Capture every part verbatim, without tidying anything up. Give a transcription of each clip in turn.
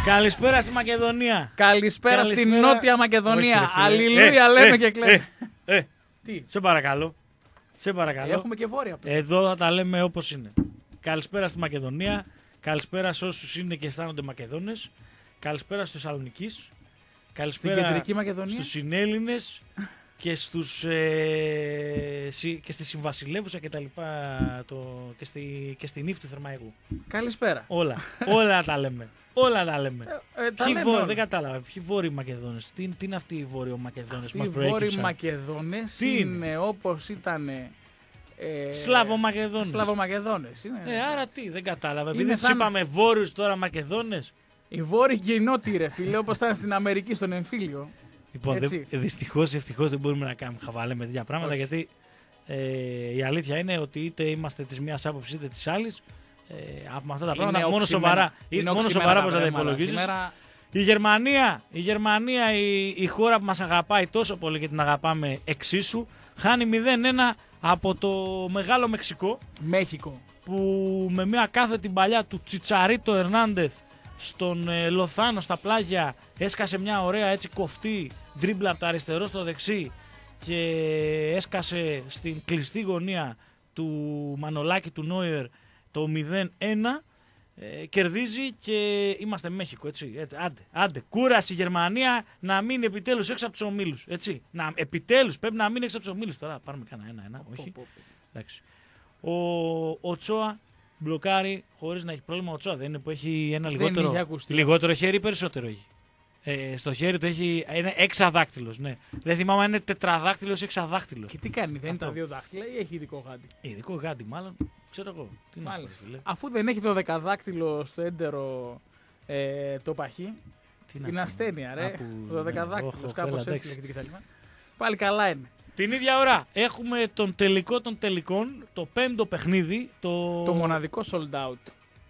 Καλησπέρα στη Μακεδονία. Καλησπέρα, Καλησπέρα στη Νότια Μακεδονία. Όχι, Αλληλούια, ε, λέμε ε, και κλαίμε. Ε, ε, Τι, σε παρακαλώ. Σε παρακαλώ. έχουμε και βόρεια. Εδώ θα τα λέμε όπως είναι. Καλησπέρα στη Μακεδονία. Καλησπέρα σε όσους είναι και αισθάνονται Μακεδόνες. Καλησπέρα στους Θεσσαλονικείς. Καλησπέρα Στην Κεντρική Μακεδονία. στους συνέλληνες και, στους, ε, συ- και στη Συμβασιλεύουσα και τα λοιπά το, και, στη, και στην ύφη του Θερμαϊκού. Καλησπέρα. Όλα. Όλα τα λέμε. Όλα τα λέμε. Ε, ε, τα Ποιοι λέμε βόρ- όλα. δεν κατάλαβα. Ποιοι Βόρειοι Μακεδόνες. Τι, τι είναι αυτοί οι Βόρειοι Μακεδόνες που Οι μας Βόρειοι προέκυψαν. Μακεδόνες Τι είναι όπως ήταν. Ε, Σλαβομακεδόνες. Σλαβομακεδόνες. Είναι, Ε, άρα τι, δεν κατάλαβα. Είναι Επειδή τους σαν- είπαμε Βόρειους τώρα Μακεδόνες. Οι Βόρειοι και οι Νότιοι, ρε φίλε, όπως ήταν στην Αμερική, στον εμφύλιο. Λοιπόν, Έτσι. δυστυχώς ή ευτυχώς δεν μπορούμε να κάνουμε χαβαλέ με τέτοια πράγματα, Όχι. γιατί ε, η αλήθεια είναι ότι είτε είμαστε της μίας άποψης είτε της άλλης, ε, από αυτά τα πράγματα Είναι μόνο οξυμένα. σοβαρά, Είναι μόνο οξυμένα σοβαρά τα πώς θα τα πράγματα. υπολογίζεις. Σήμερα Η Γερμανία, η, Γερμανία η, η χώρα που μας αγαπάει τόσο πολύ και την αγαπάμε εξίσου, χάνει μηδέν ένα από το μεγάλο Μεξικό, Μέχικο. που με μια κάθετη παλιά του Τσιτσαρίτο Ερνάντεθ στον ε, Λοθάνο στα πλάγια έσκασε μια ωραία έτσι κοφτή δρίμπλα από το αριστερό στο δεξί και έσκασε στην κλειστή γωνία του Μανολάκη του Νόιερ το μηδέν ένα. Ε, κερδίζει και είμαστε Μέχικο, έτσι. έτσι άντε, άντε. Κούραση η Γερμανία να μείνει επιτέλους έξω από τους ομίλους. Έτσι. Να, επιτέλους πρέπει να μείνει έξω από τους ομίλους. Τώρα πάρουμε κανένα ένα-ένα. Όχι. Πω, πω, πω. Εντάξει. Ο, ο Τσόα μπλοκάρει χωρίς να έχει πρόβλημα. Ο Τσόα δεν είναι που έχει ένα Δεν λιγότερο, είχε ακουστεί. λιγότερο χέρι ή περισσότερο έχει. Ε, στο χέρι του έχει, είναι εξαδάκτυλος. Ναι. Δεν θυμάμαι αν είναι τετραδάκτυλος ή εξαδάκτυλος. Και τι κάνει, δεν είναι Αυτό. τα δύο δάχτυλα ή έχει ειδικό γάντι. Ειδικό γάντι, μάλλον. Ξέρω εγώ. Τι να σου πω, Μάλιστα. φίλε. Αφού δεν έχει το δεκαδάκτυλο στο έντερο ε, το παχύ, Τι να είναι πω. ασθένεια, ρε. Άκου, Το ναι, δεκαδάκτυλο, όχο, κάπως έλα, έτσι εντάξει. λέγεται κτλ. Πάλι καλά είναι. Την ίδια ώρα έχουμε τον τελικό των τελικών, το πέμπτο παιχνίδι. Το, Το μοναδικό sold out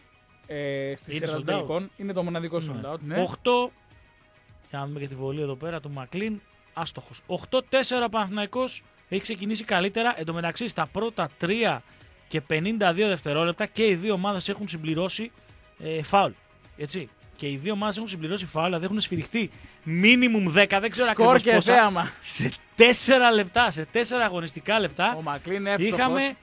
ε, στη Είναι σειρά sold των out. τελικών είναι το μοναδικό Ναι. sold out. Ναι. οκτώ, για να δούμε και τη βολή εδώ πέρα του Μακλίν, άστοχος. οκτώ τέσσερα Παναθηναϊκός, έχει ξεκινήσει καλύτερα. Εν τω μεταξύ στα πρώτα τρία και πενήντα δύο δευτερόλεπτα και οι δύο ομάδες έχουν συμπληρώσει ε, φάουλ. Έτσι. Και οι δύο ομάδες έχουν συμπληρώσει φάουλ, δηλαδή έχουν σφυριχτεί minimum δέκα, δεν ξέρω Σκορ ακριβώς και πόσα. θέαμα. Σε τέσσερα λεπτά, σε τέσσερα αγωνιστικά λεπτά. Ο Μακλίν εύστοχος. Είχαμε-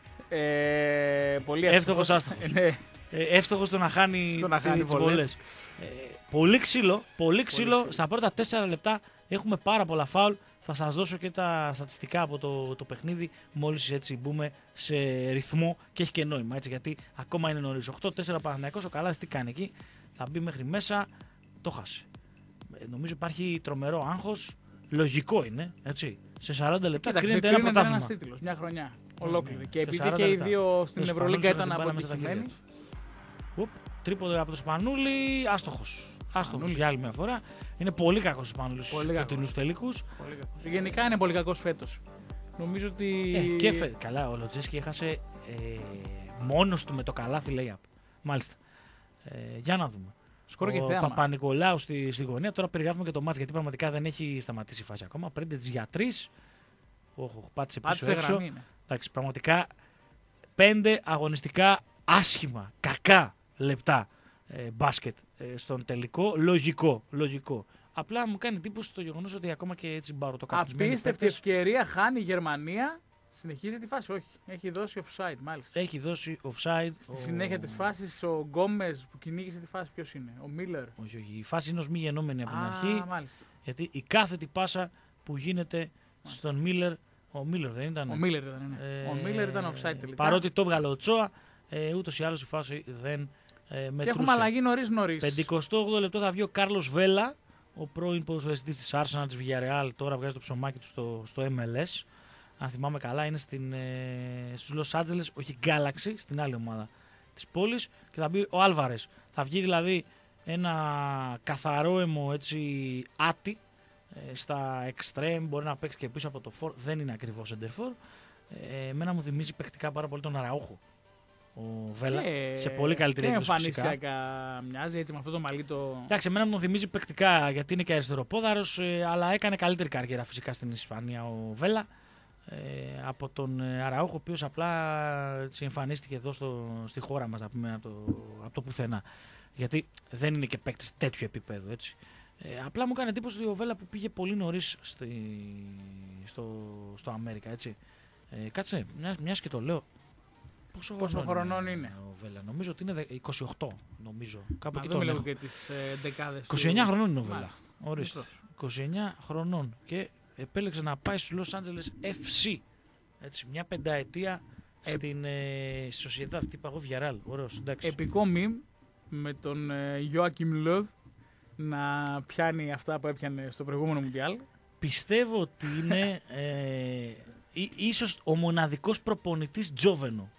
Ε, πολύ Εύστοχος, εύστοχος. άστοχος. Ναι. Ε, εύστοχος στο να χάνει, Στο να χάνει τις βολές. βολές. Ε, πολύ ξύλο, πολύ ξύλο. ξύλο. Στα πρώτα τέσσερα λεπτά έχουμε πάρα πολλά φάουλ. Θα σας δώσω και τα στατιστικά από το, το παιχνίδι μόλις έτσι μπούμε σε ρυθμό και έχει και νόημα. Έτσι, γιατί ακόμα είναι νωρίς. οκτώ τέσσερα Παναθηναϊκός, ο Καλάδης τι κάνει εκεί. Θα μπει μέχρι μέσα, το χάσε. Ε, νομίζω υπάρχει τρομερό άγχος. Λογικό είναι, έτσι. Σε σαράντα λεπτά Κοίταξε, κρίνεται ένα κρίνεται ένας πρωτάθλημα. τίτλος, μια χρονιά. Ναι, Ολόκληρη. ναι. Και Σε επειδή σαράντα και οι λεπτά. δύο στην Ο Ευρωλίγκα Σπανούλης ήταν την πάλαμε στα αποτυχημένοι. χέρια του. Ουπ, τρίποδο από το Σπανούλη, άστοχος. Άστοχος Σπανούλης. για άλλη μια φορά. Είναι πολύ κακός ο Σπανούλης Πολύ στους κακός. φετινούς τελικούς. Πολύ κακός. Γενικά είναι πολύ κακός φέτος. Νομίζω ότι. Ε, και φε... Καλά, ο Λοτζέσκι έχασε ε, μόνος του με το καλάθι layup. Μάλιστα. Ε, για να δούμε. Σκορ και Ο θέαμα. Παπα-Νικολάου στη, στη γωνία. Τώρα περιγράφουμε και το μάτς γιατί πραγματικά δεν έχει σταματήσει η φάση ακόμα. Πρέντε τις για τρεις. Όχο, πάτησε πίσω Πάτησε έξω. γραμμή. Είναι. Εντάξει, πραγματικά πέντε αγωνιστικά άσχημα, κακά λεπτά ε, μπάσκετ ε, στον τελικό. Λογικό, λογικό. Απλά μου κάνει εντύπωση το γεγονός ότι ακόμα και έτσι μπαρωτοκαπνισμένοι Απίστευτη παίκτες ευκαιρία χάνει η Γερμανία. Συνεχίζει τη φάση, όχι. Έχει δώσει offside, μάλιστα. έχει δώσει offside. Στη συνέχεια τη φάση, ο Γκόμες που κυνήγησε τη φάση, ποιο είναι, ο Μίλλερ. Όχι, όχι. Η φάση είναι ως μη γεννόμενη από την Α, αρχή. μάλιστα. Γιατί η κάθετη πάσα που γίνεται στον Μίλλερ. Ο Μίλλερ δεν ήταν. Ο Μίλλερ ήταν, ναι. Ο Μίλλερ ήταν offside τελικά. Παρότι το έβγαλε ο Τσόα, ε, ούτως ή άλλως η φάση δεν ε, μετρούσε. Και έχουμε αλλαγή νωρίς-νωρίς. πενηκοστό όγδοο λεπτό θα βγει ο Κάρλος Βέλα, ο πρώην ποδοσφαιριστής της Arsenal της Villarreal, τώρα βγάζει το ψωμάκι του στο, στο εμ ελ ες. Αν θυμάμαι καλά, είναι στην, ε, στους Los Angeles, όχι Galaxy, στην άλλη ομάδα της πόλης. Και θα μπει ο Άλβαρες. Θα βγει δηλαδή ένα καθαρό αιμο έτσι άτι ε, στα extreme, μπορεί να παίξει και πίσω από το φορ, δεν είναι ακριβώς center for. Ε, εμένα μου θυμίζει παικτικά πάρα πολύ τον Αραούχο. Ο Βέλα, Και- σε πολύ καλύτερη και έκδοση φυσικά. εμφανισιακά μοιάζει έτσι με αυτό το μαλλί το. Εντάξει, εμένα μου θυμίζει παικτικά γιατί είναι και αριστεροπόδαρος, ε, αλλά έκανε καλύτερη καριέρα φυσικά στην Ισπανία ο Βέλα ε, από τον ε, Αραούχο, ο οποίος απλά έτσι, εμφανίστηκε εδώ στο, στη χώρα μας, να πούμε, από το, από το πουθενά. Γιατί δεν είναι και παίκτης τέτοιου επίπεδου, έτσι. Ε, απλά μου έκανε εντύπωση ο Βέλα που πήγε πολύ νωρίς στη, στο, στο Αμέρικα, έτσι. Ε, κάτσε, μιας, μιας και το λέω. Πόσο, Πόσο χρονών είναι, είναι ο Βέλα? Νομίζω ότι είναι είκοσι οκτώ, νομίζω. Κάπου Μα εκεί δεν τον μιλάω έχω. και τις ε, δεκάδες. είκοσι εννιά του... χρονών είναι ο Βέλα. Μάλιστα. Ορίστε. Μικρός. είκοσι εννιά χρονών και επέλεξε να πάει στους Los Angeles εφ σι. Έτσι, μια πενταετία Ε, στην ε, Sociedad. Τι είπα εγώ, Villarreal. Ωραίος, εντάξει. Επικό meme με τον ε, Joachim Löw να πιάνει αυτά που έπιανε στο προηγούμενο Μουντιάλ. Πιστεύω ότι είναι ε, ί- ίσως ο μοναδικός προπονητής Τζόβενο.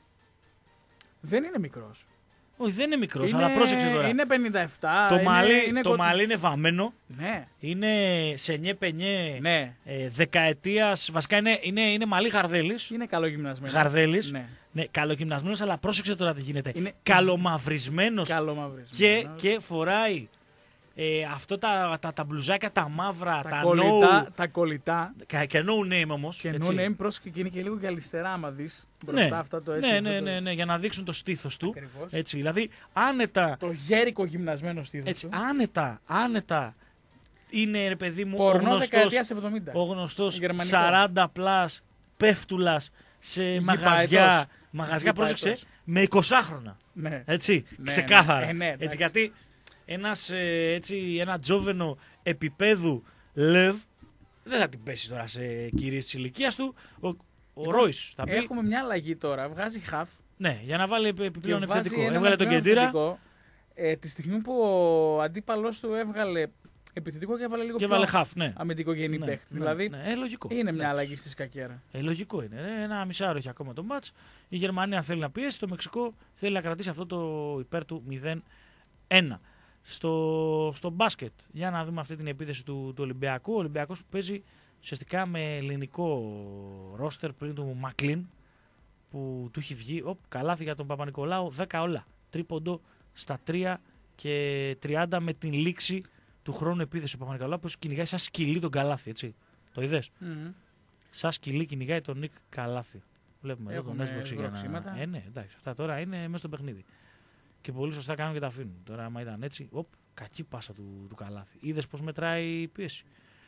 Δεν είναι μικρός. Όχι, δεν είναι μικρός, Είναι- αλλά πρόσεξε τώρα. Είναι πενήντα επτά. το είναι, μαλλί είναι το κο- μαλλί είναι βαμμένο. Ναι, Είναι σε νιέ πενιέ ναι. ε, δεκαετίας. Βασικά είναι, είναι, είναι μαλλί γαρδέλης. Είναι καλό γυμνασμένο. Γαρδέλης. Ναι. Ναι, καλοκυμνασμένος, αλλά πρόσεξε τώρα τι γίνεται. Είναι Καλομαυρισμένος καλό μαυρισμένο. και, και φοράει ε, αυτό τα, τα, τα μπλουζάκια τα μαύρα, τα, τα, κολλητά, no, τα κολλητά. κα- και no name όμως. Και έτσι. no name πρόσεχε και είναι και λίγο και αριστερά άμα δεις. Μπροστά Ναι, αυτά το έτσι. ναι, αυτό ναι, το- ναι, ναι, για να δείξουν το στήθος του. Ακριβώς. Έτσι, δηλαδή άνετα, Το γέρικο γυμνασμένο στήθος έτσι, του. άνετα, άνετα είναι ρε παιδί μου ο Πορνό γνωστός, δεκαετίας εβδομήντα. ο γνωστός Γερμανικό. σαράντα πλας πέφτουλας σε Γηπαετός. μαγαζιά, μαγαζιά πρόσεξε, Γηπαετός. με εικοσάχρονα. Ναι. Έτσι, Ναι, ξεκάθαρα. ναι. Ε, ναι, εντάξει. έτσι, γιατί ένας, ε, έτσι, ένα τζόβενο επίπεδου Λεβ δεν θα την πέσει τώρα σε κυρίες της ηλικίας του. Ο, ο Λοιπόν, Ρόις θα πει. Έχουμε μια αλλαγή τώρα. Βγάζει χαφ. Ναι, για να βάλει επι- επιπλέον και βάζει επιθετικό. έναν Έβγαλε τον επιπλέον Κεντήρα επιθετικό. Ε, τη στιγμή που ο αντίπαλος του έβγαλε επιθετικό και έβαλε λίγο και πιο έβαλε χαφ. Ναι. αμυντικογενή Ναι, παίχτη. ναι, δηλαδή ναι, ε, λογικό. είναι μια Ναι. αλλαγή στη σκακέρα. Ε, λογικό είναι. Ε, ένα μισάωρο έχει ακόμα το μάτς. Η Γερμανία θέλει να πιέσει, το Μεξικό θέλει να κρατήσει αυτό το υπέρ του μηδέν ένα. Στο, στο μπάσκετ, για να δούμε αυτή την επίθεση του, του Ολυμπιακού. Ο Ολυμπιακός που παίζει ουσιαστικά με ελληνικό ρόστερ πριν του Μακλίν, που του έχει βγει. Οπ, καλάθι για τον Παπα-Νικολάου, δέκα όλα. Τρίποντο στα τρία και τριάντα με την λήξη του χρόνου επίθεση. Ο Παπα-Νικολάου που κυνηγάει σαν σκυλί τον καλάθι, έτσι. Το είδες? Mm-hmm. Σαν σκυλί κυνηγάει τον Νικ Καλάθι. Βλέπουμε εδώ τον Έχουμε Έσβοξη για σβροξίματα. να... Ε, ναι, εντάξει. Αυτά τώρα είναι μέσα στο παιχνίδι. Και πολύ σωστά κάνουν και τα αφήνουν. Τώρα, άμα ήταν έτσι, οπ, κακή πάσα του, του Καλάθι. Είδες πώς μετράει η πίεση.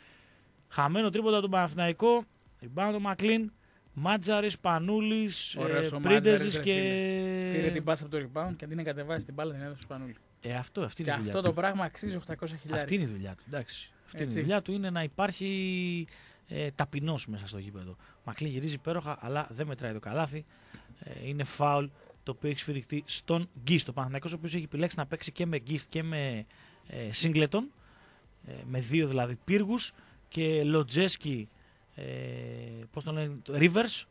Χαμένο τρίποντα του Παναθηναϊκό. Ριμπάνω του Μακλίν. Μάτζαρης, Πανούλης, Ωραίος ε, ο Πρίντεζης Μάτζαρης, ρε και. Πήρε την πάσα από το rebound και αντί να κατεβάσει την μπάλα την έδωσε στο Σπανούλη. Ε, αυτό, αυτή είναι Και η δουλειά αυτό του. το πράγμα αξίζει οκτακόσια χιλιάδες. Αυτή είναι η δουλειά του. Εντάξει. Αυτή είναι Έτσι. η δουλειά του είναι να υπάρχει ε, ταπεινός μέσα στο γήπεδο. Μακλίν γυρίζει υπέροχα, αλλά δεν μετράει το καλάθι. Ε, είναι φάουλ το οποίο έχει σφυριχτεί στον Γκίστ. Ο Παναθηναϊκός ο οποίος έχει επιλέξει να παίξει και με Γκίστ και με ε, Σίγκλετον. Ε, με δύο δηλαδή πύργους και Λοτζέσκι, ε, πώς το λένε, Rivers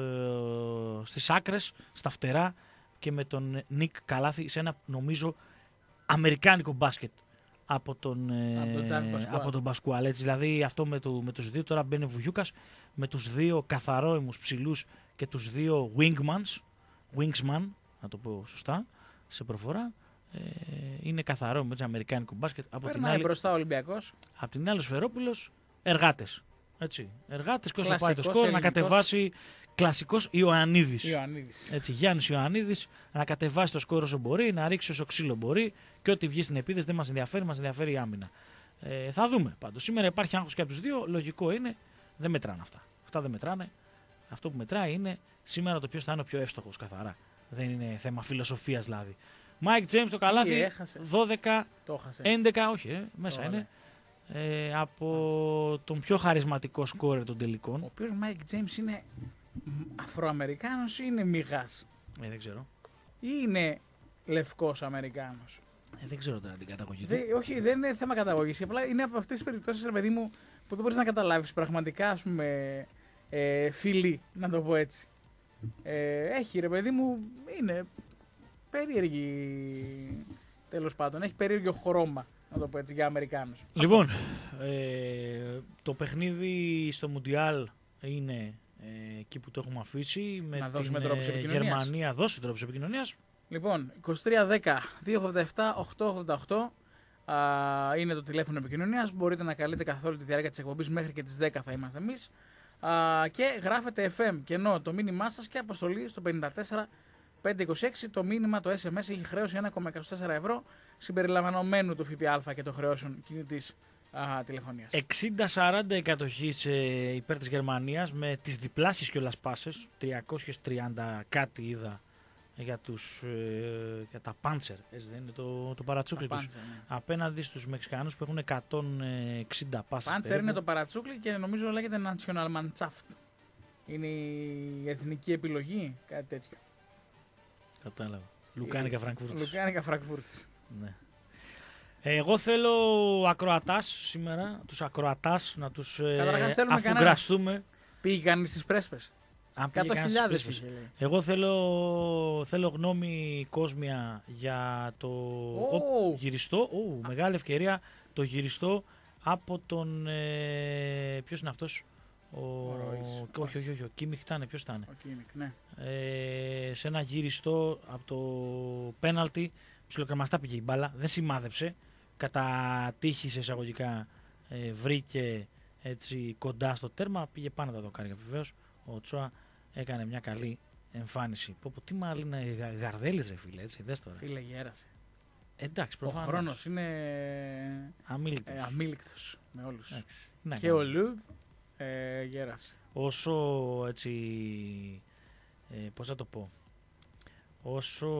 στο, στις άκρες, στα φτερά και με τον Νικ Καλάθι σε ένα νομίζω αμερικάνικο μπάσκετ από τον, ε, Από τον Τζάνι Πασκουάλ. από τον Πασκουάλ. Έτσι, δηλαδή αυτό με, το, με τους δύο τώρα μπαίνει ο Βουγιούκας με τους δύο καθαρόιμους ψηλούς και τους δύο wingmans, wingsman, να το πω σωστά, σε προφορά. Ε, είναι καθαρό με το αμερικάνικο μπάσκετ. Από την, Περνάει άλλη, μπροστά ο Ολυμπιακός. απ' την άλλη ο Σφερόπουλος, εργάτες. Έτσι, εργάτες και όσο πάει το Κλασικός σκορ να ελληνικός. κατεβάσει κλασικός Ιωαννίδης. Ιωαννίδης. Έτσι, Γιάννης Ιωαννίδης να κατεβάσει το σκορ όσο μπορεί, να ρίξει όσο ξύλο μπορεί και ό,τι βγει στην επίθεση δεν μας ενδιαφέρει, μας ενδιαφέρει η άμυνα. Ε, θα δούμε πάντως. Σήμερα υπάρχει άγχος και από τους δύο, λογικό είναι, δεν μετράνε αυτά. Αυτά δεν μετράνε. Αυτό που μετράει είναι σήμερα το ποιος θα είναι ο πιο εύστοχος καθαρά. Δεν είναι θέμα φιλοσοφίας δηλαδή. Mike James το καλάθι, έχασε. δώδεκα Το έχασε. έντεκα, όχι, ε, μέσα Ωραία. είναι. Ε, από τον πιο χαρισματικό σκόρερ των Ο τελικών. οποίος Mike James είναι Αφροαμερικάνος ή είναι μηγάς Ε, δεν ξέρω. ή είναι λευκός Αμερικάνος. Ε, δεν ξέρω τώρα την καταγωγή του. Δε, όχι, δεν είναι θέμα καταγωγής. Απλά είναι από αυτές τις περιπτώσεις, ρε παιδί μου, που δεν μπορείς να καταλάβεις πραγματικά, ας πούμε, ε, φιλή, να το πω έτσι. Ε, έχει, ρε παιδί μου, είναι περίεργη, τέλος πάντων, έχει περίεργο χρώμα, να το πω έτσι, για Αμερικάνους. Λοιπόν, ε, το παιχνίδι στο Μουντιάλ είναι ε, εκεί που το έχουμε αφήσει. Με Να δώσουμε την τρόπους ε, επικοινωνίας. Γερμανία. Δώσε τρόπους επικοινωνίας. Λοιπόν, είκοσι τρία δέκα δύο ογδόντα επτά οκτακόσια ογδόντα οκτώ α, είναι το τηλέφωνο επικοινωνίας. Μπορείτε να καλείτε καθ' όλη τη διάρκεια της εκπομπής, μέχρι και τις δέκα θα είμαστε εμείς. Α, και γράφετε εφ εμ και ενώ το μήνυμά σας και αποστολή στο πενήντα τέσσερα πέντε είκοσι έξι το μήνυμα, το ες εμ ες έχει χρέωση ένα κόμμα είκοσι τέσσερα ευρώ συμπεριλαμβανομένου του ΦΠΑ και των χρεώσεων κινητής τηλεφωνίας. εξήντα σαράντα η κατοχή σε υπέρ της Γερμανίας με τις διπλάσεις κιόλας πάσες. τριακόσιες τριάντα κάτι είδα για, τους, ε, για τα Πάντσερ, έτσι δεν είναι το, το παρατσούκλι τους. Ναι. Απέναντι στους Μεξικανούς που έχουν εκατόν εξήντα πάσες. Πάντσερ είναι το παρατσούκλι και νομίζω λέγεται Nationalmannschaft. Είναι η εθνική επιλογή, κάτι τέτοιο. Κατάλαβα. Λουκάνικα Φραγκφούρτης. Λουκάνικα Φραγκφούρτης. Ναι. Εγώ θέλω ακροατάς σήμερα, τους ακροατάς να τους ε, αφουγκραστούμε. Πήγε κανείς στις πρέσπες. εκατό χιλιάδες είχε, λέει. Εγώ θέλω, θέλω γνώμη κόσμια για το oh. ο, γυριστό. Oh, μεγάλη ευκαιρία το γυριστό από τον... Ε, ποιος είναι αυτός? Ο, ο όχι, όχι, όχι, ο Κίμιχ ήταν, ποιος ήταν? Ο Κίμιχ, ναι. Ε, σε ένα γυριστό από το πέναλτι, ψιλοκρεμαστά πήγε η μπάλα, δεν σημάδεψε. Κατά τύχη σε εισαγωγικά ε, βρήκε έτσι κοντά στο τέρμα, πήγε πάνω τα δοκάρια βεβαίως. Ο Τσόα έκανε μια καλή εμφάνιση. Πω, πω, τι μάλλον είναι γαρδέλης ρε φίλε, έτσι, δες τώρα. Φίλε, γέρασε. Εντάξει, προφανώς. Ο χρόνος είναι αμήλικτος, ε, αμήλικτος με όλους. Εντάξει, και ο Λουβ ε, γέρασε. Όσο έτσι, ε, πώς θα το πω, όσο...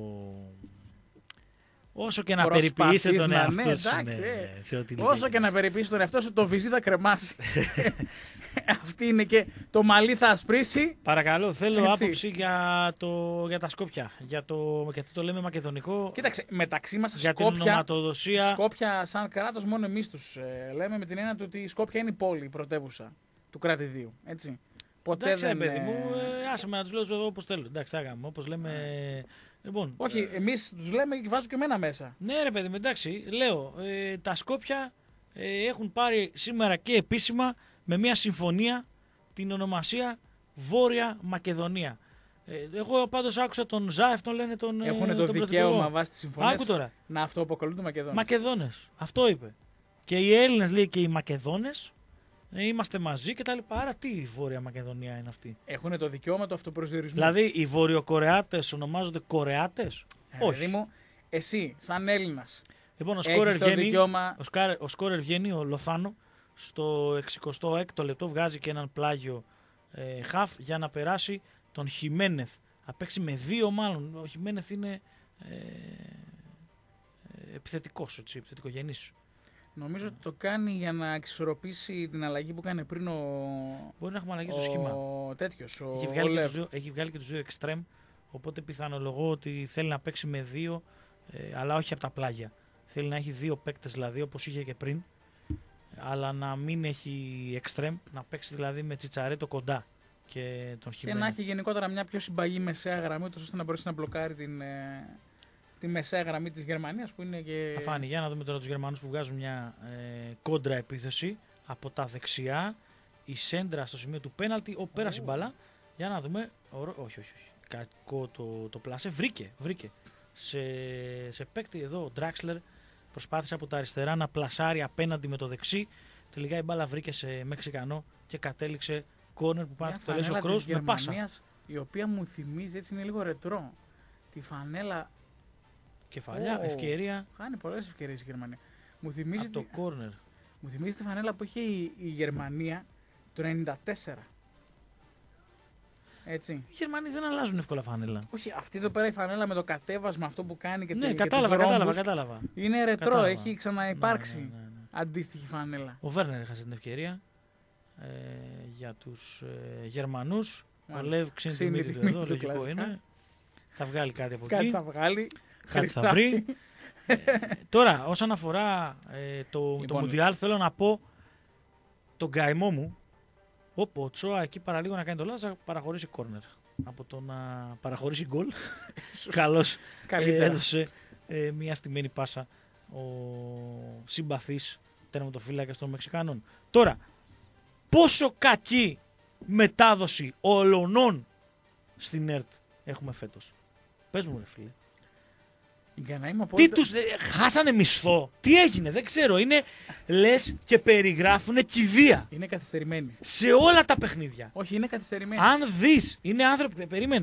Όσο και να περιποιήσει τον εαυτό ναι, σου. Εντάξει, ναι, ε. σε ό,τι όσο λέει. και να περιποιήσει τον εαυτό σου, το βυζί θα κρεμάσει. Αυτή είναι και το μαλλί θα ασπρίσει. Παρακαλώ, θέλω Έτσι. άποψη για, το, για τα Σκόπια. Για το, γιατί το λέμε μακεδονικό. Κοίταξε, μεταξύ μας για Σκόπια, την ονοματοδοσία. Σκόπια σαν κράτος μόνο εμείς τους ε, λέμε με την έννοια του ότι η Σκόπια είναι η πόλη, η πρωτεύουσα του κρατηδίου. Έτσι. Ποτέ Εντάξει, δεν... ρε παιδί μου, ε, άσε με να τους λέω όπως θέλω. Εντάξει, θα κάνουμε, όπως λέμε. Λοιπόν, όχι, εμείς τους λέμε και βάζω και εμένα μέσα. Ναι ρε παιδί μου, εντάξει, λέω, ε, τα Σκόπια ε, έχουν πάρει σήμερα και επίσημα με μια συμφωνία την ονομασία Βόρεια Μακεδονία. Ε, εγώ πάντως άκουσα τον Ζάεφ, τον λένε τον Έχουν ε, το τον δικαίωμα βάσει τη συμφωνία να αυτοαποκαλούνται Μακεδόνες. Μακεδόνες, αυτό είπε. Και οι Έλληνες λέει και οι Μακεδόνες, ε, είμαστε μαζί κτλ. Άρα τι η Βόρεια Μακεδονία είναι αυτή? Έχουν το δικαίωμα του αυτοπροσδιορισμού. Δηλαδή οι Βορειοκορεάτες ονομάζονται Κορεάτες? Ε, Όχι. Μου, εσύ, σαν Έλληνας, λοιπόν, ο σκόρερ το βγαίνει, δικαίωμα... ο, σκάρε, ο σκόρερ βγαίνει, ο Λοθάνο, στο εξηκοστό έκτο λεπτό βγάζει και έναν πλάγιο ε, χαφ για να περάσει τον Χιμένεθ. Θα παίξει με δύο μάλλον. Ο Χιμένεθ είναι ε, ε, επιθετικός, έτσι, επιθετικογενής. Νομίζω ότι το κάνει για να εξισορροπήσει την αλλαγή που κάνει πριν ο... Μπορεί να έχουμε αλλαγή στο σχήμα. Ο τέτοιος, ο έχει, βγάλει και τους δύο, έχει βγάλει και τους δύο εξτρέμ, οπότε πιθανολογώ ότι θέλει να παίξει με δύο, ε, αλλά όχι από τα πλάγια. Θέλει να έχει δύο παίκτες δηλαδή, όπως είχε και πριν, αλλά να μην έχει εξτρέμ, να παίξει δηλαδή με Τσιτσαρέτο κοντά και τον Χιμένεθ. Και να έχει γενικότερα μια πιο συμπαγή μεσαία γραμμή, ώστε να μπορέσει να μπλοκάρει την, ε, τη μεσαία γραμμή της Γερμανίας που είναι και... Θα φάνει, για να δούμε τώρα τους Γερμανούς που βγάζουν μια ε, κόντρα επίθεση από τα δεξιά, η σέντρα στο σημείο του πέναλτι, ο πέρασε oh. μπάλα, για να δούμε, ο, όχι, όχι, όχι, κακό το, το πλάσε, βρήκε, βρήκε, σε, σε παίκτη εδώ ο Draxler, προσπάθησε από τα αριστερά να πλασάρει απέναντι με το δεξί, τελικά η μπάλα βρήκε σε Μεξικανό και κατέληξε κόρνερ που πάει να το τελέσει ο Κρός με πάσα. Η οποία μου θυμίζει, έτσι είναι λίγο ρετρό, τη φανέλα... Κεφαλιά, oh. ευκαιρία. Χάνει πολλές ευκαιρίες η Γερμανία. Μου θυμίζει από το τη... κόρνερ. Μου θυμίζει τη φανέλα που είχε η, η Γερμανία το ενενήντα τέσσερα. Έτσι. Οι Γερμανοί δεν αλλάζουν εύκολα φανέλα. Όχι, αυτή εδώ πέρα η φανέλα με το κατέβασμα αυτό που κάνει και, ναι, τη, κατάλαβα, και κατάλαβα, κατάλαβα. Είναι ρετρό, κατάλαβα. Έχει ξαναυπάρξει ναι, ναι, ναι, ναι. αντίστοιχη φανέλα. Ο Βέρνερ έχασε την ευκαιρία ε, για τους ε, Γερμανούς. Ο Λεβ ξύνει τη μύτη του εδώ, λογικό είναι. Θα βγάλει κάτι από κάτι εκεί. Θα βγάλει. Κάτι θα βρει. ε, τώρα, όσον αφορά ε, το, λοιπόν, το Μουντιάλ, θέλω να πω τον καημό μου. Όπου ο Τσόα εκεί παραλίγο να κάνει το λάθος, θα παραχωρήσει κόρνερ. Από το να παραχωρήσει γκολ, καλώς ε, έδωσε ε, μια στημένη πάσα ο συμπαθής τερματοφύλακας των Μεξικάνων. Τώρα, πόσο κακή μετάδοση ολονών στην ΕΡΤ έχουμε φέτος? Πες μου ρε φίλε. Για να είμαι απόλυτα... Τι τους, ε, χάσανε μισθό, τι έγινε, δεν ξέρω. Είναι λες και περιγράφουνε κηδεία. Είναι καθυστερημένοι. Σε όλα τα παιχνίδια. Όχι, είναι καθυστερημένοι. Αν δεις, είναι άνθρωποι, περίμενε.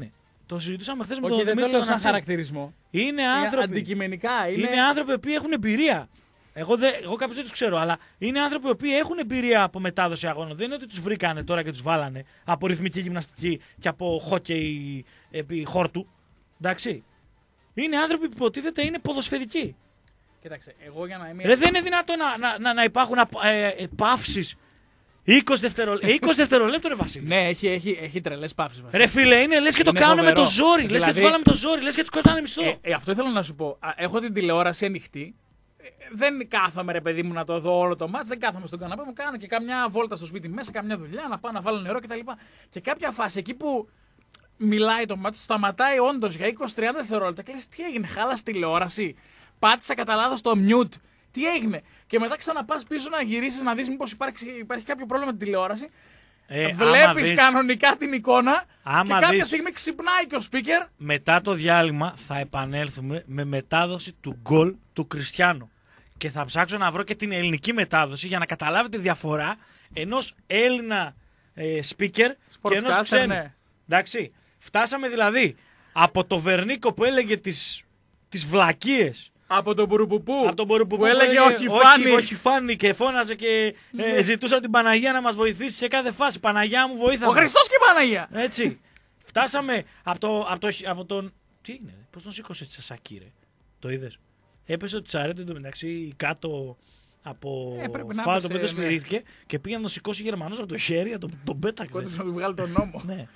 Το συζητούσαμε χθες με Όχι, τον δεν το Δημήτρη λέω τον σαν Ανασή. χαρακτηρισμό. Είναι Είναι άνθρωποι. αντικειμενικά. Είναι, Είναι άνθρωποι που έχουν εμπειρία. Εγώ, δε, εγώ κάποιους δεν τους ξέρω, αλλά είναι άνθρωποι που έχουν εμπειρία από μετάδοση αγώνων. Δεν είναι ότι τους βρήκανε τώρα και τους βάλανε από ρυθμική γυμναστική και από χόκεϊ επί χόρτου. Εντάξει. Είναι άνθρωποι που υποτίθεται είναι ποδοσφαιρικοί. Κοίταξε, εγώ για να είμαι. Ρε, δεν είναι δυνατόν να, να, να, να υπάρχουν ε, ε, παύσεις είκοσι δευτερολέπτων. είκοσι δευτερολέπτων, ρε Βασίλη. Ναι, έχει, έχει, έχει τρελές παύσεις. Ρε φίλε, είναι λες και το Είναι κάνουν με φοβερό. το ζόρι. Λες και Δηλαδή- τους βάλαμε με το ζόρι. Λες και τους κρατάνε μισθό. Ε, ε, αυτό ήθελα να σου πω. Α, έχω την τηλεόραση ανοιχτή. Ε, δεν κάθομαι, ρε παιδί μου, να το δω όλο το μάτς. Δεν κάθομαι στον καναπέ μου. Κάνω και καμιά βόλτα στο σπίτι μέσα, καμιά δουλειά, να πάω να βάλω νερό κτλ. Και κάποια φάση εκεί που μιλάει το μάτς, σταματάει όντως για είκοσι με τριάντα δευτερόλεπτα. Και λες, τι έγινε, χάλασε τηλεόραση. Πάτησα κατά λάθος το mute. Τι έγινε. Και μετά ξαναπάς πίσω να γυρίσεις να δεις μήπως υπάρχει, υπάρχει κάποιο πρόβλημα με τη τηλεόραση. Ε, άμα Βλέπεις δεις- κανονικά την εικόνα Άμα και κάποια δεις- στιγμή ξυπνάει και ο speaker. Μετά το διάλειμμα θα επανέλθουμε με μετάδοση του γκολ του Κριστιάνο. Και θα ψάξω να βρω και την ελληνική μετάδοση για να καταλάβετε τη διαφορά ενός Έλληνα ε, speaker και ενός Sportscaster, ξένου. ναι. Εντάξει. Φτάσαμε δηλαδή από το Βερνίκο που έλεγε τις, τις βλακίες. Από τον Μπουρουπουπού. Από τον Μπορουποπού που έλεγε όχι φάνη. όχι φάνη και φώναζε και ε, ζητούσε από την Παναγία να μας βοηθήσει σε κάθε φάση. Παναγιά μου βοήθα. Ο Χριστός και η Παναγία. Έτσι. Φτάσαμε από, το, από, το, από τον. Τι είναι, πώς τον σήκωσε τη Σασακή, ρε. Το είδες. Έπεσε ο Τσαρέτο εντωμεταξύ κάτω από Ε, πρέπει να φάουλ το έπεσε, οποίο ναι. σφυρίθηκε και πήγε να τον σηκώσει ο Γερμανός από το χέρι, να τον, τον πέταξε. Κόντεψε να του βγάλει τον νόμο. Ναι.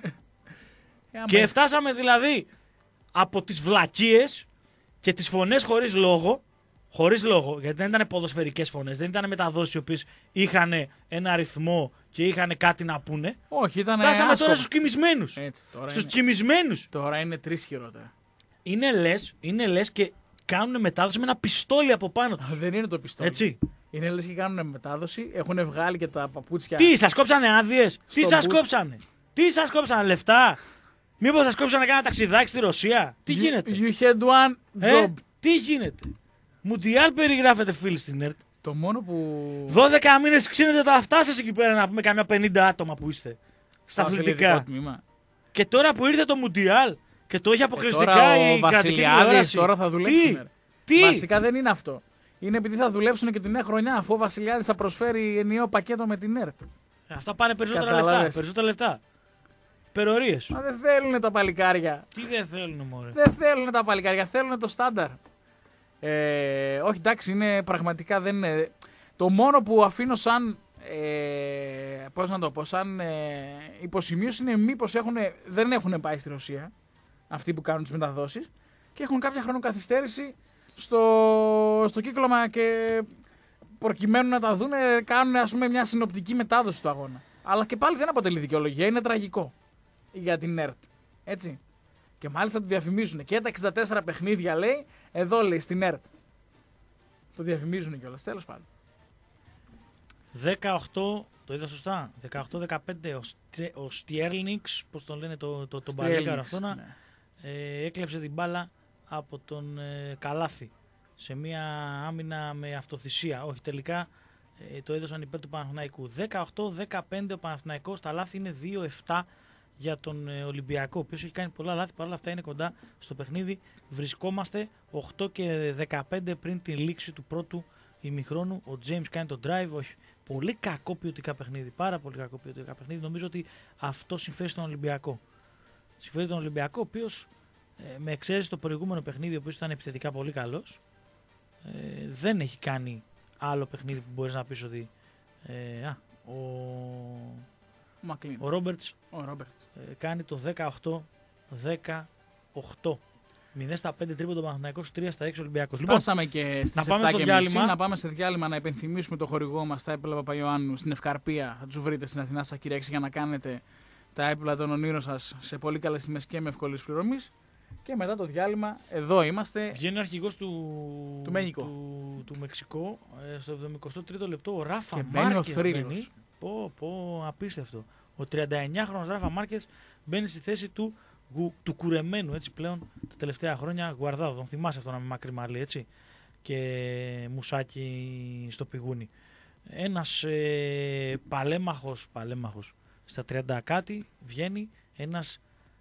Ε, άμα Και είναι. φτάσαμε δηλαδή από τις βλακίες και τις φωνές χωρίς λόγο. Χωρίς λόγο, γιατί δεν ήταν ποδοσφαιρικές φωνές, δεν ήταν μεταδόσεις οι οποίες είχαν ένα αριθμό και είχαν κάτι να πούνε. Όχι, ήταν. Φτάσαμε άσκοπο. τώρα στους κοιμισμένους. Έτσι, τώρα Στους είναι, κοιμισμένους. τώρα είναι τρεις χειρότερα. Είναι λες, είναι λες και κάνουν μετάδοση με ένα πιστόλι από πάνω τους. Δεν είναι το πιστόλι. Έτσι. Είναι λες και κάνουν μετάδοση, έχουν βγάλει και τα παπούτσια. Τι, σας κόψανε άδειες, τι Στον σας booth. κόψανε, τι σας κόψανε λεφτά, μήπως σας κόψανε κάνα ταξιδάκι στη Ρωσία, τι You- γίνεται, You had one ε, job. τι γίνεται. Μουντιάλ περιγράφεται φίλοι στην ΕΡΤ. Το μόνο που. δώδεκα μήνες ξύνετε τα αυτά σας εκεί πέρα να πούμε καμιά πενήντα άτομα που είστε στα στο αθλητικά. αθλητικό τμήμα. Και τώρα που ήρθε το Μουντιάλ και το έχει αποκλειστικά Τώρα η ο κρατική Βασιλιάδης τηλεόραση. τώρα θα δουλέψουν. Τι, τι, Βασικά δεν είναι αυτό. Είναι επειδή θα δουλέψουν και την νέα χρονιά αφού ο Βασιλιάδης θα προσφέρει ενιαίο πακέτο με την ΕΡΤ. αυτά πάνε περισσότερα Κατάλαβες. λεφτά, περισσότερα λεφτά. Περορίες. Μα δεν θέλουν τα παλικάρια. Τι δεν θέλουν μωρέ. Δεν θέλουν τα παλικάρια, θέλουν το στάνταρ. Ε, όχι εντάξει, είναι πραγματικά δεν είναι. Το μόνο που αφήνω σαν. Ε, πώς να το πω, σαν ε, υποσημείωση είναι μήπως έχουν, δεν έχουν πάει στη Ρωσία αυτοί που κάνουν τις μεταδόσεις και έχουν κάποια χρονοκαθυστέρηση στο, στο κύκλωμα και προκειμένου να τα δούνε κάνουν ας πούμε μια συνοπτική μετάδοση του αγώνα. Αλλά και πάλι δεν αποτελεί δικαιολογία, είναι τραγικό για την ΕΡΤ. Έτσι. Και μάλιστα το διαφημίζουν. Και τα εξήντα τέσσερα παιχνίδια λέει, εδώ λέει στην ΕΡΤ. Το διαφημίζουν κιόλας. Τέλος πάντων. δεκαοκτώ, το είδα σωστά, δεκαοκτώ δεκαπέντε ο, Στιε- ο Στιέρλινγκς, πώς τον λένε το, το, το μπαλίκαρο αυτό, να, Ναι. ε, έκλεψε την μπάλα από τον ε, Καλάθι σε μια άμυνα με αυτοθυσία. Όχι, τελικά ε, το έδωσαν υπέρ του Παναθηναϊκού. δεκαοκτώ δεκαπέντε ο Παναθηναϊκός, τα λάθη είναι δύο επτά για τον ε, Ολυμπιακό, ο οποίος έχει κάνει πολλά λάθη, παρόλα αυτά είναι κοντά στο παιχνίδι. Βρισκόμαστε οκτώ και δεκαπέντε πριν την λήξη του πρώτου ημιχρόνου. Ο James κάνει το drive, όχι. Πολύ κακό ποιοτικά παιχνίδι, πάρα πολύ κακό ποιοτικά παιχνίδι. Νομίζω ότι αυτό συμφέρει στον Ολυμπιακό. Συμφέρει τον Ολυμπιακό, ο οποίος ε, με εξαίρεση το προηγούμενο παιχνίδι, ο οποίος ήταν επιθετικά πολύ καλός, ε, δεν έχει κάνει άλλο παιχνίδι που μπορείς να πεις ότι ε, α, ο, Ο Μακλίν. ο Ρόμπερτς Ο Ρόμπερτ. ε, κάνει το δεκαοκτώ δεκαοκτώ. μηδέν στα πέντε τρίποντο Παναθηναϊκός, τρία στα έξι Ολυμπιακός. Λοιπόν, Φτάσαμε και στις να πάμε επτά στο και διάλειμμα. μισή, να πάμε σε διάλειμμα να υπενθυμίσουμε το χορηγό μας, τα έπιπλα Παπαϊωάννου, στην Ευκαρπία. Θα τους βρείτε στην Αθηνά στα Κυριακή για να κάνετε τα έπιπλα των ονείρων σας σε πολύ καλές τιμές και με ευκολής πληρωμής. Και μετά το διάλειμμα, εδώ είμαστε. βγαίνει ο αρχηγός του, Του Μέγικο. του, του Μεξικό ε, στο εβδομηκοστό τρίτο λεπτό. Ο Ράφα Και μπαίνει ο Μάρκες θρύλος. μπαίνει. Πω, πω, απίστευτο. Ο τριανταεννιάχρονος Ράφα Μάρκες μπαίνει στη θέση του, γου- του κουρεμένου έτσι πλέον τα τελευταία χρόνια Γουαρδάου. Τον θυμάσαι αυτό να με μακρύ μαλλί, έτσι. Και μουσάκι στο πηγούνι. Ένας ε, παλέμαχος, παλέμαχος στα τριάντα κάτι βγαίνει, ένας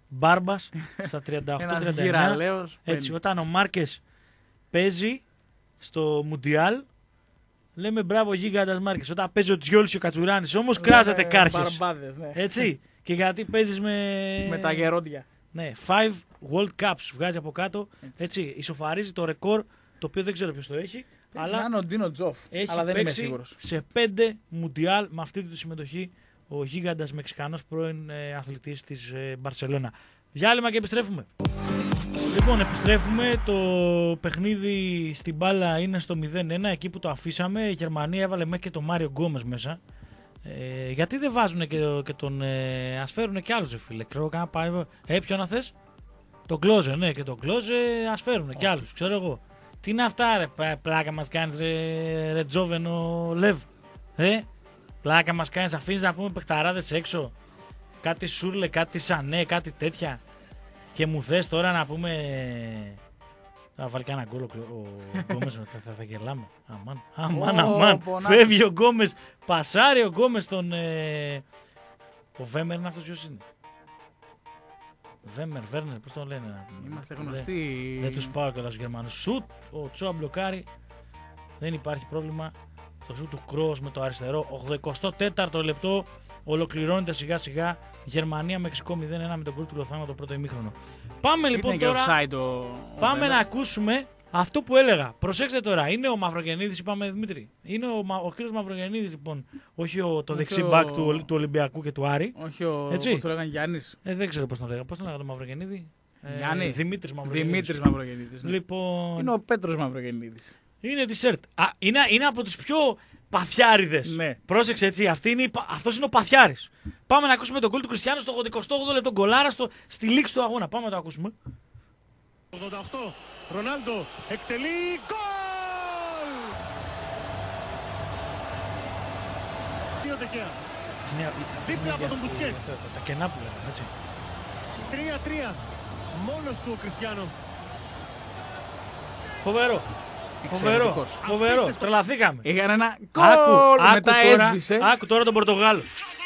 Μπάρμπας στα τριάντα οκτώ τριάντα εννέα. Γυραλέος. Έτσι, όταν ο Μάρκες παίζει στο Μουντιάλ, λέμε μπράβο γίγαντας Μάρκες. Όταν παίζει ο Τζιόλης και ο Κατσουράνης όμως κράζεται κάρχες. Μπαρμπάδες, ναι. Έτσι. Και γιατί παίζεις με. Με τα γερόντια. Ναι, five World Cups βγάζει από κάτω. Έτσι. Έτσι. Ισοφαρίζει το ρεκόρ, το οποίο δεν ξέρω ποιος το έχει. Αλλά Αλλά είναι ο Ντίνο Τζοφ. έχει Αλλά δεν είμαι παίξει σίγουρος. σε πέντε Μουντιάλ με αυτή τη συμμετοχή ο γίγαντας Μεξικανός πρώην ε, αθλητής της ε, Μπαρσελόνα. Διάλειμμα και επιστρέφουμε. Λοιπόν, επιστρέφουμε. Το παιχνίδι στην μπάλα είναι στο μηδέν ένα, εκεί που το αφήσαμε. Η Γερμανία έβαλε μέχρι και τον Μάριο Γκόμες μέσα. Ε, γιατί δεν βάζουν και, και τον. Ε, ας φέρουν και άλλους, φίλε. Ξέρω, κάνα πάει. Ε, ποιο να θες? Τον Κλόζε, ναι, και τον Κλόζε ας φέρουν και άλλους, ξέρω εγώ. Τι είναι αυτά, ρε, πλάκα μας κάνεις, ρε, ρε Τζόβενο Λεβ. Ε, πλάκα μας κάνεις, αφήνεις να πούμε παιχταράδες έξω. Κάτι Σούρλε, κάτι Σανέ, κάτι τέτοια. Και μου θες τώρα να πούμε. Θα βάλει κανένα γκολ ο Γκόμες, θα, θα, θα γελάμε. Αμάν, αμάν, αμάν. Φεύγει ο Γκόμες, πασάρει ο Γκόμες τον. Ε... Ο Βέμερ είναι αυτός, ποιος είναι? Βέμερ, Βέρνερ, πώς το λένε? Είμαστε γνωστοί. Δεν, δεν τους πάω κιόλας στους Γερμανούς. Σουτ, ο Τσόα μπλοκάρει. Δεν υπάρχει πρόβλημα. Το σουτ του Κρός με το αριστερό. ογδοηκοστό τέταρτο λεπτό. Ολοκληρώνεται σιγά σιγά. Γερμανία Μεξικό μηδέν ένα με τον γκολ του Λοθάνο το πρώτο ημίχρονο. Πάμε λοιπόν τώρα. Το... Πάμε να ακούσουμε αυτό που έλεγα. Προσέξτε τώρα. Είναι ο Μαυρογεννίδης, είπαμε Δημήτρη. Είναι ο, ο κύριος Μαυρογεννίδης λοιπόν. Όχι ο, το δεξί ο... μπακ του, του Ολυμπιακού και του Άρη. Όχι ο. Έτσι. Πώς το λέγανε, Γιάννης. Ε, δεν ξέρω πώς τον λέγα. Πώς τον λέγα τον Μαυρογεννίδη? Γιάννη. Ε, Δημήτρης Μαυρογεννίδης. Δημήτρης Μαυρογεννίδης. Ναι. Λοιπόν... Είναι ο Πέτρος Μαυρογεννίδης. Είναι dessert. Α, είναι, είναι από τους πιο παθιάριδες. Ναι. Πρόσεξε έτσι, αυτή είναι, αυτός είναι ο παθιάρης. Πάμε να ακούσουμε τον γκολ του Κριστιάνου στο ογδοηκοστό όγδοο λεπτό, γκολάρα στο, στη λήξη του αγώνα. Πάμε να το ακούσουμε. ογδόντα οκτώ, Ρονάλντο, εκτελεί, γκολ! Δύο τεκαία. Δίπλα από τον Μπουσκέτς. Τα κενά που λέγαμε, έτσι. τρία τρία. Μόνος του ο Κριστιάνο. Φοβερό. Φοβερό. Φοβερό. Τρελαθήκαμε. Είχαν ένα γκολ. Μετά έσβησε. Άκου τώρα τον Πορτογάλο.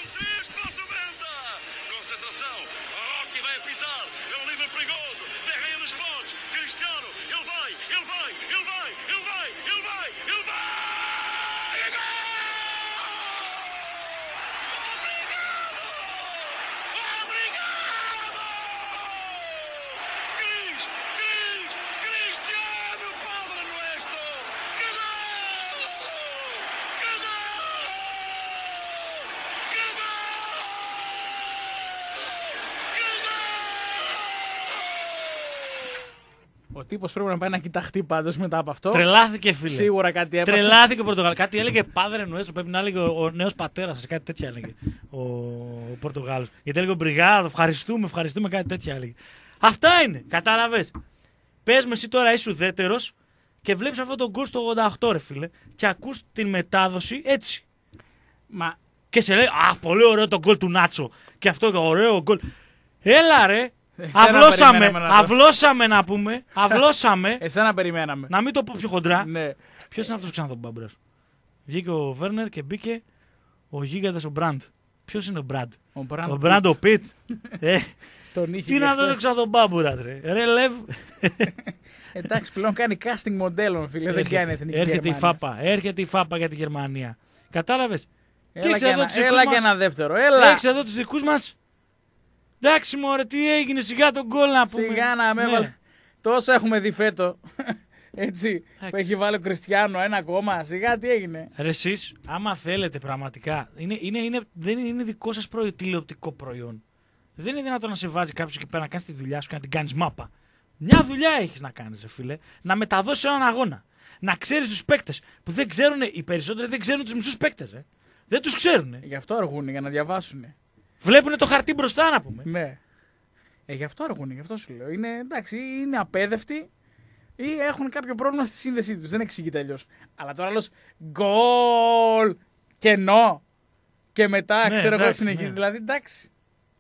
Ο τύπος πρέπει να πάει να κοιταχτεί πάντως μετά από αυτό. Τρελάθηκε, φίλε. Σίγουρα κάτι έπαθε. Τρελάθηκε ο Πορτογάλο. Κάτι έλεγε Padre Nuestro, πρέπει να έλεγε ο νέος πατέρας σας. Κάτι τέτοια έλεγε ο, ο Πορτογάλος. Γιατί έλεγε Μπριγάδο, ευχαριστούμε, ευχαριστούμε, κάτι τέτοια έλεγε. Αυτά είναι, κατάλαβες. Πες με εσύ τώρα είσαι ουδέτερος και βλέπεις αυτό το γκολ στο ογδόντα οκτώ, ρε φίλε, και ακούς την μετάδοση έτσι. Μα... Και σε λέει, α, πολύ ωραίο το γκολ του Νάτσο. Και αυτό ωραίο γκολ. Έλα, ρε. Αυλώσαμε, να αυλώσαμε να πούμε. Αυλώσαμε. Εσένα περιμέναμε. Να μην το πω πιο χοντρά. Ναι. Ποιος είναι αυτός ο Ξανθό Μπάμπρας? Βγήκε ο Βέρνερ και μπήκε ο γίγαντας ο Μπραντ. Ποιος είναι ο Μπραντ? Ο Μπραντ ο, Μπραντ, ο Πιτ. ε, Τον είχε. τι είναι αυτός ο Ξανθό Μπάμπρας, ρε. Ρε Λεβ. Εντάξει, πλέον κάνει casting μοντέλων, φίλε. Δεν κάνει εθνική έρχεται Γερμανία. η φάπα. Έρχεται η φάπα για τη Γερμανία. Κατάλαβες? Έλα και, ένα, έλα και ένα δεύτερο. Έλα. Έχεις εδώ τους δικούς μας. Εντάξει μωρέ, τι έγινε, σιγά τον γκολ να πούμε. Σιγά να με έβαλε. Τόσα έχουμε δει φέτο. Έτσι, που έχει βάλει ο Κριστιάνο ένα ακόμα. Σιγά τι έγινε. Ρε εσείς, άμα θέλετε πραγματικά, είναι, είναι, είναι, δεν είναι, είναι δικό σας προϊόν, τηλεοπτικό προϊόν. Δεν είναι δυνατόν να σε βάζει κάποιος εκεί πέρα να κάνεις τη δουλειά σου και να την κάνεις μάπα. Μια δουλειά έχεις να κάνεις, ρε φίλε. Να μεταδώσεις έναν αγώνα. Να ξέρεις τους παίκτες που δεν ξέρουν, οι περισσότεροι δεν ξέρουν τους μισούς παίκτες. Ε. Δεν τους ξέρουν. Γι' αυτό αργούν για να διαβάσουν. Βλέπουν το χαρτί μπροστά να πούμε. Ναι. Ε, γι' αυτό αργούν, γι' αυτό σου λέω. Είναι, εντάξει, είναι απέδευτοι ή έχουν κάποιο πρόβλημα στη σύνδεσή τους. Δεν εξηγείται αλλιώς. Αλλά τώρα άλλος γκολ κενό και μετά ναι, ξέρω εγώ εντάξει, συνεχίζει. Ναι. Δηλαδή εντάξει.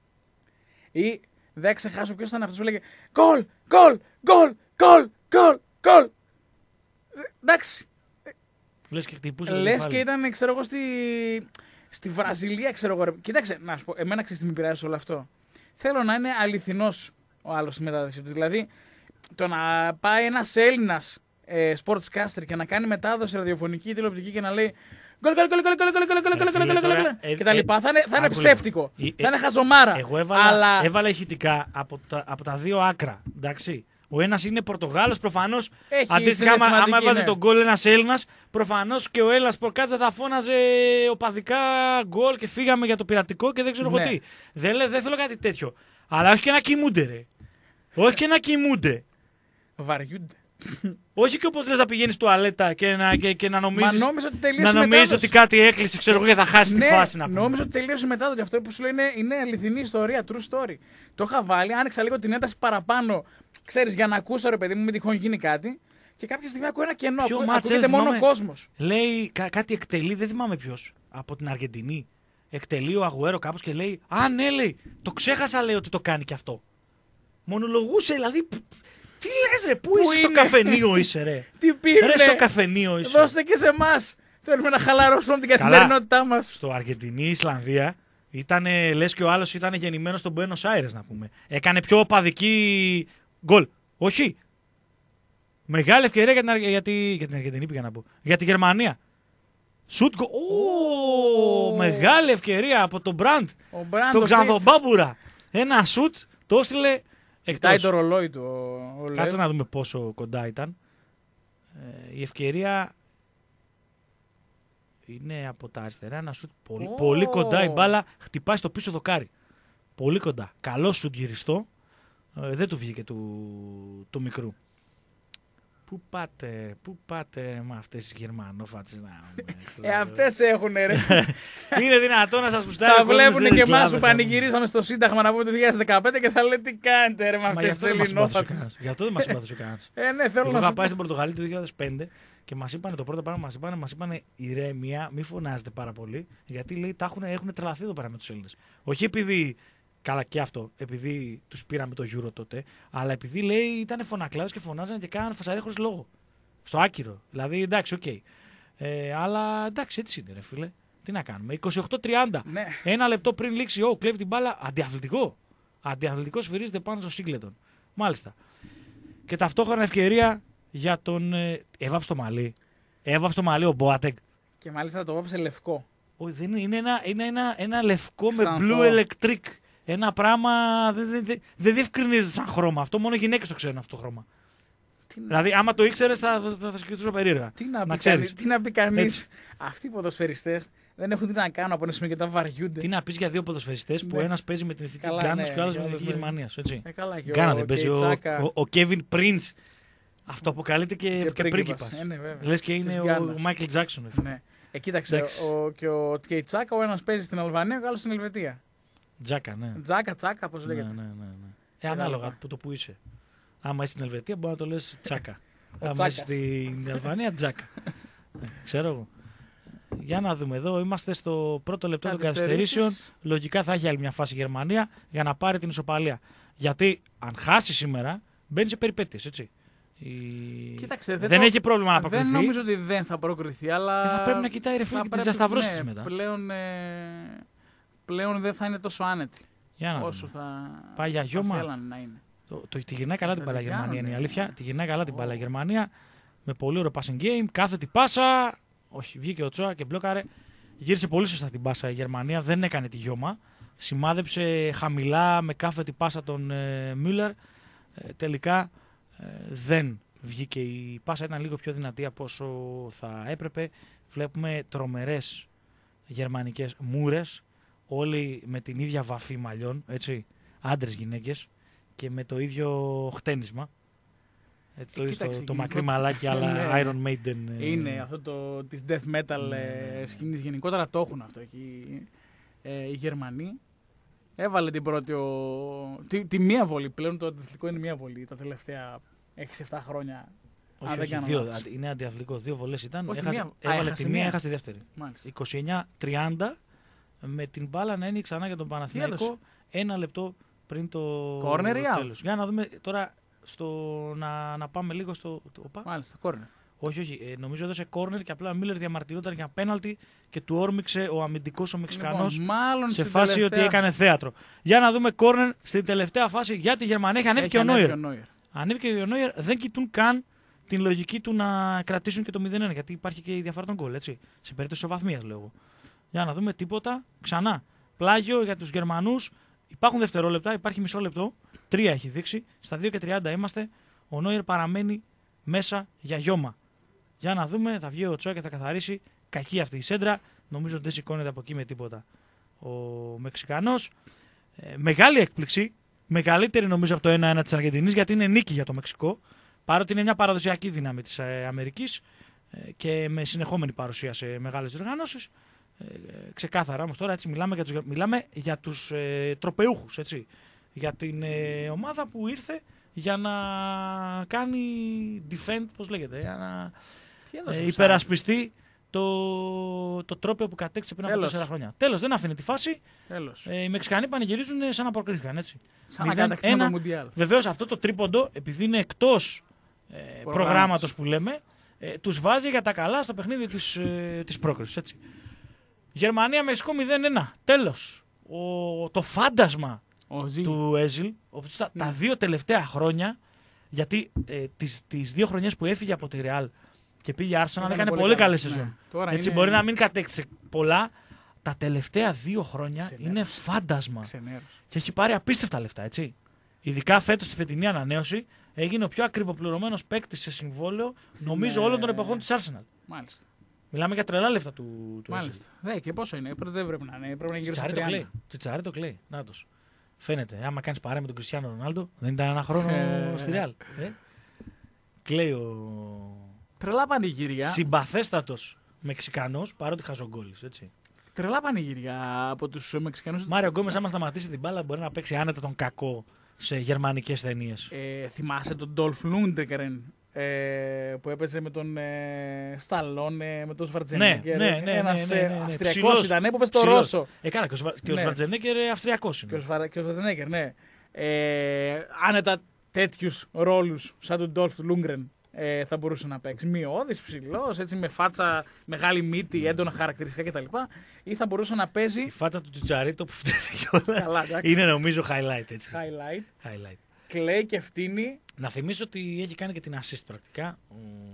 Ή δεν ξεχάσω ποιος ήταν αυτός που λέγε γκολ, γκολ, γκολ, γκολ, γκολ, γκολ. Εντάξει. Λες και χτυπούσε. Λες και ήταν, ξέρω εγώ, στη, στη Βραζιλία, ξέρω εγώ. Κοίταξε, να σου πω, εμένα ξέρεις τι με πειράζει όλο αυτό. θέλω να είναι αληθινός ο άλλος στη μετάδοση του. Δηλαδή, το να πάει ένας Έλληνας ε, sportscaster και να κάνει μετάδοση ραδιοφωνική ή τηλεοπτική και να λέει γκολ, γκολ, γκολ, γκολ, γκολ, γκολ, γκολ, γκολ, γκολ, γκολ, γκολ, και τα λοιπά, θα είναι ψεύτικο. Θα είναι χαζομάρα. Εγώ έβαλα, έβαλα ηχητικά από τα, από τα δύο άκρα. Εντάξει. Ο ένας είναι Πορτογάλος, προφανώς. Αντίστοιχα, άμα, άμα έβαζε ναι. τον γκολ ένας Έλληνας, προφανώς και ο Έλληνας προκάτσε θα φώναζε οπαδικά γκολ και φύγαμε για το πειρατικό και δεν ξέρω εγώ ναι. τι. Δεν, δεν θέλω κάτι τέτοιο. Αλλά όχι και να κοιμούνται, ρε. Όχι και να κοιμούνται. Βαριούνται. Όχι και όπως λες να πηγαίνεις τουαλέτα και να, και, και να νομίζεις, ότι, να νομίζεις ότι κάτι έκλεισε, ξέρω εγώ, και θα χάσει ναι, τη φάση να πούμε. Νόμιζα ότι τελείωσε μετά το αυτό που σου λέω είναι, είναι αληθινή ιστορία, true story. Το είχα βάλει, άνοιξα λίγο την ένταση παραπάνω, ξέρεις, για να ακούσω ρε παιδί μου, μην τυχόν γίνει κάτι. Και κάποια στιγμή ακούω ένα κενό, Ποιο ακού, μάτς, ακούγεται ε, μόνο θυμάμαι, ο κόσμος. Λέει κά, κάτι εκτελεί, δεν θυμάμαι ποιος, από την Αργεντινή. Εκτελεί ο Αγουέρο κάπως και λέει, α ναι, λέει, το ξέχασα, λέει, ότι το κάνει κι αυτό. Μονολογούσε, δηλαδή. Τι λες ρε, πού, πού είσαι, στο καφενείο είσαι ρε. Τι πήρε. Ρε, στο καφενείο είσαι. Δώστε και σε εμάς. Θέλουμε να χαλαρώσουμε την καθημερινότητά μας. Στο Αργεντινή, Ισλανδία, ήτανε, λες και ο άλλος ήταν γεννημένος στον Μπουένος Άιρες να πούμε. Έκανε πιο οπαδική γκολ. Όχι. Μεγάλη ευκαιρία για την, Αργ... για, τη... για την Αργεντινή πήγα να πω. Για τη Γερμανία. Σουτ γκολ. Oh, μεγάλη ευκαιρία από τον Μπραντ. Τον Ξανθομπάμπουρα. Ένα σουτ το έστειλε. Κοιτάει το ρολόι του. Ο, ο Κάτσε να δούμε πόσο κοντά ήταν. Ε, η ευκαιρία είναι από τα αριστερά. Ένα σουτ πολύ, oh. πολύ κοντά. Η μπάλα χτυπάει στο πίσω δοκάρι. Πολύ κοντά. Καλό σουτ γυριστό. Ε, δεν του βγήκε του, του μικρού. Πού πάτε, πού πάτε με αυτές τις Γερμανόφατσες να... ε, αυτές έχουνε ρε. Είναι δυνατόν να σας πουστάρει. Θα βλέπουνε και εμάς που πανηγυρίσαμε στο Σύνταγμα να πούμε το δύο χιλιάδες δεκαπέντε και θα λένε τι κάνετε ρε με αυτές τις Ελληνόφατσες. Γι' αυτό δεν μας συμπάθησε κανένας. Ε, ναι, θέλω Εγώ να είχα σου πάει στην Πορτογαλία το δύο χιλιάδες πέντε και μας είπανε το πρώτο πράγμα, μας είπανε, μας είπανε ηρέμια, μη φωνάζετε πάρα πολύ, γιατί λέει τα έχουν τρελαθεί εδώ πέρα με τους Έλληνες. Όχι επειδή. Καλά και αυτό, επειδή τους πήραμε το Euro τότε, αλλά επειδή λέει ήταν φωνακλάδες και φωνάζανε και κάνανε φασαρία χωρίς λόγο. Στο άκυρο. Δηλαδή εντάξει, οκ. Okay. Ε, αλλά εντάξει, έτσι είναι, ρε φίλε. Τι να κάνουμε. είκοσι οκτώ τριάντα. Ναι. Ένα λεπτό πριν λήξει, ο κλέβει την μπάλα. Αντιαθλητικό. Αντιαθλητικό σφυρίζεται πάνω στο Σίγκλετον. Μάλιστα. Και ταυτόχρονα ευκαιρία για τον. Ε, έβαψε το μαλλί. Έβαψε το μαλλί ο Μπόατεγκ. Και μάλιστα το βάψε λευκό. Όχι, δεν είναι. Είναι ένα, είναι ένα, ένα λευκό Ξανθό. με blue electric. Ένα πράγμα δεν δε, δε, δε διευκρινίζεται σαν χρώμα. Αυτό μόνο οι γυναίκες το ξέρουν αυτό το χρώμα. Τι δηλαδή, άμα το ήξερες θα, θα, θα, θα σκεφτούσω περίεργα. Τι να, να πει κανείς, τι να πει κανείς. Αυτοί οι ποδοσφαιριστές δεν έχουν τι να κάνουν από ένα σημείο και τα βαριούνται. Τι να πεις για δύο ποδοσφαιριστές που ναι. ένας παίζει με την εθνική καλά, Γκάνας ναι, και ο άλλος με την ναι, εθνική ναι. Γερμανίας. Έτσι. Ε, καλά, και Γκάνα ο, δεν παίζει. Ο, ο, ο Kevin Prince αυτοαποκαλείται και, και, και πρίγκιπας. Ε, ναι, λες και είναι ο Μάικλ Τζάκσον. Ναι. Ε, κοίταξε, ο, και ο Κεϊτσάκα ο ένας παίζει στην Αλβανία και ο άλλος στην Ελβετία. Τζάκα, ναι. Τζάκα, τσάκα, πώς λέγεται. Ναι, ναι, ναι, ναι. Ε, ανάλογα από το που είσαι. Άμα είσαι στην Ελβετία, μπορεί να το λες τσάκα. Άμα είσαι στην Αλβανία, τζάκα. ε, ξέρω εγώ. Για να δούμε εδώ. Είμαστε στο πρώτο λεπτό των καθυστερήσεων. Λογικά θα έχει άλλη μια φάση η Γερμανία για να πάρει την ισοπαλία. Γιατί αν χάσει σήμερα, μπαίνει σε περιπέτειες, έτσι. Η... Κοίταξε, δεν δεν το... έχει πρόβλημα να προκριθεί. Δεν νομίζω ότι δεν θα προκριθεί, αλλά. Και θα πρέπει να κοιτάει ρε φίλε και τη διασταυρώσει ναι, μετά. Πλέον, ε... πλέον δεν θα είναι τόσο άνετη. Για να όσο θα, πάει για γιώμα. θα θέλανε να είναι. Το, το, τη γυρνάει καλά την μπάλα η Γερμανία, είναι η αλήθεια. Τη γυρνάει καλά την μπάλα η Γερμανία. Με πολύ ωραίο passing game. Κάθετη πάσα. Όχι, βγήκε ο Τσόα και μπλόκαρε. Γύρισε πολύ σωστά την πάσα η Γερμανία. Δεν έκανε τη γιώμα. Σημάδεψε χαμηλά με κάθετη πάσα τον ε, Μιούλερ. Ε, τελικά ε, δεν βγήκε η πάσα. Ήταν λίγο πιο δυνατή από όσο θα έπρεπε. Βλέπουμε τρομερές γερμανικές μούρες. Όλοι με την ίδια βαφή μαλλιών. Έτσι. Άντρες, γυναίκες. Και με το ίδιο χτένισμα. Έτσι, το, Κοίταξε, το, το μακρύ μαλάκι, αλλά Iron Maiden. Είναι αυτό το, της death metal ναι. σκηνής. Γενικότερα το έχουν αυτό εκεί ε, οι Γερμανοί. Έβαλε την πρώτη, ο, τη, τη μία βολή. Πλέον το αντιαθλητικό είναι μία βολή τα τελευταία έξι εφτά χρόνια. Όχι, αν όχι, δεν δύο, είναι αντιαθλητικό. Δύο βολές ήταν. Όχι, έχασε, μία, έβαλε α, τη μία, έχασε τη δεύτερη. Μάλιστα. είκοσι εννιά τριάντα με την μπάλα να είναι ξανά για τον Παναθηναϊκό. Ένα λεπτό πριν το Corner τέλος. Για να δούμε τώρα. Στο, να, να πάμε λίγο στο. Οπα. Μάλιστα, κόρνερ. Όχι, όχι. Ε, νομίζω έδωσε κόρνερ και απλά ο Μίλλερ διαμαρτυρόταν για πέναλτι και του όρμηξε ο αμυντικός ο Μεξικανός Λοιπόν, μάλλον σε στην φάση τελευταία... ότι έκανε θέατρο. Για να δούμε κόρνερ στην τελευταία φάση για τη Γερμανία. Έχει ανέβει και ο Νόιερ. Ανέβηκε και ο Νόιερ, δεν κοιτούν καν την λογική του να κρατήσουν και το μηδέν ένα, γιατί υπάρχει και η διαφορά των γκολ, έτσι. Σε περίπτωση ισοβαθμίας, λέω. Για να δούμε τίποτα. Ξανά. Πλάγιο για τους Γερμανούς. Υπάρχουν δευτερόλεπτα, υπάρχει μισό λεπτό. Τρία έχει δείξει. Στα δύο και τριάντα είμαστε. Ο Νόιερ παραμένει μέσα για γιώμα. Για να δούμε, θα βγει ο Τσόα και θα καθαρίσει. Κακή αυτή η σέντρα. Νομίζω ότι δεν σηκώνεται από εκεί με τίποτα ο Μεξικανός. Ε, μεγάλη έκπληξη. Μεγαλύτερη νομίζω από το ένα ένα της Αργεντινής, γιατί είναι νίκη για το Μεξικό. Παρότι είναι μια παραδοσιακή δύναμη της ε, Αμερικής ε, και με συνεχόμενη παρουσία σε μεγάλες διοργανώσεις. Ε, ξεκάθαρα όμως τώρα έτσι μιλάμε για τους, μιλάμε για τους ε, τροπεούχους, έτσι. Για την ε, ομάδα που ήρθε για να κάνει defend, πώς λέγεται, για να ε, υπερασπιστεί το, το τρόπαιο που κατέκτησε πριν από τέσσερα χρόνια. Τέλος, δεν αφήνει τη φάση. Ε, οι Μεξικανοί πανηγυρίζουν σαν να προκρίθηκαν, έτσι. Σαν να κατακτήσουν το Μουντιάλ. Βεβαίως αυτό το τρίποντο, επειδή είναι εκτός ε, προγράμματος που λέμε, ε, τους βάζει για τα καλά στο παιχνίδι της, ε, της πρόκρισης, έτσι. Γερμανία Μεξικό μηδέν ένα. Τέλος. Ο, το φάντασμα του Έζιλ, τα, ναι. τα δύο τελευταία χρόνια, γιατί ε, τις, τις δύο χρονιές που έφυγε από τη Ρεάλ και πήγε Arsenal, έκανε πολύ, πολύ καλή σεζόν. Ναι. Έτσι, είναι... Μπορεί να μην κατέκτησε πολλά. Τα τελευταία δύο χρόνια Ξενέρος. είναι φάντασμα. Ξενέρος. Και έχει πάρει απίστευτα λεφτά, έτσι. Ειδικά φέτος στη φετινή ανανέωση έγινε ο πιο ακριβοπληρωμένος παίκτης σε συμβόλαιο, Στην νομίζω, ε... όλων των εποχών της Arsenal. Μάλιστα. Μιλάμε για τρελά λεφτά του, του Μάλιστα. Ναι, και πόσο είναι, δεν πρέπει να είναι. Πρέπει να γύρω στα τριάντα. Τσιτσάρι το κλαίει. Νάτος. Φαίνεται. Άμα κάνεις παρέα με τον Κριστιάνο Ρονάλντο, δεν ήταν ένα χρόνο στη Ρεάλ. Ε? Κλαίει ο. Τρελά πανηγύρια. Συμπαθέστατος Μεξικανός, παρότι χαζογκόλης, έτσι. Τρελά πανηγύρια από τους Μεξικανούς. Μάριο Γκόμες, άμα σταματήσει την μπάλα, μπορεί να παίξει άνετα τον κακό σε γερμανικές ταινίες. Ε, θυμάσαι τον Ντόλφ Λούντεγκρεν ε, που έπαιζε με τον ε, Σταλόνε, με τον Σβαρτζενέγκερ. Ναι, ναι, ναι. Ένας ναι, ναι, ναι, ναι. Αυστριακός ήταν, που έπαιζε το Ρώσο. Ε, καλά, και ο, Σβα... ναι. ο Σβαρτζενέγκερ Αυστριακός είναι. Και ο, Σβα... και ο Σβαρτζενέγκερ, ναι. Ε, άνετα τέτοιους ρόλους σαν τον Ντόλφ Λούντεγκρεν. Ε, θα μπορούσε να παίξει. Μειώδης, ψηλός, έτσι με φάτσα, μεγάλη μύτη, έντονα χαρακτηριστικά κτλ. Ή θα μπορούσε να παίζει. Η φάτσα του Τσιτσαρίτο που φταίει κιόλα. Είναι νομίζω highlight, έτσι. Highlight. highlight. Κλαίει και φτύνει. Να θυμίσω ότι έχει κάνει και την assist πρακτικά. Ο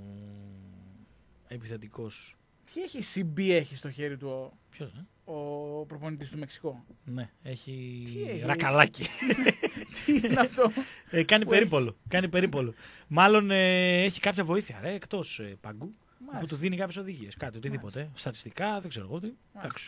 επιθετικός. Τι έχει σι μπι έχει στο χέρι του ο, Ποιος, ε? ο προπονητής του Μεξικό. Ναι, έχει, έχει? ρακαλάκι. Τι είναι αυτό. ε, κάνει, περίπολο, κάνει περίπολο. Μάλλον ε, έχει κάποια βοήθεια ρε, εκτός ε, παγκού. Μάλιστα. Που του δίνει κάποιες οδηγίες. Κάτι, οτιδήποτε. Μάλιστα. Στατιστικά, δεν ξέρω εγώ τι.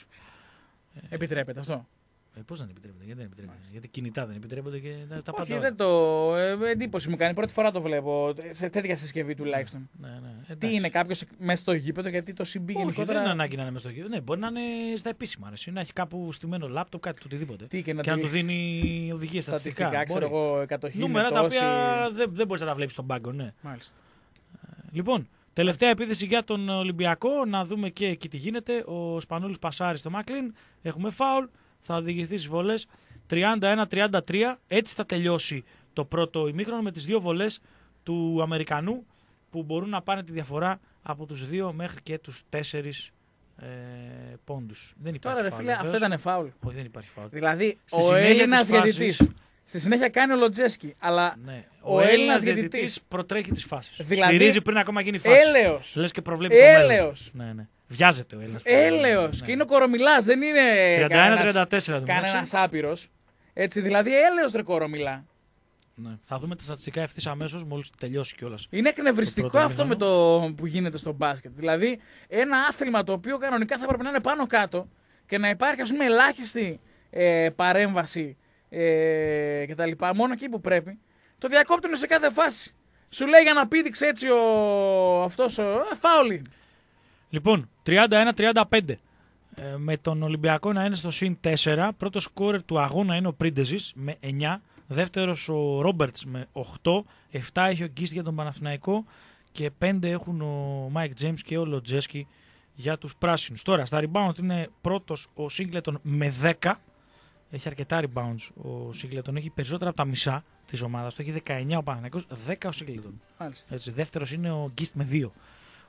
Επιτρέπεται αυτό. Ε, πώς δεν επιτρέπεται, γιατί δεν επιτρέπεται. Γιατί κινητά δεν επιτρέπονται και τα, τα Όχι, πάντα. δεν το. Ε, εντύπωση μου κάνει. Πρώτη φορά το βλέπω σε τέτοια συσκευή τουλάχιστον. Ναι, ναι, τι είναι κάποιο μέσα στο γήπεδο, γιατί το σι μπι γενικότερα. Δεν είναι ανάγκη να είναι μέσα στο γήπεδο. Ναι, μπορεί να είναι στα επίσημα. Αρέσει. Να έχει κάπου στημένο λάπτοπ, κάτι το οτιδήποτε. Τι και να, και να του δίνει οδηγίες στατιστικά. Στατιστικά, ξέρω εγώ, εκατό χιλιάδες. Νούμερα τα οποία δεν, δεν μπορεί να τα βλέπει στον πάγκο, ναι. Μάλιστα. Λοιπόν, τελευταία επίθεση για τον Ολυμπιακό. Να δούμε και εκεί τι γίνεται. Ο Σπανούλης πασάρει στο Μάκλιν. Έχουμε φάουλ. Θα οδηγηθεί στις βολές τριάντα ένα τριάντα τρία. Έτσι θα τελειώσει το πρώτο ημίχρονο με τις δύο βολές του Αμερικανού που μπορούν να πάνε τη διαφορά από τους δύο μέχρι και τους τέσσερις ε, πόντους. Δεν υπάρχει. Τώρα ρε φίλε, αυτό ήταν φάουλ. Όχι, δεν υπάρχει φάουλ. Δηλαδή ο Έλληνας διαιτητής στη συνέχεια κάνει ο Λοτζέσκι, αλλά ναι. ο, ο Έλληνας διαιτητής προτρέχει τις φάσεις. Δηλαδή, σφυρίζει πριν ακόμα γίνει φάση. Έλεος. Λες και προβλέπει έλεος. Το μέλλον. Ναι, ναι. Βιάζεται ο Έλληνας. Έλεος. Ναι. Και είναι ο Κορομιλάς, δεν είναι τριάντα ένα τριάντα τέσσερα. Κανένας άπειρος. Έτσι, δηλαδή έλεος ρε Κορομιλά. Ναι. Θα δούμε τα στατιστικά ευθύς αμέσως μόλις τελειώσει κιόλας. Είναι εκνευριστικό αυτό με το που γίνεται στο μπάσκετ. Δηλαδή ένα άθλημα το οποίο κανονικά θα έπρεπε να είναι πάνω κάτω και να υπάρχει ας πούμε ελάχιστη ε, παρέμβαση ε, κτλ. Μόνο εκεί που πρέπει. Το διακόπτουν σε κάθε φάση. Σου λέει για να πήδηξε έτσι ο αυτός ο ε, φάουλι. Λοιπόν, τριάντα ένα τριάντα πέντε. Ε, με τον Ολυμπιακό να είναι στο συν τέσσερα. Πρώτο σκόρερ του αγώνα είναι ο Πρίντεζης με εννιά. Δεύτερος ο Ρόμπερτς με οκτώ. επτά έχει ο Γκίστ για τον Παναθηναϊκό. Και πέντε έχουν ο Μάικ Τζέιμς και ο Λοτζέσκι για τους πράσινους. Τώρα στα rebound είναι πρώτος ο Σίγκλετον με δέκα. Έχει αρκετά rebounds ο Σίγκλετον. Έχει περισσότερα από τα μισά της ομάδας. Το έχει δεκαεννιά ο Παναθηναϊκός, δέκα ο Σίγκλετον. Δεύτερος είναι ο Γκίστ με δύο.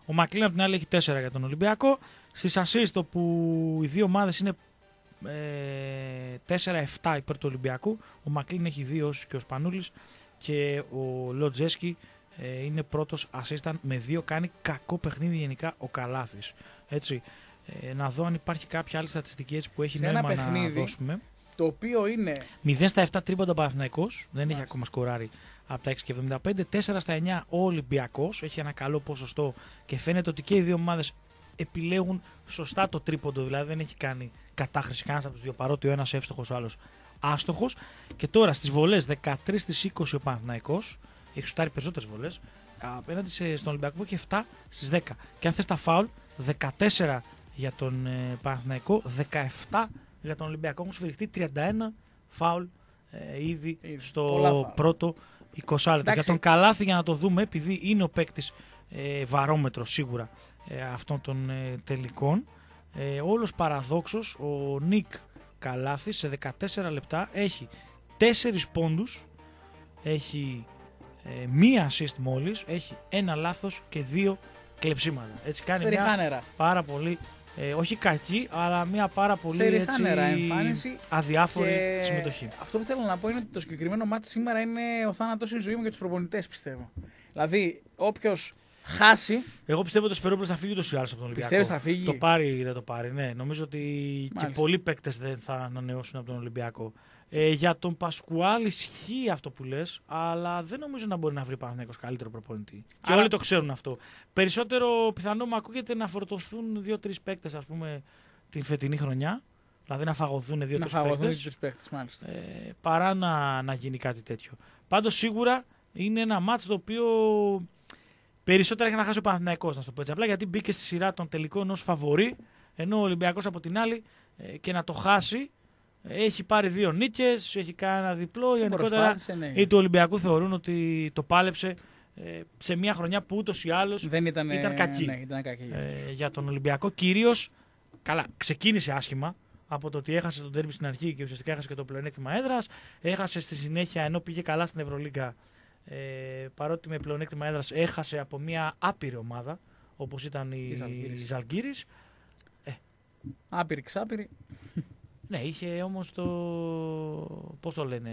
Ο Μακλίν από την άλλη έχει τέσσερα για τον Ολυμπιακό. Στις assist όπου οι δύο ομάδες είναι ε, τέσσερα επτά υπέρ του Ολυμπιακού. Ο Μακλίν έχει δύο όσους και ο Σπανούλης και ο Λοτζέσκι ε, είναι πρώτος assistant με δύο. Κάνει κακό παιχνίδι γενικά ο Καλάθης. Έτσι. Ε, να δω αν υπάρχει κάποια άλλη στατιστική έτσι που έχει σε νόημα ένα παιχνίδι, να δώσουμε. Το οποίο είναι μηδέν στα επτά τρίποντα ο Παναθηναϊκός, δεν Μάλιστα. έχει ακόμα σκοράρει από τα έξι και εβδομήντα πέντε. τέσσερα στα εννιά ο Ολυμπιακός, έχει ένα καλό ποσοστό και φαίνεται ότι και οι δύο ομάδες επιλέγουν σωστά το τρίποντο, δηλαδή δεν έχει κάνει κατάχρηση κανένας από τους δύο, παρότι ο ένας εύστοχος, ο άλλος άστοχος. Και τώρα στις βολές δεκατρείς στις είκοσι ο Παναθηναϊκός, έχει σουτάρει περισσότερες βολές, απέναντι στον Ολυμπιακό που έχει επτά στις δέκα. Και αν θες τα φάουλ, δεκατέσσερα για τον ε, Παναθηναϊκό, δεκαεπτά για τον Ολυμπιακό. Έχουν σφυριχτεί τριάντα ένα φάουλ ε, ήδη Ήδη. στο πρώτο είκοσι λεπτό. Για τον Καλάθη, για να το δούμε, επειδή είναι ο παίκτης ε, βαρόμετρο σίγουρα ε, αυτών των ε, τελικών, ε, όλος παραδόξως ο Νίκ Καλάθης σε δεκατέσσερα λεπτά έχει τέσσερις πόντους, έχει ε, μία assist μόλις, έχει ένα λάθος και δύο κλεψίματα. Έτσι κάνει σε μια ριχάνερα. πάρα πολύ, ε, όχι κακή, αλλά μια πάρα πολύ Σε ριχάνερα έτσι, εμφάνιση. αδιάφορη Και συμμετοχή. αυτό που θέλω να πω είναι ότι το συγκεκριμένο μάτι σήμερα είναι ο θάνατος στη ζωή μου για τους προπονητές, πιστεύω. Δηλαδή, όποιος χάσει. Εγώ πιστεύω ότι ο Σφερόπουλος θα φύγει ούτως ή άλλως από τον Ολυμπιακό. Πιστεύεις θα φύγει? Το πάρει ή δεν το πάρει, ναι. Νομίζω ότι Μάλιστα. και πολλοί παίκτες δεν θα ανανεώσουν από τον Ολυμπιακό. Ε, για τον Πασκουάλ ισχύει αυτό που λες, αλλά δεν νομίζω να μπορεί να βρει Παναθηναϊκός καλύτερο προπονητή. Και Άρα... όλοι το ξέρουν αυτό. Περισσότερο πιθανό μου ακούγεται να φορτωθούν δύο-τρεις παίκτες, ας πούμε, την φετινή χρονιά. Δηλαδή να φαγωθούν δύο-τρεις παίκτες. παίκτες, μάλιστα. Ε, παρά να, να γίνει κάτι τέτοιο. Πάντως σίγουρα είναι ένα μάτς το οποίο περισσότερα έχει να χάσει ο Παναθηναϊκός, να το πω έτσι απλά, γιατί μπήκε στη σειρά των τελικών ως φαβορί, ενώ ο Ολυμπιακός από την άλλη ε, και να το χάσει. Έχει πάρει δύο νίκες, έχει κάνει ένα διπλό. Γενικότερα ναι. οι του Ολυμπιακού θεωρούν ότι το πάλεψε ε, σε μια χρονιά που ούτως ή άλλως δεν ήταν, ήταν κακή, ναι, ήταν κακή για, ε, για τον Ολυμπιακό. Κυρίως, καλά, ξεκίνησε άσχημα από το ότι έχασε τον τέρμι στην αρχή και ουσιαστικά έχασε και το πλεονέκτημα έδρας. Έχασε στη συνέχεια, ενώ πήγε καλά στην Ευρωλίγκα, ε, παρότι με πλεονέκτημα έδρας έχασε από μια άπειρη ομάδα όπως ήταν η, η Ζαλγκίρις. Ε. Άπειρη, ξάπειρη. Ναι, είχε όμως το. Πώς το λένε.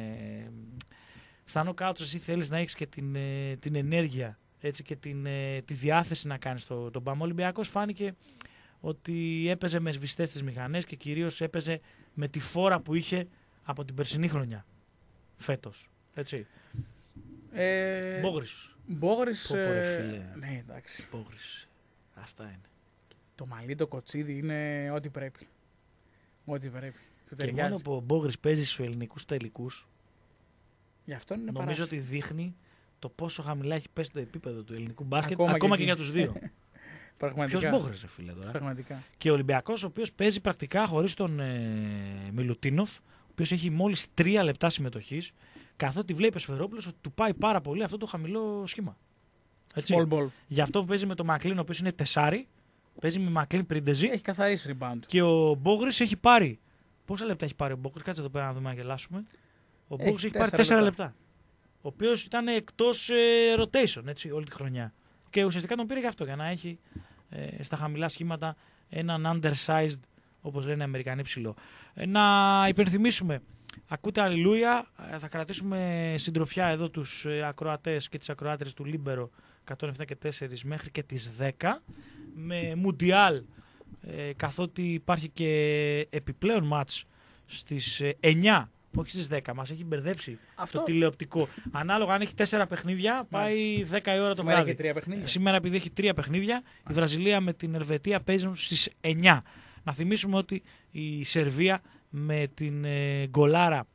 Στα νοκάουτς εσύ θέλεις να έχεις και την, την ενέργεια, έτσι, και την, τη διάθεση να κάνεις τον το μπαμ. Ο Ολυμπιακός φάνηκε ότι έπαιζε με σβηστές τις μηχανές και κυρίως έπαιζε με τη φόρα που είχε από την περσινή χρονιά. Φέτος. Έτσι. Ε, Μπόγρης. Μπόγρης. Πω, πω, ρε, ε, φίλε. ναι, εντάξει. Μπόγρης. Αυτά είναι. Το μαλλί, το κοτσίδι είναι ό,τι πρέπει. Ό,τι πρέπει. Του Και ταιριάζει. μόνο που ο Μπόγρης παίζει στους ελληνικούς τελικούς, Γι' αυτό είναι νομίζω παράσιτο. ότι δείχνει το πόσο χαμηλά έχει πέσει το επίπεδο του ελληνικού μπάσκετ, Ακόμα ακόμα, και και, εκεί. για τους δύο. Πραγματικά. Ποιος Μπόγρης, ρε φίλε, τώρα. Πραγματικά. Και ο Ολυμπιακός, ο οποίος παίζει πρακτικά χωρίς τον ε, Μιλουτίνοφ, ο οποίος έχει μόλις τρία λεπτά συμμετοχής, καθότι βλέπει ο Σφερόπουλος ότι του πάει πάρα πολύ αυτό το χαμηλό σχήμα. Έτσι. Small ball. Γι' αυτό που παίζει με τον Μακλίν, ο οποίος είναι τεσάρι, παίζει με Μακλίν Πριντεζή, Έχει καθαρίσει rebound. και ο Μπόγρης έχει πάρει. Πόσα λεπτά έχει πάρει ο Μπόγρης, κάτσε εδώ πέρα να δούμε να γελάσουμε. Ο Μπόγρης έχει πάρει τέσσερα λεπτά. Ο οποίος ήταν εκτός ε, rotation, έτσι, όλη τη χρονιά. Και ουσιαστικά τον πήρε γι' αυτό, για να έχει ε, στα χαμηλά σχήματα έναν undersized, όπως λένε οι Αμερικανοί, ψηλό. Ε, να υπενθυμίσουμε, ακούτε αλληλούια, ε, θα κρατήσουμε συντροφιά εδώ τους ε, ακροατές και τις ακροάτρες του Λίμπερο εκατόν επτά και τέσσερα μέχρι και τις δέκα, με Μουντιάλ, ε, καθότι υπάρχει και επιπλέον μάτς στις ε, εννιά. Όχι στις δέκα, μας έχει μπερδέψει Αυτό... το τηλεοπτικό. Ανάλογα αν έχει τέσσερα παιχνίδια, πάει δέκα η ώρα το Σήμερα βράδυ. έχει τρία παιχνίδια. Σήμερα, επειδή έχει τρία παιχνίδια, η Βραζιλία με την Ελβετία παίζουν στις εννιά. Να θυμίσουμε ότι η Σερβία με την ε, γκολάρα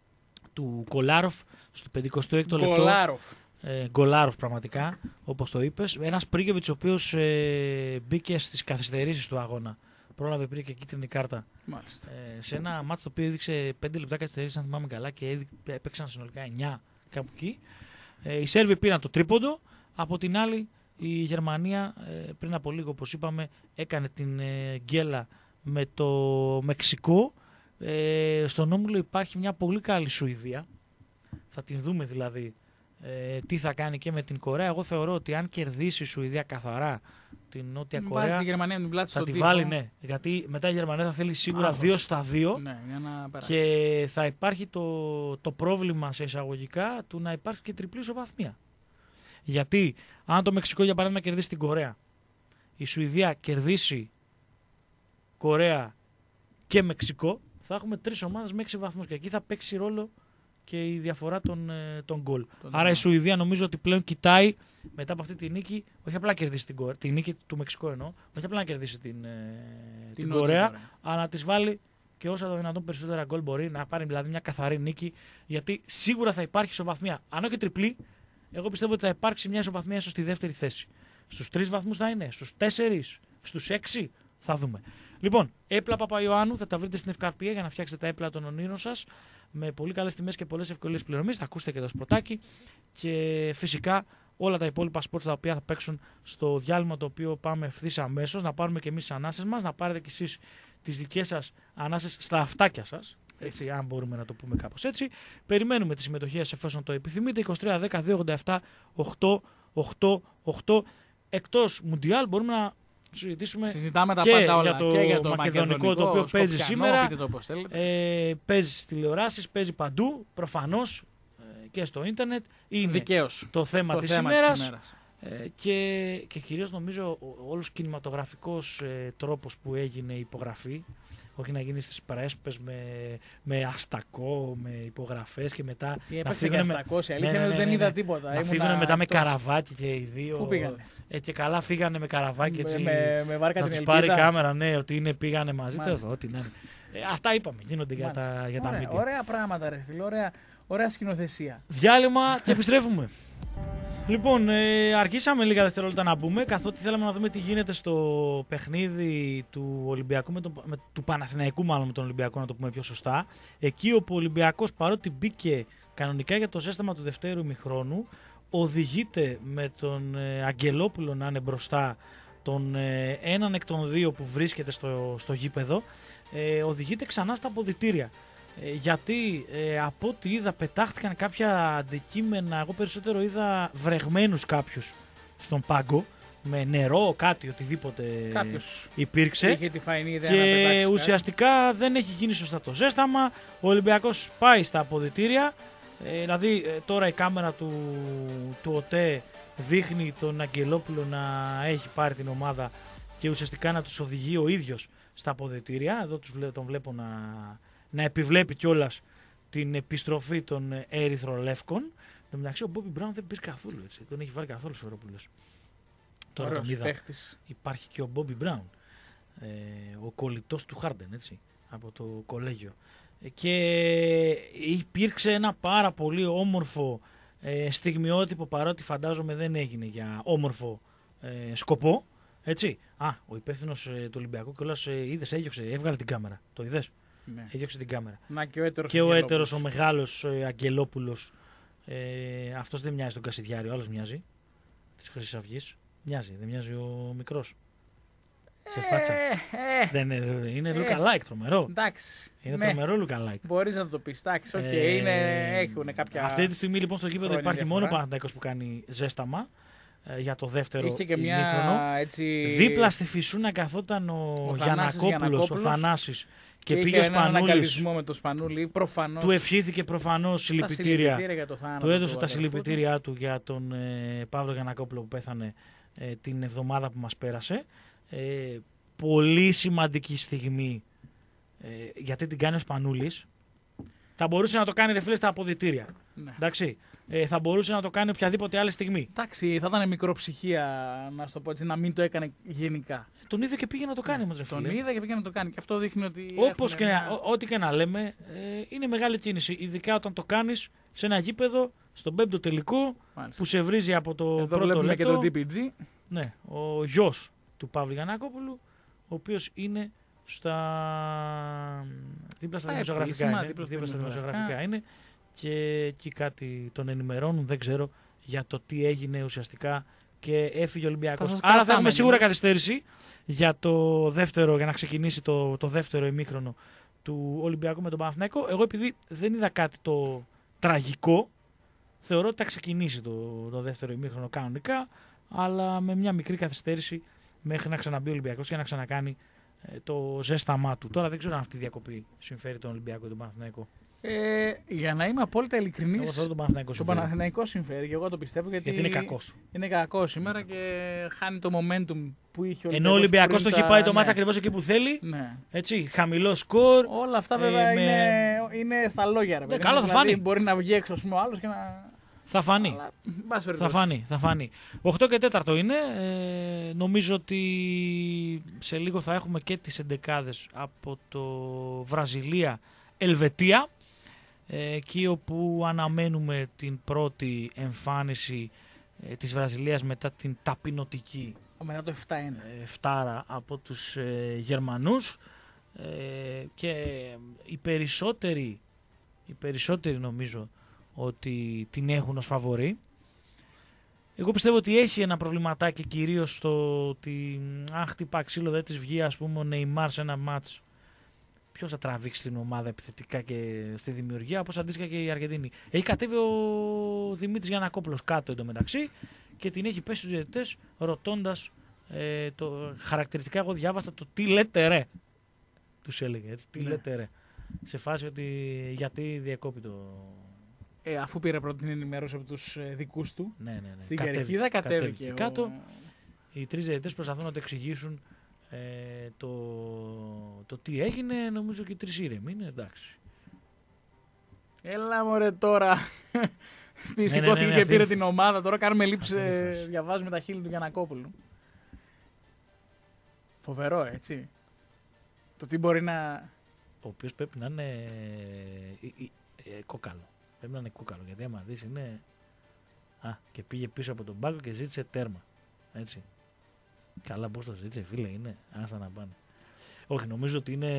του Κολάροφ στο πενηκοστό έκτο λεπτό. Γκολάροφ. Ε, Γκολάροφ, πραγματικά, όπως το είπες. Ένας Πρίγκεβιτς ο οποίος ε, μπήκε στις καθυστερήσεις του αγώνα. Πρόλαβε, πήρε και κίτρινη κάρτα. Μάλιστα. Ε, σε ένα μάτσο το οποίο έδειξε πέντε λεπτά καθυστερήσεις, αν θυμάμαι καλά, και έπαιξαν συνολικά εννιά κάπου εκεί. Ε, οι Σέρβοι πήραν το τρίποντο. Από την άλλη, η Γερμανία ε, πριν από λίγο, όπως είπαμε, έκανε την ε, γκέλα με το Μεξικό. Ε, στον όμιλο υπάρχει μια πολύ καλή Σουηδία. Θα την δούμε δηλαδή ε, τι θα κάνει και με την Κορέα. Εγώ θεωρώ ότι αν κερδίσει η Σουηδία καθαρά την Νότια Μην Κορέα, βάζει τη Γερμανία με την πλάτη θα στον τη τοίχο. βάλει, ναι. Γιατί μετά η Γερμανία θα θέλει σίγουρα Άγχος. δύο στα δύο. Ναι, για να περάσει. Και θα υπάρχει το, το πρόβλημα σε εισαγωγικά του να υπάρχει και τριπλή ισοβαθμία. Γιατί αν το Μεξικό για παράδειγμα κερδίσει την Κορέα, η Σουηδία κερδίσει Κορέα και Μεξικό, θα έχουμε τρεις ομάδες με έξι βαθμούς και εκεί θα παίξει ρόλο και η διαφορά των, των γκολ. Άρα η Σουηδία νομίζω ότι πλέον κοιτάει μετά από αυτή τη νίκη, όχι απλά να κερδίσει την, Κορέα, τη νίκη του Μεξικού εννοώ, όχι απλά να κερδίσει την, την, την Κορέα, Κορέα, αλλά να της βάλει και όσα το δυνατόν περισσότερα γκολ μπορεί, να πάρει δηλαδή μια καθαρή νίκη, γιατί σίγουρα θα υπάρχει ισοβαθμία. Αν όχι τριπλή, εγώ πιστεύω ότι θα υπάρξει μια ισοβαθμία ίσως στη δεύτερη θέση. Στους τρεις βαθμούς θα είναι, στους τέσσερις, στους έξι, θα δούμε. Λοιπόν, έπλα Παπαϊωάννου θα τα βρείτε στην Ευκαρπία για να φτιάξετε τα έπλα των ονείρων σας με πολύ καλές τιμές και πολλές ευκολίες πληρωμής. Θα ακούσετε και το σποτάκι και φυσικά όλα τα υπόλοιπα σπορτ τα οποία θα παίξουν στο διάλειμμα το οποίο πάμε ευθύς αμέσως. Να πάρουμε και εμείς τις ανάσες μας, να πάρετε κι εσείς τις δικές σας ανάσες στα αυτάκια σας. Έτσι, αν μπορούμε να το πούμε κάπως έτσι. Περιμένουμε τις συμμετοχές εφόσον το επιθυμείτε. είκοσι τρία δέκα δύο ογδόντα επτά οκτώ οκτώ οκτώ. Εκτός Μουντιάλ μπορούμε να συζητήσουμε Συζητάμε τα και, πάντα όλα. για το και για το μακεδονικό, μακεδονικό το οποίο παίζει σκοπιανό, σήμερα. πείτε το όπως θέλετε. Ε, παίζει στις τηλεοράσεις, παίζει παντού, προφανώς ε, και στο ίντερνετ. Είναι Δικαίως. το θέμα το της θέμα ημέρας. της ημέρας. Ε, και, και κυρίως νομίζω ο, όλος κινηματογραφικός ε, τρόπος που έγινε η υπογραφή, όχι να γίνει στις πρέσπες με, με αστακό, με υπογραφές και μετά Τι να έπαιξε και φύγουνε αστακός, η με, αλήθεια ναι, είναι ναι, ότι ναι, δεν είδα ναι, τίποτα. να Ήμουνα φύγουνε μετά με εκτός. καραβάκι και οι δύο. Πού πήγανε? Ε, και καλά φύγανε με καραβάκι έτσι. Με, με, με βάρκα να την τους ελπίδα. πάρει η κάμερα, ναι, ότι είναι, πήγανε μαζί. Μάλιστα. Ό,τι να είναι. Ε, αυτά είπαμε, γίνονται για Μάλιστα. τα, για τα ωραία, media. ωραία πράγματα ρε φίλε, ωραία, ωραία σκηνοθεσία. Διάλειμμα και επιστρέφουμε. Λοιπόν, ε, αρχίσαμε λίγα δευτερόλεπτα να πούμε, καθότι θέλαμε να δούμε τι γίνεται στο παιχνίδι του Ολυμπιακού, με τον, με, του Παναθηναϊκού μάλλον με τον Ολυμπιακό, να το πούμε πιο σωστά. Εκεί όπου ο Ολυμπιακός, παρότι μπήκε κανονικά για το ζέσταμα του δευτέρου ημιχρόνου, οδηγείται με τον ε, Αγγελόπουλο να είναι μπροστά, τον ε, έναν εκ των δύο που βρίσκεται στο, στο γήπεδο, ε, οδηγείται ξανά στα αποδυτήρια. Ε, γιατί ε, από ό,τι είδα πετάχτηκαν κάποια αντικείμενα, εγώ περισσότερο είδα βρεγμένους κάποιους στον πάγκο, με νερό, κάτι, οτιδήποτε Κάποιος υπήρξε. είχε τη φαϊνή ιδέα να Και πετάξει ουσιαστικά δεν έχει γίνει σωστά το ζέσταμα. Ο Ολυμπιακός πάει στα αποδυτήρια. Ε, δηλαδή ε, τώρα η κάμερα του, του ΟΤΕ δείχνει τον Αγγελόπουλο να έχει πάρει την ομάδα και ουσιαστικά να τους οδηγεί ο ίδιος στα αποδυτήρια. Εδώ τους, τον βλέπω να, να επιβλέπει κιόλας την επιστροφή των ερυθρολεύκων. Εν τω μεταξύ ο Μπόμπι Μπράουν δεν πήρε καθόλου έτσι. Τον έχει βάλει καθόλου Σφερόπουλος. Τώρα Ωραίος τον είδα. παίχτης. Υπάρχει και ο Μπόμπι Μπράουν. Ε, ο κολλητός του Χάρντεν, έτσι, από το κολέγιο. Ε, και υπήρξε ένα πάρα πολύ όμορφο ε, στιγμιότυπο, παρότι φαντάζομαι δεν έγινε για όμορφο ε, σκοπό. Έτσι. Α, ο υπεύθυνος ε, του Ολυμπιακού κιόλας ε, είδες, έδιωξε, έβγαλε την κάμερα. Το είδες? Ναι. Έδιωξε την κάμερα. Να και ο έτερος, Και ο Αγγελόπουλος. έτερος, ο μεγάλος ε, Αγγελόπουλος, ε, αυτός δεν μοιάζει τον Κασιδιάρη, ο άλλος μοιάζει, της Χρυσής Αυγής. Μοιάζει, δεν μοιάζει ο μικρός. Σε φάτσα. Ε, ε, Δεν είναι, είναι Ε. look-alike, τρομερό. εντάξει. Είναι ναι. τρομερό look-alike. Μπορείς να το πεις, εντάξει, οκ, Ε, είναι, έχουν κάποια... Αυτή τη στιγμή λοιπόν στο γήπεδο χρόνια υπάρχει μόνο ο διαφορά. Παναθηναϊκός που κάνει ζέσταμα ε, για το δεύτερο Είχε και ημίχρονο. μια έτσι... Δίπλα στη Φυσούνα καθόταν ο, Ο Θανάσης Γιαννακόπουλος, ο Γιαννακόπουλος. Θανάσης, και, και πήγε ο είχε έναν Σπανούλης. αγκαλισμό με το Σπανούλη, προφανώς. Του ευχήθηκε προφανώς τα συλληπιτήρια. για το θάνατο Του έδωσε του τα αδερφού συλληπιτήριά του για τον ε, Παύλο Γιαννακόπουλο που πέθανε ε, την εβδομάδα που μας πέρασε. Ε, πολύ σημαντική στιγμή, ε, γιατί την κάνει ο Σπανούλης. Θα μπορούσε να το κάνει ρε φίλε στα αποδυτήρια. Ναι. Εντάξει. Ε, θα μπορούσε να το κάνει οποιαδήποτε άλλη στιγμή. Εντάξει, θα ήταν μικροψυχία να σου το πω έτσι, να μην το έκανε γενικά. Τον είδε και πήγε να το κάνει όμως ρε φίλε. Τον είδα και πήγε να το κάνει και αυτό δείχνει ότι. Όπως έχουν και μια- να, ό- ό,τι και να λέμε, ε, είναι μεγάλη κίνηση. Ειδικά όταν το κάνεις σε ένα γήπεδο, στον πέμπτο τελικό, Μάλιστα. που σε βρίζει από το Εδώ πρώτο βλέπουμε λεπτό. και τον ντι πι τζι. Ναι, ο γιος του Παύλου Γιαννακόπουλου, ο οποίος είναι στα... δίπλα στα Στα δημοσιογραφικά επίσημα, είναι, δίπλα στα δίπλα στα δημοσιογραφικά. δημοσιογραφικά είναι και εκεί κάτι τον ενημερώνουν, δεν ξέρω για το τι έγινε ουσιαστικά και έφυγε ο Ολυμπιακός. σας Άρα θα κρατάμε έχουμε σίγουρα εντελώς. καθυστέρηση για το δεύτερο, για να ξεκινήσει το, το δεύτερο ημίχρονο του Ολυμπιακού με τον Παναθηναϊκό. Εγώ επειδή δεν είδα κάτι το τραγικό, θεωρώ ότι θα ξεκινήσει το, το δεύτερο ημίχρονο κανονικά, αλλά με μια μικρή καθυστέρηση μέχρι να ξαναμπεί ο Ολυμπιακός και να ξανακάνει ε, το ζέσταμά του. Τώρα δεν ξέρω αν αυτή η διακοπή συμφέρει τον Ολυμπιακό ή τον Παναθηναϊκό. Ε, για να είμαι απόλυτα ειλικρινής, Εγώ θέλω τον Παναθηναϊκό το συμφέρει. Παναθηναϊκό συμφέρει και εγώ το πιστεύω γιατί, Γιατί είναι κακός. Είναι κακό σήμερα και χάνει το momentum που είχε ο Ολυμπιακός. Ενώ ο Ολυμπιακός το πριν έχει πάει το τα- μάτς ναι. ακριβώς εκεί που θέλει. Ναι. Έτσι, χαμηλό σκορ. Όλα αυτά Ε, βέβαια με- είναι, είναι στα λόγια. Ρε, Ναι, παιδί καλά, μου. θα Δηλαδή, φάνει. Μπορεί να βγει έξω ας πούμε, ο άλλος και να. Θα φανεί. Αλλά, εν πάση Θα περιπτώσει. φανεί, θα φανεί. οκτώ και τέσσερα είναι. Ε, νομίζω ότι σε λίγο θα έχουμε και τις εντεκάδες από το Βραζιλία-Ελβετία. Ε, εκεί όπου αναμένουμε την πρώτη εμφάνιση ε, της Βραζιλίας μετά την ταπεινωτική Μετά το επτά ένα. ε, φτάρα από τους ε, Γερμανούς. Ε, και οι περισσότεροι, οι περισσότεροι νομίζω ότι την έχουν ως φαβορί. Εγώ πιστεύω ότι έχει ένα προβληματάκι κυρίως στο ότι αν χτυπά ξύλο δεν της βγει ας πούμε ο Νεϊμάρ σε ένα μάτς. Ποιος θα τραβήξει την ομάδα επιθετικά και στη δημιουργία, όπως αντίστοιχα και η Αργεντινή. Έχει κατέβει ο Δημήτρης Γιαννακόπουλος κάτω εντωμεταξύ και την έχει πέσει στους διαιτητές ρωτώντας ε, το χαρακτηριστικά. Εγώ διάβασα το τι λέτε ρε. Τους έλεγε έτσι, τι Ναι. λέτε ρε. Σε φάση ότι γιατί διακόπη το. Ε, αφού πήρε πρώτη την ενημέρωση από τους ε, δικούς του. Ναι, ναι, ναι. Στην Κατέβη- κερκίδα κατέβηκε. κατέβηκε ο- κάτω. Οι τρεις διαιτητές προσπαθούν να το εξηγήσουν ε, το, το τι έγινε. Νομίζω και οι τρεις ήρεμοι είναι εντάξει. Έλα μωρέ τώρα. Πει ναι, σηκώθηκε ναι, και αυτή- πήρε την ομάδα. Τώρα κάνουμε λήψη. αυτή είναι η ε, φάση. Διαβάζουμε τα χείλη του Γιαννακόπουλου. Φοβερό, έτσι. Το τι μπορεί να. Ο οποίος πρέπει να είναι ε, ε, ε, κόκαλο. Πρέπει να είναι κόκαλο γιατί άμα δεις είναι. Α, και πήγε πίσω από τον πάγκο και ζήτησε τέρμα. Έτσι. Καλά, πώς το ζήτησε, φίλε, είναι. Άστα να πάνε. Όχι, νομίζω ότι είναι.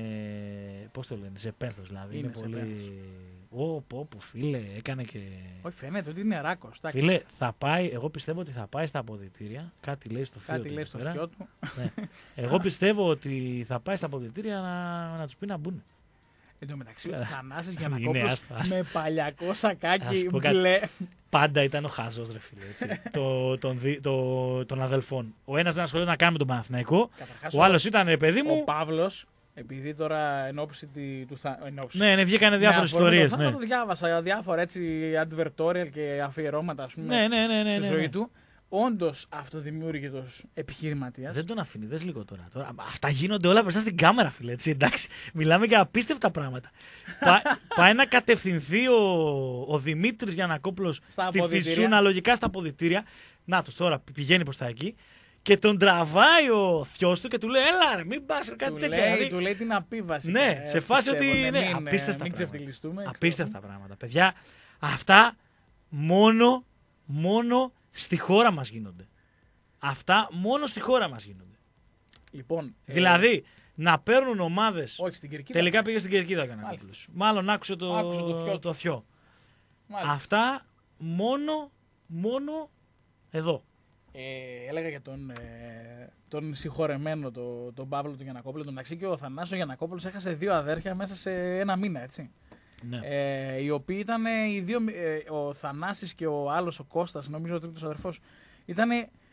Πώς το λένε, σε πένθος δηλαδή. Είναι Είναι, σε πολύ. Ω, πω, πω, φίλε, έκανε και. Όχι, φαίνεται ότι είναι ράκο. Φίλε, θα πάει, εγώ πιστεύω ότι θα πάει στα αποδυτήρια. Κάτι λέει στο φίλο Κάτι του λέει εκεί στο πέρα. φιό του. Ναι. Εγώ πιστεύω ότι θα πάει στα αποδυτήρια να, να του πει να μπουν. Εν τω μεταξύ, Ε, ο Θανάσης είναι, Γιαννακόπουλος άστα, άστα. με παλιακό σακάκι Ας πω κάτι. μπλε. Πάντα ήταν ο χάζος, ρε φίλε. Έτσι. το, των, δι- το, των αδελφών. Ο ένας δεν ασχολείται να κάνει με τον Παναθηναϊκό. Καταρχάς, Ο άλλος ήταν, ρε παιδί ο μου. Παύλος, επειδή τώρα εν ώψη τη- του θα. εν ώψη. Ναι, ναι, βγήκανε διάφορες Με αφορμή ιστορίες. το Ναι. θάνατο διάβασα διάφορα έτσι advertorial και αφιερώματα ας πούμε, Ναι, ναι, ναι, ναι, στη ναι, ζωή ναι. του. Όντως αυτοδημιουργητος επιχειρηματίας. Δεν τον αφήνει, δες λίγο τώρα. τώρα. Αυτά γίνονται όλα μπροστά στην κάμερα, φίλε. Έτσι, εντάξει. Μιλάμε για απίστευτα πράγματα. Πά, πάει να κατευθυνθεί ο, ο Δημήτρης Γιαννακόπουλος Στα στη αποδυτήρια. Φυσούνα, λογικά στα αποδυτήρια. Να το τώρα πηγαίνει προς τα εκεί. Και τον τραβάει ο θειός του και του λέει: Έλα, ρε, μην πας, κάτι του, τέτοιο. λέει, δηλαδή. του λέει την απίβαση. Ναι, ε, σε φάση πιστεύω, ότι. Ναι, μην, ε, απίστευτα Μην πράγματα. ξεφτυλιστούμε. ξέρω. Απίστευτα πράγματα. Παιδιά, αυτά μόνο, μόνο στη χώρα μας γίνονται. Αυτά μόνο στη χώρα μας γίνονται. Λοιπόν, ε, Δηλαδή, να παίρνουν ομάδες. όχι στην Κερκίδα. Τελικά πήγε στην Κερκίδα ο Γιαννακόπουλος. Μάλλον άκουσε το, Άκουσε το θειό του. το θειό. Μάλιστα. Αυτά μόνο, μόνο εδώ. Ε, έλεγα για τον, ε, τον συγχωρεμένο, το, τον Παύλο του Γιαννακόπουλο. Τον μεταξύ και ο Θανάσης ο Γιαννακόπουλος έχασε δύο αδέρφια μέσα σε ένα μήνα, έτσι. Ναι. Ε, οι οποίοι ήταν οι δύο, ε, ο Θανάσης και ο άλλος, ο Κώστας, νομίζω ο τρίτος αδερφός, ήταν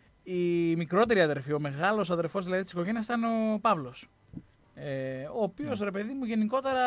οι μικρότεροι αδερφοί. Ο μεγάλος αδερφός δηλαδή της οικογένειας ήταν ο Παύλος. Ε, ο οποίος, Ναι. ρε παιδί μου, γενικότερα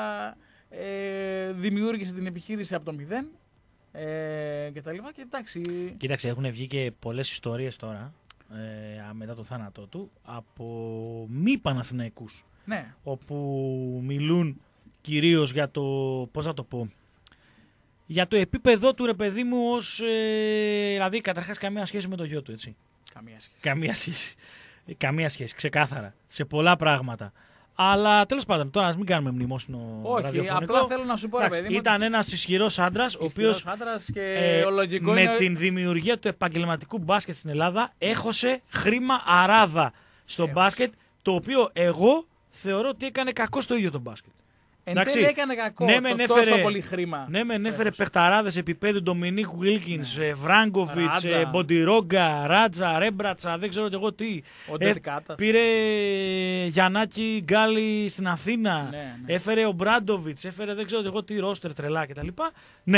ε, δημιούργησε την επιχείρηση από το μηδέν ε, και τα λοιπά και εντάξει. Κοίταξε, έχουν βγει και πολλές ιστορίες τώρα, ε, μετά το θάνατό του, από μη Παναθηναϊκούς, Ναι, όπου μιλούν κυρίως για το, πώς να το πω, για το επίπεδο του, ρε παιδί μου, ως, ε, δηλαδή καταρχάς καμία σχέση με το γιο του, έτσι. καμία σχέση. Καμία σχέση. Καμία σχέση, ξεκάθαρα. Σε πολλά πράγματα. Αλλά τέλος πάντων, τώρα ας μην κάνουμε μνημόσυνο Όχι, ραδιοφωνικό. απλά θέλω να σου πω, ρε Εντάξει, παιδί μου. ήταν ένας ισχυρός άντρας, ο οποίος Ισχυρός άντρας και ε, ο λογικό με είναι... την δημιουργία του επαγγελματικού μπάσκετ στην Ελλάδα έχωσε χρήμα αράδα στο Έχωσε. μπάσκετ, το οποίο εγώ θεωρώ ότι έκανε κακό στο ίδιο το μπάσκετ. Εν εντάξει. τέλει έκανε κακό Ναι, το μεν τόσο έφερε- πολύ χρήμα. Ναι, μεν έφερε έχωσε. παιχταράδες επίπεδου Ντομινίκ Βίλκινς, Ναι. Βράγκοβιτς, Ράτζα. ε, Μποντιρόγκα, Ράτζα, Ρέμπρατσα, δεν ξέρω κι εγώ τι. Ο Ε, Ντετικάτας. Πήρε Γιαννάκη Γκάλι στην Αθήνα. Ναι, ναι. Έφερε ο Μπράντοβιτς, έφερε δεν ξέρω κι εγώ τι ρόστερ τρελά κτλ. Ναι,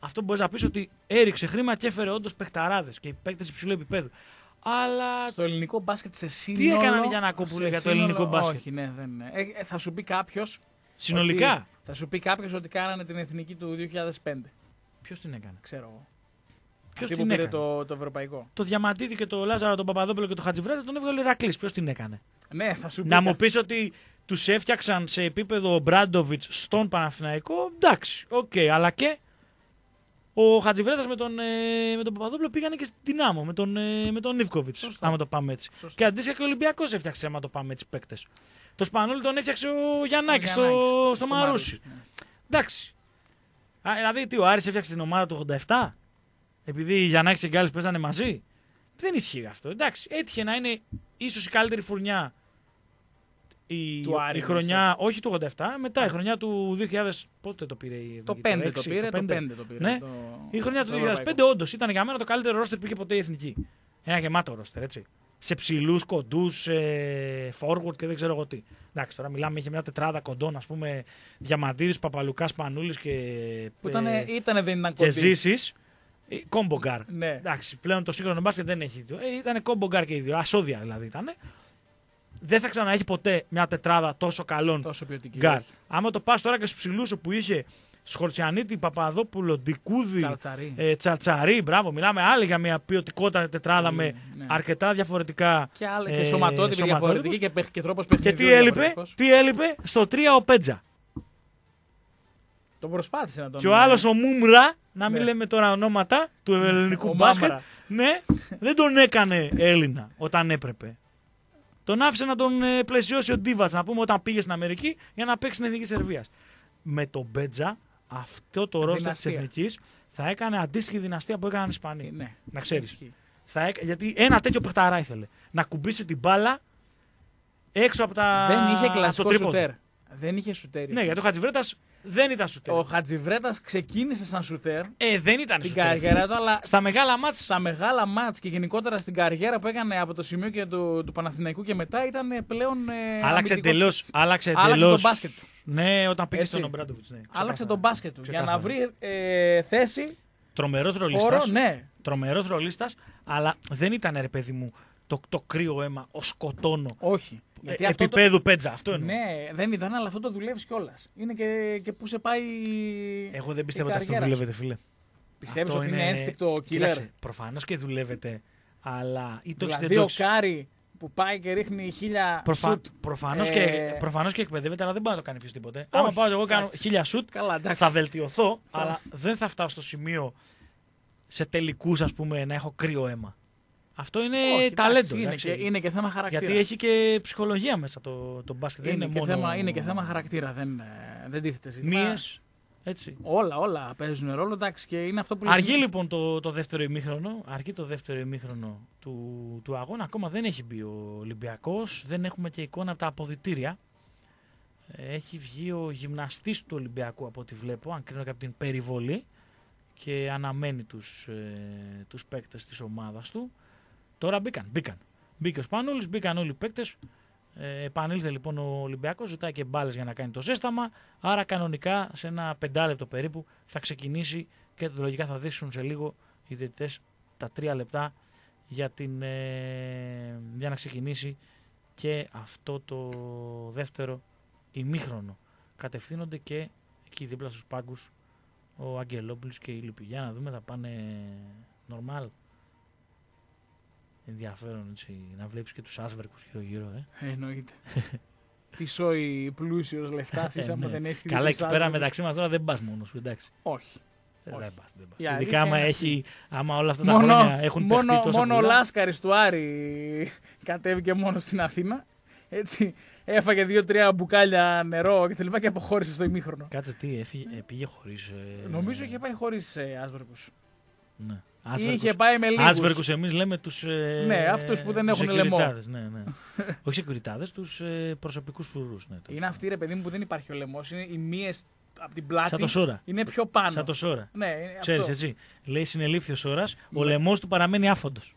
αυτό μπορεί να πει ότι έριξε χρήμα και έφερε όντως παιχταράδες και παίκτες υψηλού επίπεδου. Αλλά. Στο ελληνικό μπάσκετ σε σύνολο. Τι έκαναν οι Γιαννακόπουλοι για το ελληνικό μπάσκετ? Όχι, ναι, δεν. Ε, ε, θα σου πει κάποιο. Συνολικά. Θα σου πει κάποιο ότι κάνανε την εθνική του δύο χιλιάδες πέντε. Ποιος την έκανε? Ξέρω εγώ. Ποιος Αυτή την που πήρε έκανε? το, το ευρωπαϊκό. Το Διαμαντίδη και το Λάζαρο, τον Παπαδόπουλο και τον Χατζιβρέτα τον έβγαλε ο Ηρακλής. Ποιος την έκανε? Ναι, θα σου πει. Να κα... μου πεις ότι τους έφτιαξαν σε επίπεδο Μπράντοβιτς στον Παναθηναϊκό, εντάξει, οκ, okay, αλλά και ο Χατζιβρέτας με τον, ε, με τον Παπαδόπουλο πήγανε και στην Δυνάμο, με τον, ε, με τον Νίβκοβιτς, άμα το πάμε έτσι. Σωστό. Και αντίστοιχα και ο Ολυμπιακός έφτιαξε, άμα το πάμε έτσι, παίκτες. Το Σπανούλι τον έφτιαξε ο Γιαννάκης στο, στο, στο Μαρούσι. Ναι. Εντάξει. Α, δηλαδή, τι, ο Άρης έφτιαξε την ομάδα του ογδόντα επτά, επειδή οι Γιαννάκης και οι Γκάλης παίζανε μαζί. Δεν ισχύει αυτό. Εντάξει, έτυχε να είναι ίσως η καλύτερη φουρνιά η, Άρη, η χρονιά, όχι του ογδόντα επτά, μετά η χρονιά του δύο χιλιάδες. Πότε το πήρε η Το πέντε το πήρε, το πέντε το πήρε. Ναι. Το... Η χρονιά του δύο χιλιάδες πέντε όντως ήταν για μένα το καλύτερο ρόστερ που είχε ποτέ η εθνική. Ένα γεμάτο ρόστερ, έτσι. Σε ψηλούς, κοντούς, ε, forward και δεν ξέρω εγώ τι. Εντάξει, τώρα μιλάμε, είχε μια τετράδα κοντών, ας πούμε, Διαμαντίδης, Παπαλουκάς, Πανούλης και. Που ήτανε, ήτανε, δεν ήταν και κοντή. Ζήσης. Κόμπογκάρ. Ναι. Εντάξει, πλέον το σύγχρονο μπάσκετ δεν έχει. Ε, ήταν κόμπογκάρ και οι δύο. Ασώδια δηλαδή ήταν. Δεν θα ξαναέχει ποτέ μια τετράδα τόσο καλών τόσο ποιοτική. γκάρ. Άμα το πας τώρα και στους ψηλούς που είχε Σχορτσιανίτη, Παπαδόπουλο, Ντικούδη, Τσαρτσαρί. ε, Τσαρτσαρί, μπράβο, μιλάμε άλλη για μια ποιοτικότητα τετράδα ναι, με ναι. αρκετά διαφορετικά. Και, άλλα, ε, και σωματότυπη διαφορετική και, και τρόπος Και παιχνιδιού. τι έλειπε, τι έλειπε, στο τρία ο Πέτζα. Τον προσπάθησε να τον. Και ο άλλος ο Μούμρα, να μην Ναι. λέμε τώρα ονόματα του ελληνικού Ο μπάσκετ. Μάμρα. Ναι, δεν τον έκανε Έλληνα όταν έπρεπε. Τον άφησε να τον ε, πλαισιώσει ο Ντίβατς, να πούμε, όταν πήγε στην Αμερική για να παίξει στην Εθνική Σερβίας. Με τον Μπέτζα, αυτό το ρόστερ της Δυναστεία. Εθνικής θα έκανε αντίστοιχη δυναστεία που έκαναν οι Ισπανοί. Ναι, να ξέρεις. ισχύει. Θα έκα... Γιατί ένα τέτοιο παιχταρά ήθελε. Να κουμπίσει την μπάλα έξω από τα. Δεν είχε από το κλασικό τρίποντο. σουτέρ. Δεν είχε σουτέρ. Ναι, γιατί ο Χατζιβρέτας δεν ήταν σουτέρ. Ο Χατζιβρέτας ξεκίνησε σαν σουτέρ Ε, δεν ήταν την σουτέρ. καριέρα του, αλλά Στα μεγάλα μάτς. στα μεγάλα μάτς και γενικότερα στην καριέρα που έκανε από το σημείο και του, του Παναθηναϊκού και μετά ήταν πλέον. Ε, Άλλαξε αμυντικός εντελώς. παίκτης. Άλλαξε Άλλαξε εντελώς. το μπάσκετ του. Ναι, όταν πήγε Έτσι. στον Ομπράντοβιτς. Ναι, Άλλαξε ξεκάθαρα. τον μπάσκετ του για να Ξεκάθαρα. βρει ε, θέση. Τρομερός Χώρο, ρολίστας. ναι. Τρομερός ρολίστας, αλλά δεν ήταν ρε παιδί μου το, το κρύο αίμα, ο σκοτώνω. Όχι. Γιατί Ε, αυτό επίπεδου Πέτζα, αυτό το... εννοώ. Ναι, δεν ήταν, αλλά αυτό το δουλεύει κιόλα. Είναι και, και πού σε πάει. Εγώ δεν πιστεύω η ότι αυτό καριέρα σου. δουλεύεται, φίλε. Πιστεύεις Αυτό ότι είναι ένστικτο killer? Κοίταξε, προφανώς και δουλεύεται, αλλά ή το έχεις Δηλαδή δεν ο το έχεις. Κάρι που πάει και ρίχνει χίλια Προφα... σουτ. Προφανώς, ε, και... προφανώς και εκπαιδεύεται, αλλά δεν μπορεί να το κάνει ποιος τίποτε. Άμα πάω εγώ κάνω εντάξει. χίλια σουτ, Καλά, εντάξει. θα βελτιωθώ, Θα- αλλά δεν θα φτάσω στο σημείο σε τελικούς, ας πούμε, να έχω κρύο αίμα. Αυτό είναι Όχι, ταλέντο. εντάξει, είναι, εντάξει. και, είναι και θέμα χαρακτήρα. Γιατί έχει και ψυχολογία μέσα το, το μπάσκετ. Δεν είναι, είναι, και μόνο θέμα, είναι και θέμα χαρακτήρα. Δεν, ε, δεν τίθεται ζήτημα. μύες, έτσι. Όλα, όλα παίζουν ρόλο. Εντάξει, και είναι αυτό που λες. Αργεί λοιπόν το, το δεύτερο ημίχρονο, αργεί το δεύτερο ημίχρονο του, του αγώνα. Ακόμα δεν έχει μπει ο Ολυμπιακός, δεν έχουμε και εικόνα από τα αποδυτήρια. Έχει βγει ο γυμναστής του Ολυμπιακού από ό,τι βλέπω, αν κρίνω και από την περιβολή, και αναμένει τους, ε, τους παίκτες της ομάδας του. Τώρα μπήκαν, μπήκαν. Μπήκε ο Σπανούλης, μπήκαν όλοι οι παίκτες. Ε, επανήλθε λοιπόν ο Ολυμπιακός, ζητάει και μπάλες για να κάνει το ζέσταμα. Άρα κανονικά σε ένα πεντάλεπτο περίπου θα ξεκινήσει και λογικά θα δείξουν σε λίγο οι διαιτητές τα τρία λεπτά για, την, ε, για να ξεκινήσει και αυτό το δεύτερο ημίχρονο. Κατευθύνονται και εκεί δίπλα στους πάγκους ο Αγγελόπουλος και η Λυπη. Για να δούμε, θα πάνε normal. Ενδιαφέρον, έτσι, να βλέπεις και τους άσβερκους γύρω-γύρω. Ε. Ε, εννοείται. Τι σόι πλούσιος λεφτά, Ε, είσαι άμα ναι. δεν έχει Καλά, εκεί πέρα μεταξύ μας τώρα δεν πας μόνος σου, εντάξει. Όχι. Ε, Όχι. Δεν πας, δεν πας. Η Ειδικά αλήθεια άμα, είναι έχει, άμα όλα αυτά τα Μόνο, χρόνια έχουν μόνο, παιχτεί τόσο μόνο ο πολλά. Λάσκαρης του Άρη κατέβηκε μόνο στην Αθήνα. Έτσι, έφαγε δύο-τρία μπουκάλια νερό και τελικά και αποχώρησε στο ημίχρονο. Κάτσε, τι, έφυγε, ε, πήγε χωρίς... Ε, Νομίζω είχε πάει χωρίς ε, άσβερκους. Ναι. Ή είχε πάει με λίγους. Άσβερκους εμείς λέμε τους... Ε, Ναι, αυτούς που δεν τους έχουν λαιμό. σεκιουριτάδες, Ναι, ναι. Όχι σεκιουριτάδες, τους ε, προσωπικούς φρουρούς. Ναι, Είναι αυτοί, ρε παιδί μου, που δεν υπάρχει ο λαιμός. Είναι οι μύες από την πλάτη. Σαν το Σόρα. Είναι πιο πάνω. Σαν το Σόρα. Ναι, είναι Ξέρεις, αυτό. έτσι. Λέει συνελήφθη ο Σόρας, ο Ναι. λαιμός του παραμένει άφοντος.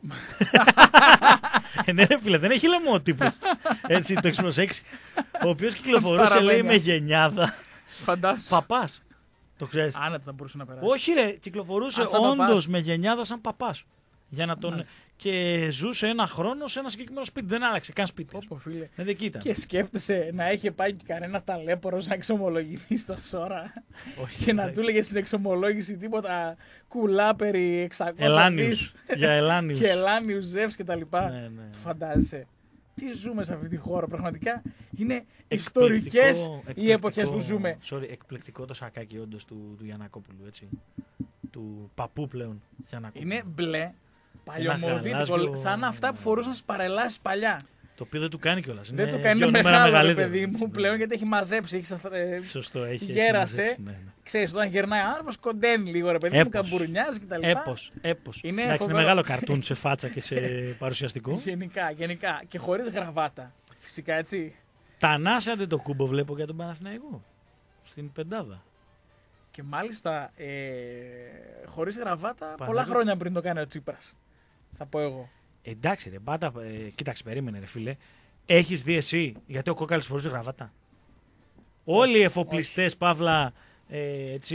ε, ναι, ρε φίλε, δεν έχει λαιμό ο τύπος. Έτσι, το έχεις προσέξει. Ο οποίος κυκλοφορούσε, Παραμένει λέει, με άφοντος. γενιάδα. Φαντάσου. Παπάς. Το ξέρεις. Άνετα θα μπορούσε να περάσει. Όχι, ρε, κυκλοφορούσε σαν όντως παπάς. με γενιάδα σαν παπάς. Για να τον... Μάλιστα. Και ζούσε ένα χρόνο σε ένα συγκεκριμένο σπίτι. Δεν άλλαξε καν σπίτι. Πω, πω, φίλε. Ε, δεν κοίταν. Και σκέφτεσαι να έχει πάει και κανένα ταλέπορος να εξομολογηθεί στον Σόρα Όχι, και να δεν- του έλεγε στην εξομολόγηση τίποτα κουλά περί εξακόσια Ελάνιους. δις Για Ελάνιους. και Ελάνιους Ζεύς και τα λοιπά. Ναι, ναι. Φαντάζεσαι. Τι ζούμε σε αυτή τη χώρα. Πραγματικά είναι Εκπληκτικό, ιστορικές οι εκπληκτικό, εποχές που ζούμε. Sorry, εκπληκτικό το σακάκι όντως του, του Γιαννακόπουλου, έτσι. Του παππού πλέον Γιαννακόπουλου. Είναι μπλε, παλιωμοδίτικο, γαλάζιο- σαν αυτά που φορούσαν στις παρελάσεις παλιά. Το οποίο δεν του κάνει κιόλας. Δεν Είναι το κάνει δύο νούμερα μεγάλο, ρε μεγαλύτερο. παιδί μου, Ναι. πλέον γιατί έχει μαζέψει. Έχει, σαθ- ε, Σωστό, έχει. έχει γέρασε. μαζέψει, ναι, ναι. Ξέρεις, όταν γερνάει ο άνθρωπος κοντένει λίγο, ρε παιδί μου, Έπος. καμπουρνιάζει κτλ. Έπος, έπος. Είναι Εντάξει, είναι φοβερό. μεγάλο καρτούν σε φάτσα και σε παρουσιαστικό. Γενικά, γενικά. Και χωρίς γραβάτα. Φυσικά, έτσι. Τανάσε δεν το κούμπο βλέπω για τον Παναθηναϊκό. Στην πεντάδα. Και μάλιστα, ε, χωρίς γραβάτα, πολλά Παναγιώ- χρόνια πριν το κάνει ο Τσίπρας. Θα πω εγώ. Εντάξει, ρε, πάντα. Ε, κοίταξε, περίμενε, ρε φίλε. Έχει δει εσύ γιατί ο Κόκαλης φορούσε γραβάτα. Όλοι οι εφοπλιστές, παύλα, ε, έτσι,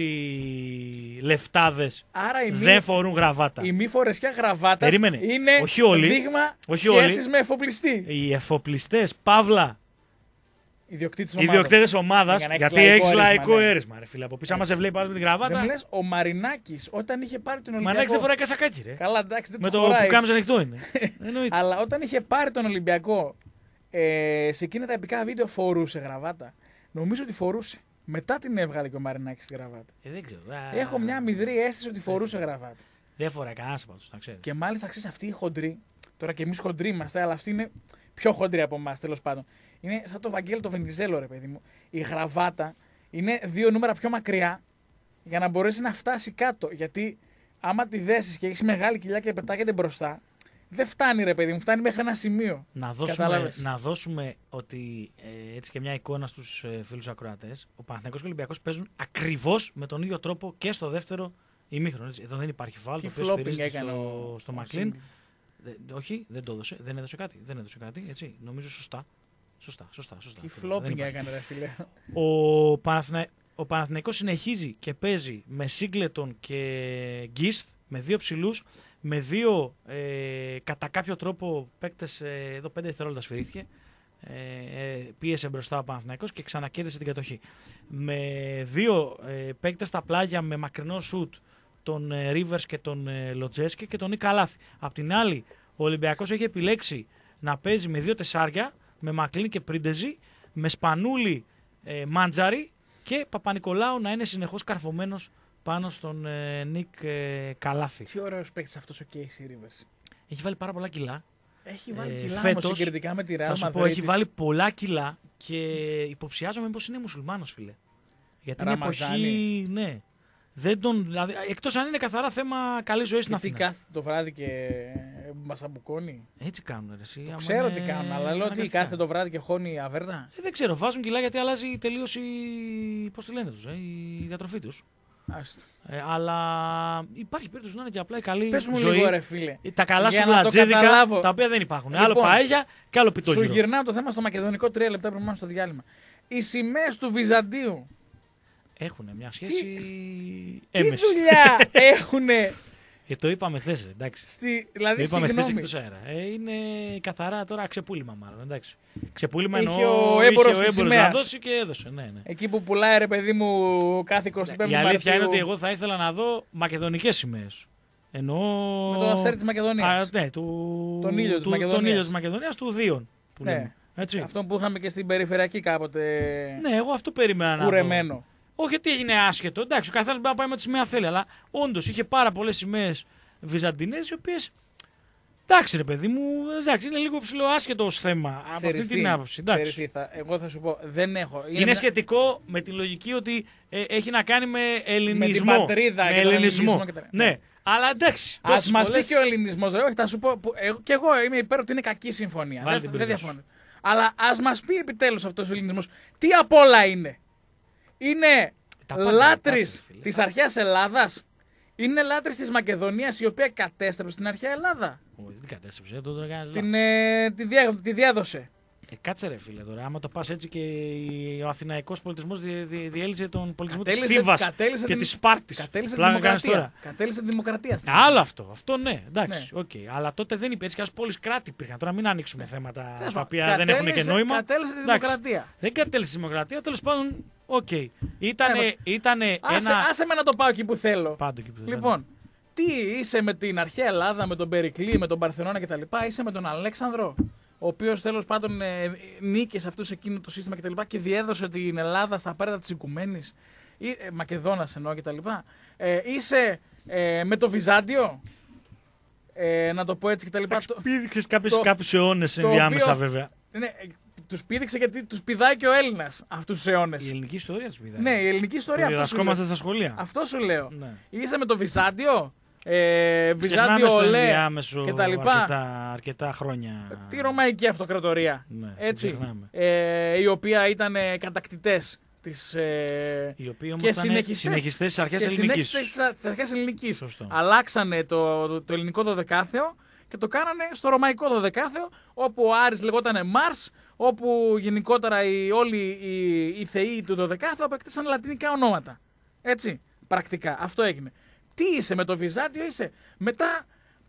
λεφτάδες Άρα η μη, δεν φορούν γραβάτα. η μη φορεσιά γραβάτας Περίμενε. είναι Όχι όλοι. δείγμα Όχι σχέσης όλοι. με εφοπλιστή. Οι εφοπλιστές, παύλα, Ιδιοκτήτης οι ομάδας. ιδιοκτήτες ομάδας, Για να έχεις γιατί λαϊκό έχει αίρισμα, λαϊκό ναι. αίρισμα, ρε φίλε. Από πίσω, άμα σε βλέπει πας με τη Δεν μου γραβάτα. λες, ο Μαρινάκης όταν είχε πάρει τον Ολυμπιακό. Μανάκι δεν φοράει κασακάκι, ρε. Καλά, εντάξει, δεν Με του το χωράει. που κάμιζε ανοιχτό είναι. Εννοείται. Αλλά όταν είχε πάρει τον Ολυμπιακό, ε, σε εκείνα τα επικά βίντεο φορούσε γραβάτα. Νομίζω ότι φορούσε. Μετά την έβγαλε και ο Μαρινάκης τη γραβάτα. Ε, δεν ξέρω. Α, Έχω μια μυδρή αίσθηση ότι φορούσε γραβάτα. Δεν φοράει κανένα από του, να ξέρει. Και μάλιστα ξέρει αυτοί οι χοντροί, τώρα και εμεί χοντροί είμαστε, αλλά αυτοί είναι πιο χοντροί από εμά τέλο πάντων. Είναι σαν το Βαγγέλη το Βενιζέλο, ρε παιδί μου. Η γραβάτα είναι δύο νούμερα πιο μακριά για να μπορέσει να φτάσει κάτω. Γιατί άμα τη δέσει και έχει μεγάλη κοιλιά και πετάγεται μπροστά, δεν φτάνει, ρε παιδί μου, φτάνει μέχρι ένα σημείο. Να δώσουμε, Κατάλαβες. να δώσουμε ότι ε, έτσι και μια εικόνα στους ε, φίλους ακροατές. Ο Παναθηναϊκός και ο Ολυμπιακός παίζουν ακριβώς με τον ίδιο τρόπο και στο δεύτερο ημίχρονο. έτσι. Εδώ δεν υπάρχει φάουλ. Τι Το οποίο flopping σφυρίζεται έκανε στο, ο- στο ο Μακλίν. Σίγκλ. Δε- όχι, δεν το έδωσε. Δεν έδωσε κάτι. Δεν έδωσε κάτι. Έτσι. Νομίζω σωστά. Σωστά, σωστά, σωστά. Τι Αυτό, δεν flopping υπάρχει. έκανε, ρε φίλε. Ο, Παναθηνα... ο Παναθηναϊκός συνεχίζει και παίζει με Σίγκλετον και Γκίστ, με δύο ψηλούς, με δύο ε, κατά κάποιο τρόπο παίκτες, ε, εδώ πέντε δευτερόλεπτα σφυρίχθηκε, ε, ε, πίεσε μπροστά ο Παναθηναϊκός και ξανακέρδισε την κατοχή. Με δύο ε, παίκτες στα πλάγια με μακρινό σουτ, τον ε, Ρίβερς και τον ε, Λοτζέσκι και τον Νίκα Λάθη. Απ' την άλλη, ο Ολυμπιακός έχει επιλέξει να παίζει με δύο τεσσάρια, με Μακλίν και Πρίντεζη, με Σπανούλη, ε, Μάντζαρη και Παπα-Νικολάου να είναι συνεχώς καρφωμένος πάνω στον ε, Νίκ ε, Καλάθη. Τι ωραίος παίκτης αυτός ο Casey Rivers. Έχει βάλει πάρα πολλά κιλά. Έχει βάλει Ε, κιλά φέτος, όμως συγκριτικά με τη Real Θα σου Madrid. πω, έχει βάλει πολλά κιλά και υποψιάζομαι πως είναι μουσουλμάνος, φίλε. Γιατί είναι Ραμαζάνι. εποχή, ναι. Δεν τον, δηλαδή, εκτός αν είναι καθαρά θέμα καλής ζωής στην Γιατί Αθήνα. κάθεται το βράδυ και ε, μας αμπουκώνει. Έτσι κάνουν, ρε, εσύ. άμα Ξέρω είναι τι κάνουν, αλλά λέω ότι αναγκαστικά. κάθεται το βράδυ και χώνει αβέρδα. Ε, δεν ξέρω, βάζουν κιλά γιατί αλλάζει τελείως η, πώς τη λένε τους, ε, η διατροφή τους. Άστο. Ε, αλλά υπάρχει περίπτωση να είναι και απλά η καλή Πες μου ζωή. λίγο, ρε φίλε. Τα καλά Για σου να το βλατζίδικα, καταλάβω. τα οποία δεν υπάρχουν. Λοιπόν, άλλο παέλια και άλλο Σου πιτόγυρο. γυρνάω το θέμα στο μακεδονικό τρία λεπτά πριν πάμε στο διάλειμμα. Οι σημαίες του Βυζαντίου. Έχουν μια σχέση Τι έμεση. δουλειά έχουνε Ε, το είπαμε χθες, εντάξει. στη. Το Δηλαδή, είπαμε χθες συγγνώμη. εκτός αέρα. Ε, είναι καθαρά τώρα ξεπούλημα μάλλον, εντάξει. Ξεπούλημα Είχε εννοώ ο έμπορος είχε ο της έμπορος να σημαίας. δώσει και έδωσε. Ναι, ναι. Εκεί που πουλάει, ρε παιδί μου, κάθε εικοστή πέμπτη Η αλήθεια Μαρτίου είναι ότι εγώ θα ήθελα να δω μακεδονικές σημαίες. Εννοώ. με το αστέρι της Μακεδονίας. Α, ναι, του... Τον ήλιο της του... Μακεδονίας. Τον ήλιο της Μακεδονίας, του Δίον. Που Ναι. λέμε. Έτσι. Αυτό που είχαμε και στην περιφερειακή κάποτε. Ναι, εγώ αυτό περίμενα να δω. Κουρεμένο. Όχι ότι έγινε άσχετο. Εντάξει, ο καθένας μπορεί να πάει με τη σημαία θέλει. Αλλά όντως είχε πάρα πολλές σημαίες βυζαντινές, οι οποίες. Εντάξει, ρε παιδί μου, εντάξει, είναι λίγο ψηλό άσχετο ως θέμα. Από Ξέρεις αυτή τι, την άποψη. ξέρεις Εντάξει. τι, θα, εγώ θα σου πω, δεν έχω. Είναι, μια- σχετικό με τη λογική ότι ε, έχει να κάνει με με ελληνισμό. την πατρίδα με και τον ελληνισμό. ελληνισμό. Και τα... Ναι. Αλλά εντάξει. Ας τόσες μας πολλές- πει και ο ελληνισμός, ρε. Όχι, θα σου πω. Που, εγώ, και εγώ είμαι υπέρ ότι είναι κακή συμφωνία. Βάλε δεν την δεν πρίζα σου. διαφωνώ. Αλλά ας μας πει επιτέλους αυτός ο ελληνισμός τι απ' όλα είναι. Είναι Τα πάντα, λάτρης κάτσε, ρε φίλε. της αρχαίας Ελλάδας. Είναι λάτρης της Μακεδονίας η οποία κατέστρεψε την αρχαία Ελλάδα. Όχι, δεν κατέστρεψε, το έκανε Την, ε, τη, διά, τη διάδοσε. Ε, κάτσε ρε φίλε τώρα, άμα το πας έτσι και ο αθηναϊκός πολιτισμός διέλυσε δι, διέλυσε τον πολιτισμό Κατέλησε- της Θήβας κατέλησε και την- της Σπάρτης. Κατέλησε τη Πλάκα κάνεις δημοκρατία. τώρα. Κατέλησε τη δημοκρατία. στην Άλλο αυτό, αυτό ναι, εντάξει, Ναι. οκ. Αλλά τότε δεν υπήρχε, έτσι κι πόλεις κράτη υπήρχαν. Τώρα μην ανοίξουμε θέματα Τέλος τα πάντων, οποία δεν έχουν και κατέλησε- νόημα. Κατέλησε τη Εντάξει. δημοκρατία. Δεν κατέλησε τη δημοκρατία, τέλος πάντων, οκ. Ήτανε, Τέλος. ήτανε Άσε, ένα... άσε με να το πάω εκεί που θέλω. Πάντο εκεί που θες, Λοιπόν, τι είσαι με την αρχαία Ελλάδα, με τον Περικλή, με τον Παρθενώνα κτλ. Είσαι με τον Αλέξανδρο, ο οποίος τέλος πάντων ε, νίκησε σε αυτό σε εκείνο το σύστημα κτλ. Και, και διέδωσε την Ελλάδα στα πέρατα της Οικουμένης. Ή, ε, Μακεδόνας εννοώ κτλ. Ε, είσαι ε, με το Βυζάντιο. Ε, να το πω έτσι κτλ. Το- Πήδηξες κάποιους, το- κάποιους αιώνες το ενδιάμεσα οποίο- βέβαια. Ναι, ε, τους πήδηξε γιατί τους πηδάει και ο Έλληνας αυτούς τους αιώνες. Η ελληνική ιστορία τους πηδάει. Ναι, η ελληνική ιστορία Το αυτό σου, διδασκόμαστε λέω. στα σχολεία. αυτό σου λέω. Ναι. Είσαι με το Βυζάντιο. Ε, Ξεχνάμε Βυζάντιο, στο Ολέ ενδιάμεσο και τα λοιπά. αρκετά, αρκετά χρόνια. Τη Ρωμαϊκή Αυτοκρατορία. Ναι, έτσι. το ξεχνάμε. Ε, η οποία ήταν ε, κατακτητές της. Ε, Οι οποίοι όμως και ήταν συνεχιστές, συνεχιστές στις αρχές και ελληνικής. συνεχιστές της αρχές ελληνικής. Σωστό. Αλλάξανε το, το, το ελληνικό δωδεκάθεο και το κάνανε στο ρωμαϊκό δωδεκάθεο, όπου ο Άρης λεγότανε Μάρς, όπου γενικότερα οι, όλοι οι, οι θεοί του δωδεκάθεου απέκτησαν λατινικά ονόματα. Έτσι, πρακτικά. Αυτό έγινε. Τι είσαι με το Βυζάντιο, είσαι. Μετά.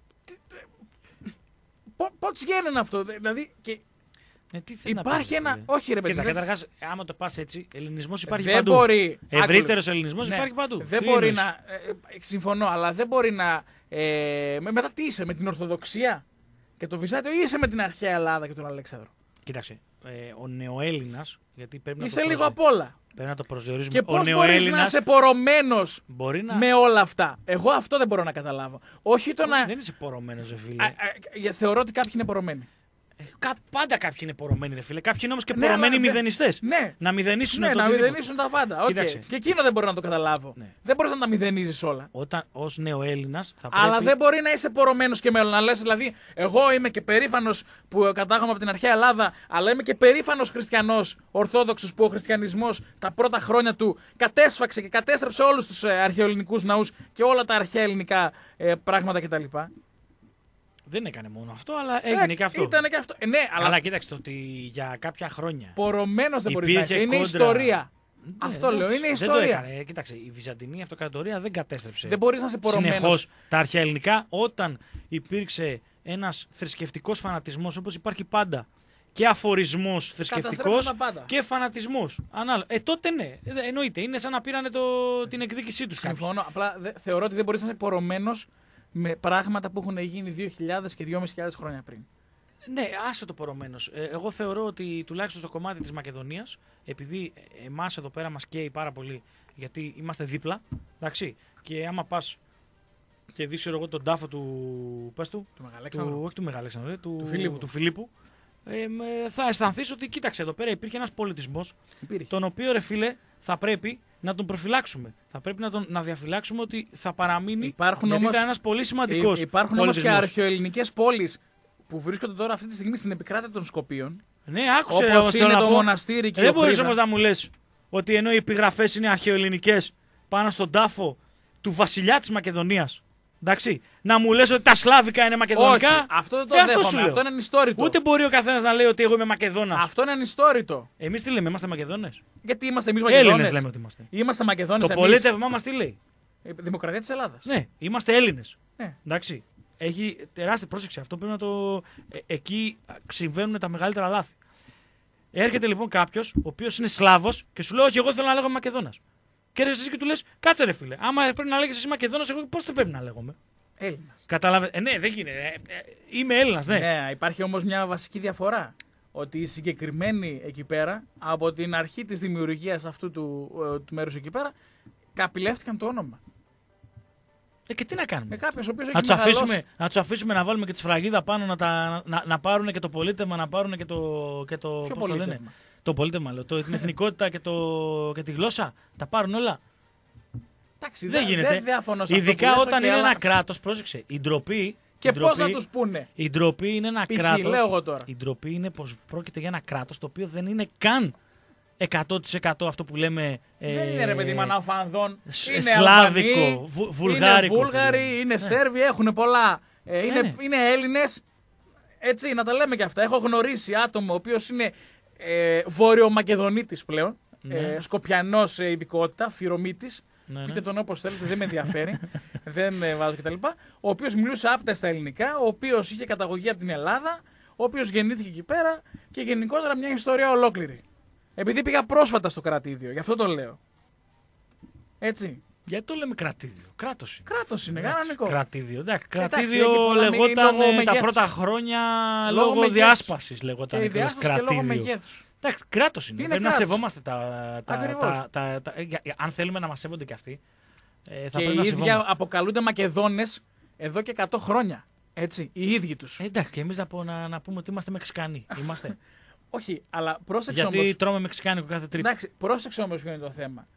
Πώς γίνεται αυτό, δηλαδή. Και Ε, τι θες να υπάρχει πεις, ένα. φίλε? Όχι, ρε παιδί. Κοίτα, δεν- καταρχάς, άμα το πας έτσι, ελληνισμός υπάρχει δεν παντού. μπορεί. Ευρύτερος άκουλε. ελληνισμός Ναι, υπάρχει παντού. Δεν Τι μπορεί εννοείς? να. ε, ε, συμφωνώ, αλλά δεν μπορεί να. Ε, με- μετά τι είσαι, με την Ορθοδοξία και το Βυζάντιο, ή είσαι με την αρχαία Ελλάδα και τον Αλέξανδρο. Κοίταξε, ε, ο νεοέλληνας, γιατί πρέπει να, Είσαι το, λίγο προσδε- απ' όλα. πρέπει να το προσδιορίζουμε. Και ο πώς μπορείς νεοέλληνας να είσαι πορωμένος μπορεί να... με όλα αυτά. Εγώ αυτό δεν μπορώ να καταλάβω. Όχι το να. Δεν είσαι πορωμένος, ρε φίλε. Α, α, θεωρώ ότι κάποιοι είναι πορωμένοι. Ε, κα- πάντα κάποιοι είναι πορωμένοι, ρε φίλε. Κάποιοι είναι όμως και Ναι, πορωμένοι αλλά δεν- μηδενιστές. Ναι. Να μηδενίσουν Ναι, το να οτιδήποτε. μηδενίσουν τα πάντα. Οκ. Κοίταξε. Και εκείνο δεν μπορώ να το καταλάβω. Ναι. Δεν μπορείς να τα μηδενίζεις όλα. Όταν ως νεοέλληνας θα πρέπει... Αλλά δεν μπορεί να είσαι πορωμένος και μέλλον. Να λες δηλαδή, εγώ είμαι και περήφανος που κατάγομαι από την αρχαία Ελλάδα, αλλά είμαι και περήφανος χριστιανός, ορθόδοξος, που ο χριστιανισμός τα πρώτα χρόνια του κατέσφαξε και κατέστρεψε όλους τους ε, αρχαιοελληνικούς ναούς και όλα τα αρχαία ελληνικά ε, πράγματα κτλ. Δεν έκανε μόνο αυτό, αλλά έγινε Ε, και αυτό. Ήταν και αυτό. Ε, ναι, αλλά Αλλά κοίταξε το ότι για κάποια χρόνια. πορωμένος δεν μπορείς να υπήρχε είσαι. Είναι κόντρα. ιστορία. Ναι, Αυτό εντάξει, λέω, είναι Δεν το ιστορία. έκανε. Ε, Κοίταξε, η Βυζαντινή Αυτοκρατορία δεν κατέστρεψε. Δεν μπορείς να είσαι πορωμένος. Συνεχώς τα αρχαία ελληνικά, όταν υπήρξε ένας θρησκευτικός φανατισμός, όπως υπάρχει πάντα, και αφορισμός θρησκευτικός Καταστρέψαν τα πάντα. και φανατισμός. Ανάλογα. Ε, τότε ναι, ε, εννοείται. Είναι σαν να πήρανε το, την εκδίκησή τους κάποιοι. Συμφωνώ. Απλά δε, θεωρώ ότι δεν μπορείς να είσαι πορωμένος με πράγματα που έχουν γίνει δύο χιλιάδες και δυόμισι χιλιάδες χρόνια πριν. Ναι, άσε το πορωμένος. Ε, εγώ θεωρώ ότι τουλάχιστον στο κομμάτι της Μακεδονίας, επειδή εμάς εδώ πέρα μας καίει πάρα πολύ, γιατί είμαστε δίπλα, εντάξει, και άμα πας και δεις ξέρω εγώ τον τάφο του, πες του, Του Μεγαλέξανδρου. του, όχι του Μεγαλέξανδρου, ε, του, Του Φιλίππου. του Φιλίππου, ε, με- θα αισθανθείς ότι κοίταξε εδώ πέρα υπήρχε ένας πολιτισμός, Υπήρχε. τον οποίο ρε φίλε θα πρέπει να τον προφυλάξουμε. Θα πρέπει να τον να διαφυλάξουμε ότι θα παραμείνει, Υπάρχουν γιατί όμως- ήταν ένας πολύ σημαντικός Υ- Υπάρχουν όμως και πολιτισμός. αρχαιοελληνικές πόλεις που βρίσκονται τώρα αυτή τη στιγμή στην επικράτεια των Σκοπίων. Ναι, άκουσε Όπως όμως, θέλω είναι να το πω. μοναστήρι και Ε, η δεν μπορείς Οχρίδα. όμως να μου λες ότι ενώ οι επιγραφές είναι αρχαιοελληνικές πάνω στον τάφο του βασιλιά της Μακεδονίας. Εντάξει, να μου λες ότι τα σλάβικα είναι μακεδονικά. Όχι, αυτό δεν το Ε, αυτό σου δέχομαι. λέω. Αυτό είναι ανιστόρητο. Ούτε μπορεί ο καθένας να λέει ότι εγώ είμαι Μακεδόνας. Αυτό είναι ανιστόρητο. Εμείς τι λέμε, είμαστε Μακεδόνες. Γιατί είμαστε εμείς Μακεδόνες. Έλληνες λέμε ότι είμαστε. Είμαστε Μακεδόνες Το εμείς. πολίτευμά μας τι λέει. Η Δημοκρατία της Ελλάδας. Ναι, είμαστε Έλληνες. Ναι. Εντάξει. Έχει τεράστια πρόσεξε. Αυτό πρέπει να το. Ε, εκεί συμβαίνουν τα μεγαλύτερα λάθη. Έρχεται λοιπόν κάποιο, ο οποίο είναι Σλάβος και σου λέει: Όχι, εγώ θέλω να λέγομαι Μακεδόνας. Και έρχεσαι εσύ και του λε: Κάτσε ρε φίλε. Άμα πρέπει να λέγεσαι εσύ Μακεδόνας, εγώ πώς το πρέπει να λέγομαι. Έλληνας. Κατάλαβε. Ε, ναι, δεν γίνεται. Ε, ε, είμαι Έλληνας, ναι. Ναι, υπάρχει όμως μια βασική διαφορά. Ότι οι συγκεκριμένοι εκεί πέρα, από την αρχή της δημιουργίας αυτού του, ε, του μέρους εκεί πέρα, καπηλεύτηκαν το όνομα. Ε, και τι να κάνουμε. Με κάποιος ο οποίος Να έχει του μεγαλώσει. αφήσουμε, να τους αφήσουμε να βάλουμε και τη σφραγίδα πάνω, να, τα, να, να πάρουν και το πολίτευμα, να πάρουν και το. Και το Ποιο πώς το λένε? πολίτευμα? Το πολίτευμα, λέω. Το, την εθνικότητα και, το, και τη γλώσσα. Τα πάρουν όλα. Εντάξει, Δεν δε- γίνεται. Δεν διαφωνώ σε αυτό Ειδικά που λες, όταν οκ, είναι αλλά- ένα κράτος, πρόσεξε. Η ντροπή. Και η πώς ντροπή, θα τους πούνε. Η ντροπή είναι ένα Π.χ. κράτος. λέω εγώ τώρα. Η ντροπή είναι πως πρόκειται για ένα κράτος το οποίο δεν είναι καν εκατό τοις εκατό αυτό που λέμε. Ε, Δεν είναι ρε παιδί μαναφανδόν. σ- Είναι σλάβικο, Αλβανοί, βου- βουλγάρικο. Είναι Βούλγαροι, είναι Σέρβοι, έχουν πολλά. Ε, είναι, ναι. είναι Έλληνες. Έτσι, να τα λέμε και αυτά. Έχω γνωρίσει άτομο ο οποίος είναι ε, Βόρειο-Μακεδονίτης πλέον. Ναι. Ε, Σκοπιανός ε, ειδικότητα, Φυρωμίτης. Ναι, ναι. Πείτε τον όπως θέλετε, δεν με ενδιαφέρει. δεν ε, βάζω κτλ. Ο οποίος μιλούσε άπτα στα ελληνικά, ο οποίος είχε καταγωγή από την Ελλάδα, ο οποίος γεννήθηκε εκεί πέρα και γενικότερα μια ιστορία ολόκληρη. Επειδή πήγα πρόσφατα στο κρατήδιο, γι' αυτό το λέω. Έτσι. Γιατί το λέμε κρατήδιο. Κράτος είναι. Κράτος είναι, Εντάξει, κανονικό. Κρατήδιο. Εντάξει, Εντάξει, κρατήδιο έχει πολλά- λεγόταν λόγω ε, τα μεγέθους. πρώτα χρόνια Λόγω λόγω μεγέθους. διάσπασης λεγόταν. Και η κιόλας, διάσπαση και λόγω κρατήδιο. μεγέθους. Εντάξει, κράτος είναι. Είναι Πρέπει να κράτος. σεβόμαστε τα. τα, Ακριβώς. τα, τα, τα, ε, για- αν θέλουμε να μας σέβονται και αυτοί, ε, θα Και πρέπει οι να ίδιοι σεβόμαστε. αποκαλούνται Μακεδόνες εδώ και εκατό χρόνια. Έτσι, οι ίδιοι τους. Ε, εντάξει, και εμείς να, πω- να, να πούμε ότι είμαστε Μεξικανοί. Είμαστε. Όχι, αλλά πρόσεξε Γιατί όμως. τρώμε Μεξικάνικο κάθε Τρίτη. Εντάξει, πρόσεξε όμως ποιο είναι το θέμα.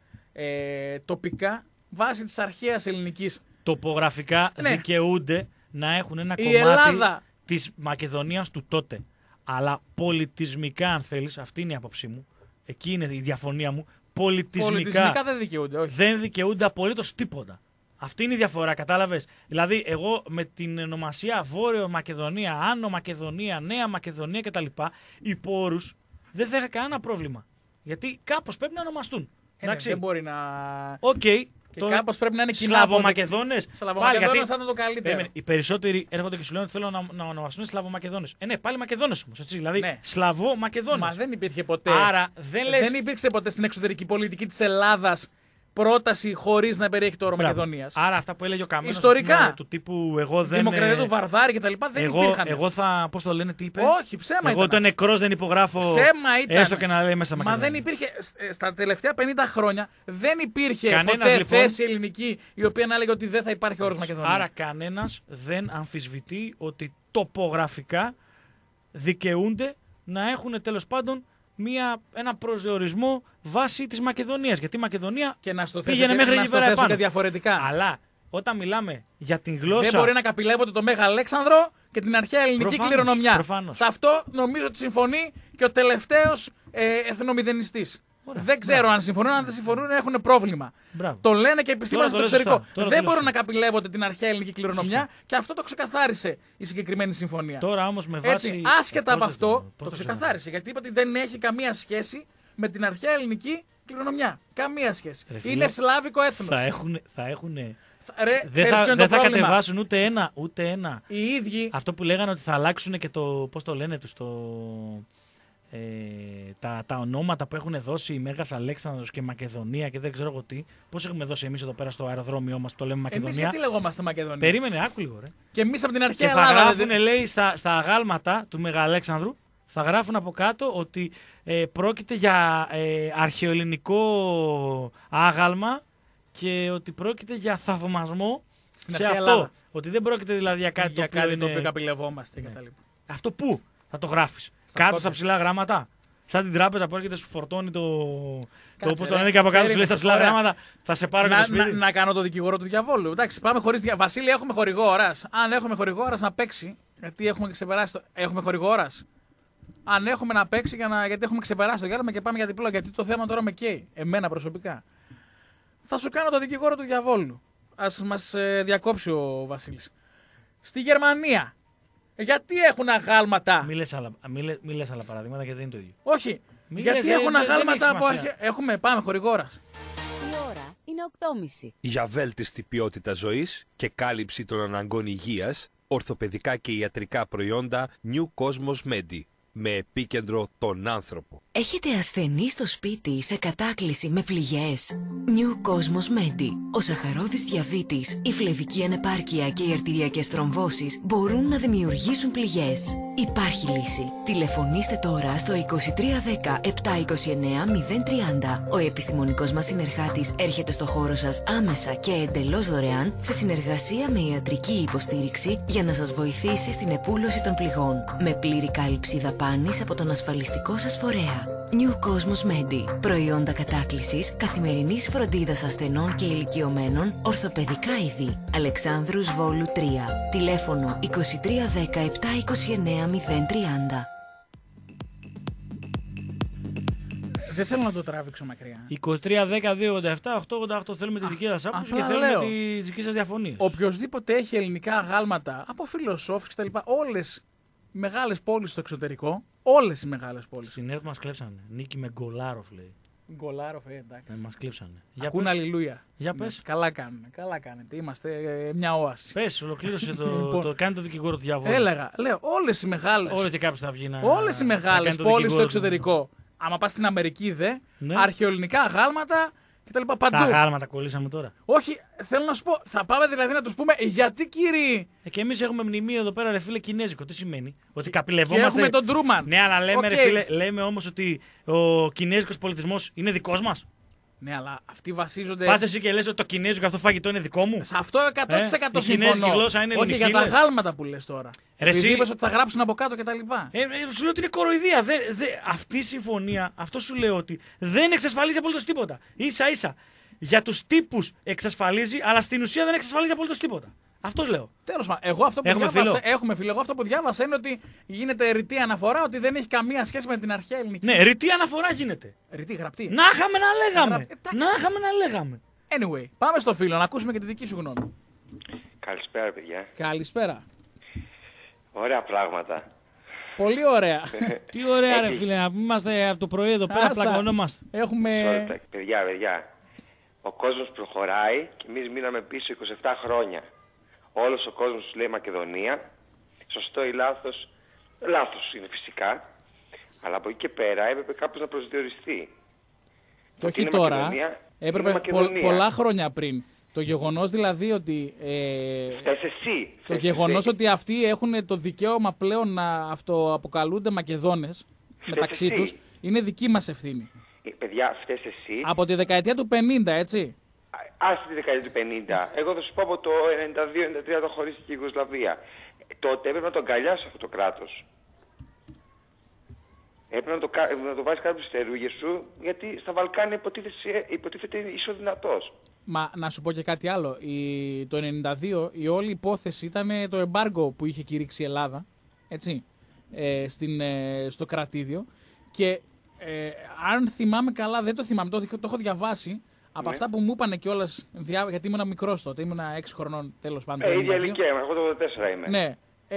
Ε, τοπικά, βάσει της αρχαίας ελληνικής. Τοπογραφικά Ναι. δικαιούνται να έχουν ένα Η κομμάτι Ελλάδα. της Μακεδονίας του τότε. Αλλά πολιτισμικά, αν θέλεις, αυτή είναι η άποψή μου. Εκεί είναι η διαφωνία μου. Πολιτισμικά, Πολιτισμικά δεν δικαιούνται, όχι. δεν δικαιούνται απολύτως τίποτα. Αυτή είναι η διαφορά, κατάλαβες. Δηλαδή, εγώ με την ονομασία Βόρειο Μακεδονία, Άνω Μακεδονία, Νέα Μακεδονία κτλ. Υπό όρους δεν θα είχα κανένα πρόβλημα. Γιατί κάπως πρέπει να ονομαστούν. Ε, ναι, Εντάξει. δεν μπορεί να. Οκ. Και κάπως πρέπει να είναι κοινά Σλαβομακεδόνες. Σλαβομακεδόνες θα ήταν το καλύτερο. Περίμενε, οι περισσότεροι έρχονται και σου λένε ότι θέλω να, να ονομαστούν Σλαβομακεδόνες. Ε, ναι, πάλι Μακεδόνες όμως. Έτσι, δηλαδή, Ναι. Σλαβομακεδόνες. Μα δεν υπήρχε ποτέ. Άρα δεν λες. Δεν υπήρξε ποτέ στην εξωτερική πολιτική της Ελλάδας πρόταση χωρίς να περιέχει το όρο Μπράβο. Μακεδονίας. Άρα αυτά που έλεγε ο Καμένος. Ιστορικά. ας πούμε, του τύπου εγώ δεν. Δημοκρατία ε, του Βαρδάρη κτλ. Δεν εγώ, υπήρχαν. εγώ θα. Πώς το λένε, τι είπε. Όχι, ψέμα Εγώ ήταν. το νεκρός δεν υπογράφω. Ψέμα ήταν. Έστω και να λέει μέσα Μα Μακεδονία. δεν υπήρχε. ε, Στα τελευταία πενήντα χρόνια δεν υπήρχε Κανένας, ποτέ λοιπόν, θέση ελληνική η οποία να έλεγε ότι δεν θα υπάρχει όρος Μακεδονία. Άρα κανένας δεν αμφισβητεί ότι τοπογραφικά δικαιούνται να έχουν τέλος πάντων μια, ένα προσδιορισμό βάση της Μακεδονίας. Γιατί η Μακεδονία και να στο πήγαινε θέσω, μέχρι να εκεί στο πέρα θέσω επάνω. και διαφορετικά. Αλλά όταν μιλάμε για την γλώσσα. Δεν μπορεί να καπηλεύονται το Μέγα Αλέξανδρο και την αρχαία ελληνική Προφανώς, κληρονομιά. προφανώς. Σε αυτό νομίζω ότι συμφωνεί και ο τελευταίος ε, εθνομηδενιστής. Ωραία. Δεν ξέρω Μπράβο. αν συμφωνούν, αν δεν συμφωνούν έχουν πρόβλημα. Μπράβο. Το λένε και επιστήμονες Τώρα στο το λες εξωτερικό. σωστά. Τώρα Δεν το λες μπορούν να σωστά. καπηλεύονται την αρχαία ελληνική κληρονομιά και αυτό το ξεκαθάρισε η συγκεκριμένη συμφωνία. Τώρα όμως με βάση. Έτσι, άσχετα από Πώς αυτό, πώς το ξέρω. ξεκαθάρισε. Γιατί είπε ότι δεν έχει καμία σχέση με την αρχαία ελληνική κληρονομιά. Καμία σχέση. Ρε φίλε, Είναι σλάβικο έθνος. Θα έχουν. Θα έχουνε... Ρε, Δεν ξέρεις θα, ποιο είναι δεν το θα πρόβλημα. κατεβάσουν ούτε ένα. Ούτε ένα. Οι ίδιοι. Αυτό που λέγανε ότι θα αλλάξουν και το. Πώς το λένε τους, το. Ε, τα, τα ονόματα που έχουν δώσει η Μέγας Αλέξανδρος και Μακεδονία και δεν ξέρω εγώ τι. Πώς έχουμε δώσει εμείς εδώ πέρα στο αεροδρόμιό μας, το λέμε Εμείς Μακεδονία. γιατί λεγόμαστε Μακεδονία. Περίμενε, άκου λίγο, ρε. Και εμείς από την Και αρχαία θα Ελλάδα. γράφουν, δεν- λέει, στα, στα αγάλματα του Μεγαλέξανδρου, θα γράφουν από κάτω ότι ε, πρόκειται για ε, αρχαιοελληνικό άγαλμα και ότι πρόκειται για θαυμασμό Στην σε αρχαία αυτό. Ελλάδα. Ότι δεν πρόκειται δηλαδή για κάτι, για το, οποίο κάτι είναι... το οποίο καπηλευόμαστε Ναι. κτλ. Αυτό πού θα το γράφεις. Στα Κάτω κόπια. στα ψηλά γράμματα. Σαν την τράπεζα που έρχεται σου φορτώνει το. Κάτσε, το πώς το ρε. λένε και από κάτω σου λέει Περίμενε. στα ψηλά Ωραία. γράμματα. Θα σε πάρω και Να, το σπίτι. να, να κάνω το δικηγόρο του διαβόλου. Εντάξει, πάμε χωρίς δια... Βασίλη, έχουμε χορηγό ώρας. Αν έχουμε χορηγό ώρας να παίξει, γιατί έχουμε ξεπεράσει το. Έχουμε χορηγό ώρας. Αν έχουμε να παίξει, για να... γιατί έχουμε ξεπεράσει το διάλειμμα και πάμε για διπλό. Γιατί το θέμα τώρα με καίει. Εμένα προσωπικά. Θα σου κάνω το δικηγόρο του διαβόλου. Ας μας ε, διακόψει ο Βασίλης. Στη Γερμανία. Γιατί έχουν αγάλματα. Μη λες άλλα, μη λες- μη λες άλλα παραδείγματα γιατί δεν είναι το ίδιο. Όχι. Μη γιατί λες, έχουν δεν- δεν αγάλματα έχει από σημασία. αρχαία. Έχουμε, πάμε χορηγό ώρας. Η ώρα είναι οκτώ και μισή. Για βέλτιστη ποιότητα ζωής και κάλυψη των αναγκών υγείας, ορθοπαιδικά και ιατρικά προϊόντα New Cosmos Medi, με επίκεντρο τον άνθρωπο. Έχετε ασθενή στο σπίτι σε κατάκληση με πληγές? New Cosmos Medi. Ο σαχαρόδης διαβήτης, η φλεβική ανεπάρκεια και οι αρτηριακές θρομβώσεις μπορούν να δημιουργήσουν πληγές. Υπάρχει λύση. Τηλεφωνήστε τώρα στο είκοσι τρία δέκα επτακόσια είκοσι εννέα μηδέν τριάντα. Ο επιστημονικός μας συνεργάτης έρχεται στο χώρο σας άμεσα και εντελώς δωρεάν σε συνεργασία με ιατρική υποστήριξη για να σας βοηθήσει στην επούλωση των πληγών. Με πλήρη κάλυψη δαπάνης από τον ασφαλιστικό σας φορέα. New Cosmos Medi. Προϊόντα κατάκλησης, καθημερινής φροντίδας ασθενών και ηλικιωμένων, ορθοπαιδικά είδη. Αλεξάνδρους Βόλου τρία. Τηλέφωνο είκοσι τρία δέκα επτακόσια είκοσι εννέα μηδέν τριάντα. Δεν θέλω να το τράβηξω μακριά. είκοσι τρία δέκα δύο ογδόντα επτά οκτακόσια ογδόντα οκτώ θέλουμε τη δική σας άποψη και απλά θέλουμε λέω. τις δικές σας διαφωνίες. Οποιοςδήποτε έχει ελληνικά αγάλματα από φιλοσόφους κτλ. Όλες μεγάλες πόλεις στο εξωτερικό. Όλες οι μεγάλες πόλεις. Στην ΕΡΤ μας κλέψανε. Νίκη με Γκολάροφ λέει. Γκολάροφ, ε, εντάξει. Ε, μας κλέψανε. Ακούν αλληλούια. Για Ναι, πες. Καλά κάνουν. Καλά κάνετε. Είμαστε ε, μια όαση. Πες, ολοκλήρωσε το, Λοιπόν. το. Κάνει το δικηγόρο του διαβόλου. Έλεγα, λέω, όλες οι μεγάλες. Όλο και κάποιος θα βγει να. Όλες οι να μεγάλες κάνει το πόλεις στο δικηγόρο του. εξωτερικό. Άμα πας στην Αμερική, δε, Ναι. αρχαιοελληνικά αγάλματα κτλ. Τα Παντού. γάλματα κολλήσαμε τώρα. Όχι, θέλω να σου πω, θα πάμε δηλαδή να τους πούμε γιατί κύριοι. Ε, και εμείς έχουμε μνημείο εδώ πέρα, ρε φίλε, κινέζικο. Τι σημαίνει? Ότι Και καπηλευόμαστε. έχουμε τον Τρούμαν. Ναι, αλλά λέμε, Οκ. ρε φίλε, λέμε όμως ότι ο κινέζικος πολιτισμός είναι δικός μας. Ναι, αλλά αυτοί βασίζονται. Πας εσύ και λες ότι το κινέζικο αυτό φαγητό είναι δικό μου. Σε αυτό εκατό τοις εκατό Ε, η κινέζικη συμφωνώ. γλώσσα είναι Όχι ελληνική, για τα λες. γάλματα που λες τώρα. Ρε Επειδή εσύ- είπες ότι θα γράψουν από κάτω κτλ. Ε, ε, σου λέω ότι είναι κοροϊδία. Δε, δε, αυτή η συμφωνία, αυτό σου λέω ότι δεν εξασφαλίζει απολύτως τίποτα. Ίσα ίσα για τους τύπους εξασφαλίζει, αλλά στην ουσία δεν εξασφαλίζει απολύτως τίποτα. Αυτό λέω. Τέλος πάντων, εγώ αυτό που Έχουμε διάβασα, φίλο. έχουμε φίλο. Εγώ αυτό που διάβασα είναι ότι γίνεται ρητή αναφορά ότι δεν έχει καμία σχέση με την αρχαία ελληνική. Ναι, ρητή αναφορά γίνεται. Ρητή, γραπτή. Να είχαμε να λέγαμε. Γρα- εντάξει. Να είχαμε να λέγαμε. Anyway, πάμε στο φίλο να ακούσουμε και τη δική σου γνώμη. Καλησπέρα, παιδιά. Καλησπέρα. Ωραία πράγματα. Πολύ ωραία. Τι ωραία, ρε Έχει. φίλε, να είμαστε από το πρωί εδώ πέρα, Άστα. πλακωνόμαστε. Έχουμε. Τώρα, τα- παιδιά, παιδιά. Ο κόσμος προχωράει και εμείς μείναμε πίσω είκοσι επτά χρόνια. Όλος ο κόσμος λέει Μακεδονία. Σωστό ή λάθος? Λάθος είναι φυσικά. Αλλά από εκεί και πέρα έπρεπε κάπως να προσδιοριστεί. Και Ότι όχι είναι τώρα. Μακεδονία, Έπρεπε είναι πο- Μακεδονία. πολλά χρόνια πριν. Το γεγονός δηλαδή ότι. Ε, Φταίς εσύ. το Φταίς γεγονός εσύ. ότι αυτοί έχουν το δικαίωμα πλέον να αυτοαποκαλούνται Μακεδόνες μεταξύ εσύ. τους είναι δική μας ευθύνη. Ε, παιδιά, φταίς εσύ. Από τη δεκαετία του πενήντα, έτσι. Άσε τη δεκαετία του πενήντα. Εγώ θα σου πω από το ενενήντα δύο ενενήντα τρία το χωρίστηκε η Ιουγκοσλαβία. Ε, τότε έπρεπε να το αγκαλιάσει αυτό το κράτος. Έπρεπε να το, κα- να το βάζεις κάτω από τις θερούγες σου, γιατί στα Βαλκάνια υποτίθεται, υποτίθεται είσαι δυνατός. Μα να σου πω και κάτι άλλο. Η, το ενενήντα δύο η όλη υπόθεση ήταν το εμπάργκο που είχε κηρύξει η Ελλάδα, έτσι, ε, στην, ε, στο κρατήδιο. Και ε, αν θυμάμαι καλά, δεν το θυμάμαι, το, το έχω διαβάσει, από Ναι. αυτά που μου είπαν κιόλας, διά- γιατί ήμουν μικρός τότε, ήμουν έξι χρονών τέλος πάντων. το Ε, ίδια ενενήντα δύο. ηλικία είμαι, εγώ το ογδόντα τέσσερα είμαι. Ναι.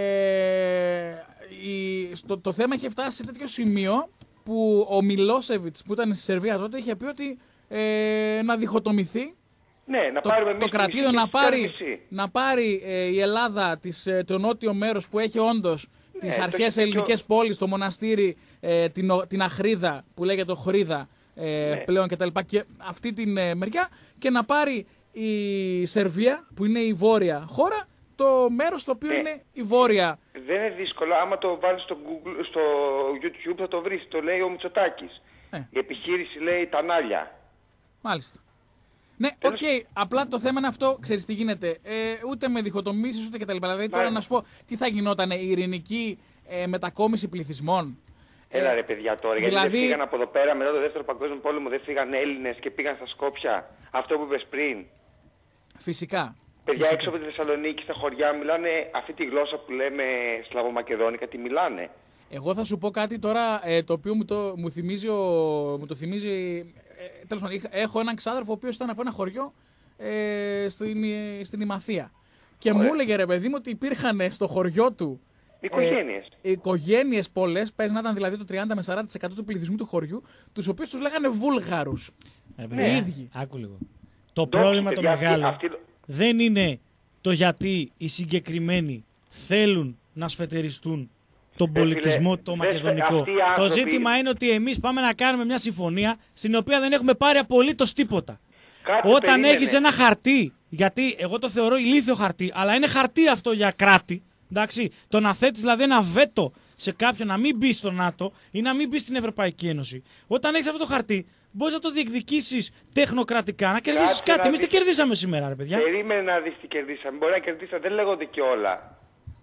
Ε, η, στο, το θέμα είχε φτάσει σε τέτοιο σημείο που ο Μιλόσεβιτς που ήταν στη Σερβία τότε είχε πει ότι ε, να διχοτομηθεί Ναι, να το, πάρουμε το εμείς τη κρατήδιο μισή να και εσείς πάρει, τη μισή. να πάρει ε, η Ελλάδα της, ε, το νότιο μέρος που έχει όντως τις το αρχαίες έχει πιο- ελληνικές πόλεις, το μοναστήρι, ε, την, ο- την Αχρίδα που λέγεται Χρίδα ε, Ναι. πλέον κτλ. Και, και αυτή την ε, μεριά και να πάρει η Σερβία που είναι η βόρεια χώρα το μέρος το οποίο Ναι. είναι η βόρεια. Δεν είναι δύσκολο, άμα το βάλεις στο, Google, στο YouTube θα το βρεις, το λέει ο Μητσοτάκης. Ε. Η επιχείρηση λέει τα νάλια. Μάλιστα. Ναι, οκ, απλά το θέμα είναι αυτό, ξέρεις τι γίνεται. Ε, ούτε με διχοτομήσεις ούτε κτλ. Δηλαδή τώρα Μα- να σου πω τι θα γινόταν, η ειρηνική ε, μετακόμιση πληθυσμών. Έλα Ε, ρε παιδιά τώρα, γιατί δηλαδή- δεν φύγαν από εδώ πέρα μετά το δεύτερο παγκόσμιο πόλεμο, δεν φύγαν Έλληνες και πήγαν στα Σκόπια. Αυτό που είπες πριν. Φυσικά. Παιδιά Φυσικά. έξω από τη Θεσσαλονίκη στα χωριά μιλάνε αυτή τη γλώσσα που λέμε Σλαβομακεδόνικα, τι μιλάνε. Εγώ θα σου πω κάτι τώρα ε, το οποίο μου το, μου θυμίζει, ο, μου το θυμίζει ε, τέλος πάντων, είχα- έχω έναν ξάδερφο ο οποίος ήταν από ένα χωριό ε, στην, ε, στην Ημαθία. Και Ωραία. μου έλεγε ρε παιδί μου ότι υπήρχαν στο χωριό του Οικογένειες. Ε, οικογένειες πολλές, πες να ήταν δηλαδή το τριάντα με σαράντα τοις εκατό του πληθυσμού του χωριού, τους οποίους τους λέγανε Βούλγαρους. Ε, Οι παιδιά, ίδιοι. Άκου λίγο. Το Ντόπιοι, πρόβλημα το παιδιά, αυτοί- μεγάλο αυτοί- δεν είναι το γιατί οι συγκεκριμένοι θέλουν να σφετεριστούν τον Ε, φίλε, πολιτισμό το δεν μακεδονικό. αυτοί οι Το άνθρωποι- ζήτημα είναι ότι εμείς πάμε να κάνουμε μια συμφωνία στην οποία δεν έχουμε πάρει απολύτως τίποτα. Κάτσε, Όταν περίμενε. έχεις ένα χαρτί, γιατί εγώ το θεωρώ ηλίθιο χαρτί, αλλά είναι χαρτί αυτό για κράτη, εντάξει, το να θέτεις δηλαδή ένα βέτο σε κάποιον να μην μπει στο ΝΑΤΟ ή να μην μπει στην Ευρωπαϊκή Ένωση. Όταν έχεις αυτό το χαρτί, μπορείς να το διεκδικήσεις τεχνοκρατικά, να κερδίσεις Κάτσε κάτι. να Εμείς τι δεις. κερδίσαμε σήμερα, ρε παιδιά. Περίμενε να δεις τι κερδίσαμε. Μπορεί να κερδίσαμε, δεν λέγονται και όλα.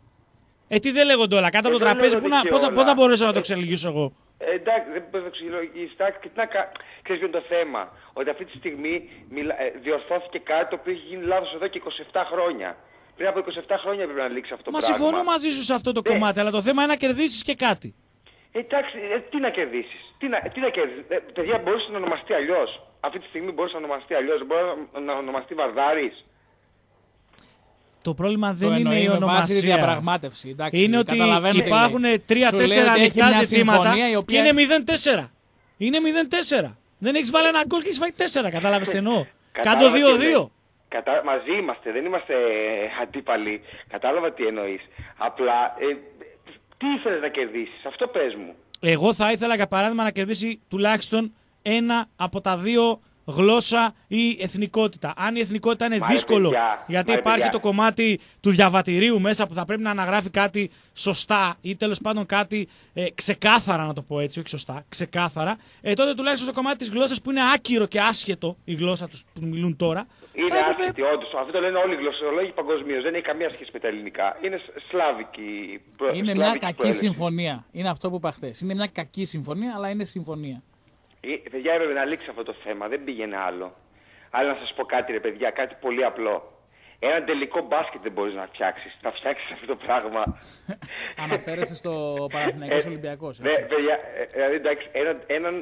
Ε, τι δεν λέγονται όλα. Κάτω από το Ε, δεν τραπέζι, λέγονται πού να- και πώς θα, όλα. πώς θα μπορέσω να το εξελιγήσω εγώ. Ε, εντάξει, δεν μπορεί να το ξυλογείς. Εντάξει, και τι να κα- ξέρεις ποιο είναι το θέμα. Ότι αυτή τη στιγμή μιλα... ε, διορθώθηκε κάτι το οποίο έχει γίνει λάθος εδώ και είκοσι επτά χρόνια. Πριν από είκοσι επτά χρόνια έπρεπε να λήξει αυτό το Μα πράγμα. συμφωνώ μαζί σου σε αυτό το Ναι. κομμάτι, αλλά το θέμα είναι να κερδίσεις και κάτι. Ε, εντάξει, ε, τι να κερδίσεις. Τι να, τι να κερδίσεις. Ε, παιδιά, μπορούσε να ονομαστεί αλλιώς. Αυτή τη στιγμή μπορούσε να ονομαστεί αλλιώς. Μπορεί να, να ονομαστεί Βαρδάρης. Το πρόβλημα δεν Το είναι εννοεί η με βάση τη ονομασία. διαπραγμάτευση. Εντάξει, Είναι ότι καταλαβαίνετε τι υπάρχουν λέει. τρία-τέσσερα Σου λέει ότι έχει ανοιχτά μια ζητήματα συμφωνία η οποία- και είναι μηδέν τέσσερα. Είναι μηδέν τέσσερα. Δεν έχεις βάλει ένα γκολ και έχεις φάει τέσσερα. Κατάλαβες τι εννοώ. Κάντο Κατάλαβα δύο τι εννοείς. δύο. Κατα... Μαζί είμαστε, δεν είμαστε ε, αντίπαλοι. Κατάλαβα τι εννοείς. Απλά, ε, τι ήθελες να κερδίσεις, αυτό πες μου. Εγώ θα ήθελα για παράδειγμα να κερδίσει τουλάχιστον ένα από τα δύο γλώσσα ή εθνικότητα. Αν η εθνικότητα είναι Μα ρε δύσκολο, παιδιά, γιατί μα ρε υπάρχει παιδιά. το κομμάτι του διαβατηρίου μέσα που θα πρέπει να αναγράφει κάτι σωστά ή τέλος πάντων κάτι ε, ξεκάθαρα, να το πω έτσι, όχι σωστά, ξεκάθαρα, ε, τότε τουλάχιστον στο κομμάτι της γλώσσας που είναι άκυρο και άσχετο η γλώσσα τους που μιλούν τώρα. Είναι θα έπρεπε- άσχετη, όντως. Αυτό το λένε όλοι οι γλωσσολόγοι παγκοσμίως. Δεν έχει καμία σχέση με τα ελληνικά. Είναι σ- σλάβικη. προ- Είναι μια σλάβικη κακή προέλευση. συμφωνία. Είναι αυτό που είπα χθες. Είναι μια κακή συμφωνία, αλλά είναι συμφωνία. Ε, παιδιά, έπρεπε να λήξει αυτό το θέμα. Δεν πήγαινε άλλο. Αλλά να σας πω κάτι, ρε παιδιά, κάτι πολύ απλό. Ένα τελικό μπάσκετ δεν μπορείς να φτιάξεις. Να φτιάξεις αυτό το πράγμα. Αναφέρεσαι στο Παναθηναϊκός Ολυμπιακός. Ναι, έτσι. παιδιά, ε, δηλαδή εντάξει, ένα, έναν.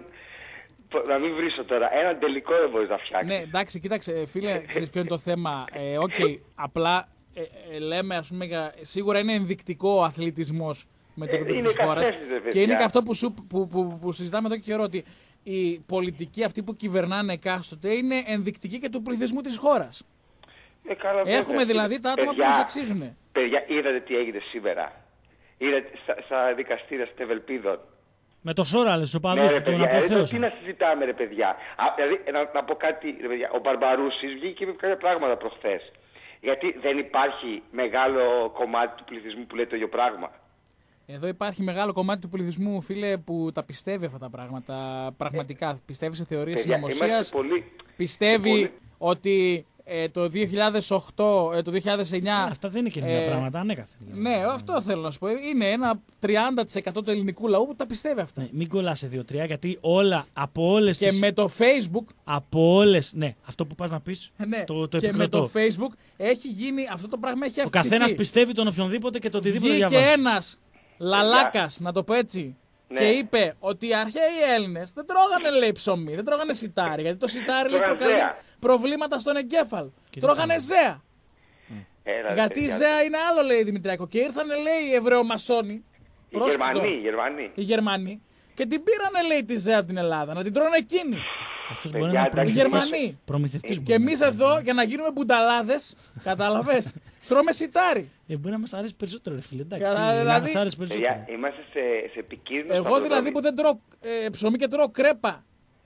Να μην βρίσω τώρα. Έναν τελικό δεν μπορείς να φτιάξεις. Ναι, εντάξει, κοίταξε, ε, φίλε, ξέρεις ποιο είναι το θέμα. Ε, Οκ, απλά ε, ε, λέμε, ας πούμε, για- σίγουρα είναι ενδεικτικό ο αθλητισμός με το Ε, επίπεδο είναι της χώρας. κατεύθυνση, ρε Και παιδιά. είναι και αυτό που, σου, που, που, που συζητάμε εδώ και καιρό, ότι οι πολιτικοί αυτοί που κυβερνάνε εκάστοτε είναι ενδεικτικοί και του πληθυσμού της χώρας. Ε, καλά, βέβαια. Έχουμε δηλαδή τα άτομα που Παιδιά, μας αξίζουν. Παιδιά, είδατε τι έγινε σήμερα. Είδατε στα, στα δικαστήρια στην Ευελπίδων. Με το Σόρα, λες, ο Ναι, παδός ρε που τον παιδιά, εδώ τι αποθέωσαν. να συζητάμε, ρε παιδιά. Α, δηλαδή, να, να πω κάτι, ρε παιδιά. Ο Μπαρμπαρούσης βγήκε και είπε κάποια πράγματα προχθές. Γιατί δεν υπάρχει μεγάλο κομμάτι του πληθυσμού που λέει το ίδιο πράγμα. Εδώ υπάρχει μεγάλο κομμάτι του πληθυσμού, φίλε, που τα πιστεύει αυτά τα πράγματα. Πραγματικά. Πιστεύει σε θεωρίες Παιδιά, συνωμοσίας. είμαστε πολύ- Πιστεύει πολύ- ότι ε, το δύο χιλιάδες οκτώ, ε, το δύο χιλιάδες εννιά. Αυτά δεν είναι καινούργια ε, πράγματα, ανέκαθεν. Ναι, αυτό θέλω να σου πω. Είναι ένα τριάντα τοις εκατό του ελληνικού λαού που τα πιστεύει αυτά. Ναι, μην κολλάς σε δύο τρία, γιατί όλα, από όλες Και τις... με το Facebook, Από όλες, ναι, αυτό που πας να πεις, ναι, το, το και με επικροτώ. το Facebook έχει γίνει, αυτό το πράγμα έχει Ο αυξηθεί. καθένας πιστεύει τον οποιονδήποτε και το οτιδήποτε Βγήκε διαβάζει. ένας λαλάκας, να το πω έτσι, Ναι. και είπε ότι οι αρχαίοι Έλληνες δεν τρώγανε, λέει, ψωμί, δεν τρώγανε σιτάρι, γιατί το σιτάρι, λέει, Τρώγανε προκαλεί ζέα. προβλήματα στον εγκέφαλο. Και Τρώγανε τι ζέα. Έλα, ρε Γιατί η παιδιά. ζέα είναι άλλο, λέει, Δημητριακό. Και ήρθανε, λέει, οι Εβραιομασόνοι. Οι πρόσεξε Γερμανοί, τώρα, οι Γερμανοί. οι Γερμανοί. Και την πήρανε, λέει, τη ζέα από την Ελλάδα. Να την τρώνε εκείνοι. Αυτός Παιδιά, μπορεί να είναι εντάξει, Οι προμηθευτής, Γερμανοί. προμηθευτής Και μπορεί να εμείς είναι. εδώ, για να γίνουμε μπουνταλάδες, κατάλαβες, τρώμε σιτάρι. Ε, μπορεί να μας αρέσει περισσότερο, ρε φίλε. Εντάξει, Καλά, τι, να δηλαδή- μας άρεσε περισσότερο. Παιδιά, είμαστε σε, σε επικίνδυνο Εγώ σταυροδρόμι. δηλαδή που δεν τρώω ε, ψωμί και τρώω κρέπα.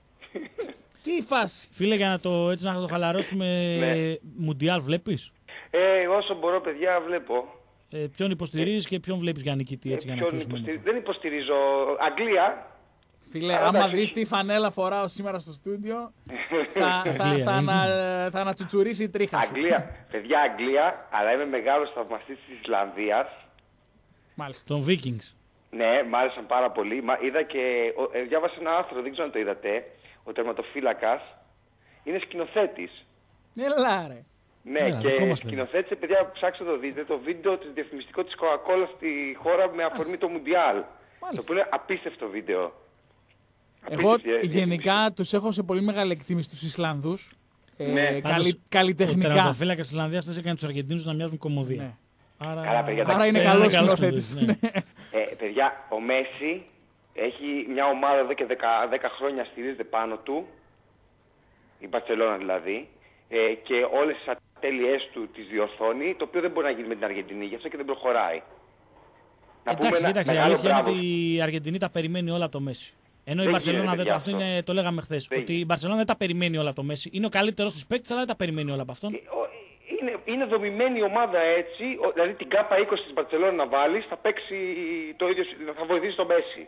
Τι φάση. Φίλε, για να το, έτσι, να το χαλαρώσουμε, Ναι. Μουντιάλ βλέπεις. Ε, όσο μπορώ, παιδιά, βλέπω. Ε, ποιον υποστηρίζεις και ποιον βλέπεις για νικητή, έτσι, Ε, για να ποιον κλείσουμε. υποστηρίζω. Δεν υποστηρίζω. Αγγλία. Φίλε, Αλλά άμα εντάξει. δεις τι φανέλα φοράω σήμερα στο στούντιο, θα, θα, Αγγλία, θα, είναι. ανα- θα ανατσουτσουρίσει η τρίχα σου. Αγγλία. Παιδιά, Αγγλία, αλλά είμαι μεγάλος θαυμαστής της Ισλανδίας. Μάλιστα. Των Vikings. Ναι, μ' άρεσαν πάρα πολύ. Μα είδα και. ο- ε, διάβασα ένα άρθρο, δεν ξέρω αν το είδατε. Ο τερματοφύλακας είναι σκηνοθέτης. Έλα ρε. Ναι, Έλα, δικό και μας σκηνοθέτησε, παιδιά, ψάξτε το δείτε, το βίντεο της διαφημιστικό της Coca-Cola στη χώρα με αφορμή το Μουντιάλ. Το Μάλιστα. οποίο είναι απίστευτο βίντεο. Εγώ Απίστευτη, ε, γενικά τους έχω σε πολύ μεγάλη εκτίμηση τους Ισλανδούς. Ε, Ναι. καλυ- Πάντως, Ο καλλιτεχνικά. τερματοφύλακας της Ισλανδίας θες έκανε τους Αργεντίνους να μοιάζουν κομμωδία. Ναι. Άρα... Καλά, παιδιά, Άρα είναι Ε, καλός καλός σκηνοθέτης. σκηνοθέτης, ναι. Ε, παιδιά, ο Μέση έχει μια ομάδα εδώ και δέκα χρόνια στηρίζεται πάνω του, η Μπαρτσελώνα δηλαδή, ε, και όλες τις ατέλειές του τις διορθώνει, το οποίο δεν μπορεί να γίνει με την Αργεντινή, γι' αυτό και δεν προχωράει. Να πούμε Εντάξει, ένα κοίταξε, η μεγάλο αλήθεια είναι μπράβο. ότι η Αργεντινή τα περιμένει όλα από το Μέση. Ενώ η Δεν Μπαρσελόνα γίνεται, δεν παιδιά, το, αυτό αυτό. είναι, το λέγαμε χθε. Δεν Ότι η Μπαρσελόνα δεν τα περιμένει όλα από το Μέση. Είναι ο καλύτερος της παίκτης, αλλά δεν τα περιμένει όλα από αυτόν. Ε, ο- Είναι, είναι δομημένη η ομάδα έτσι, ο- δηλαδή την ΚΑΠΑ είκοσι της Μπαρτσελώνα να βάλεις, θα παίξει το ίδιο, θα βοηθήσει το Μέση.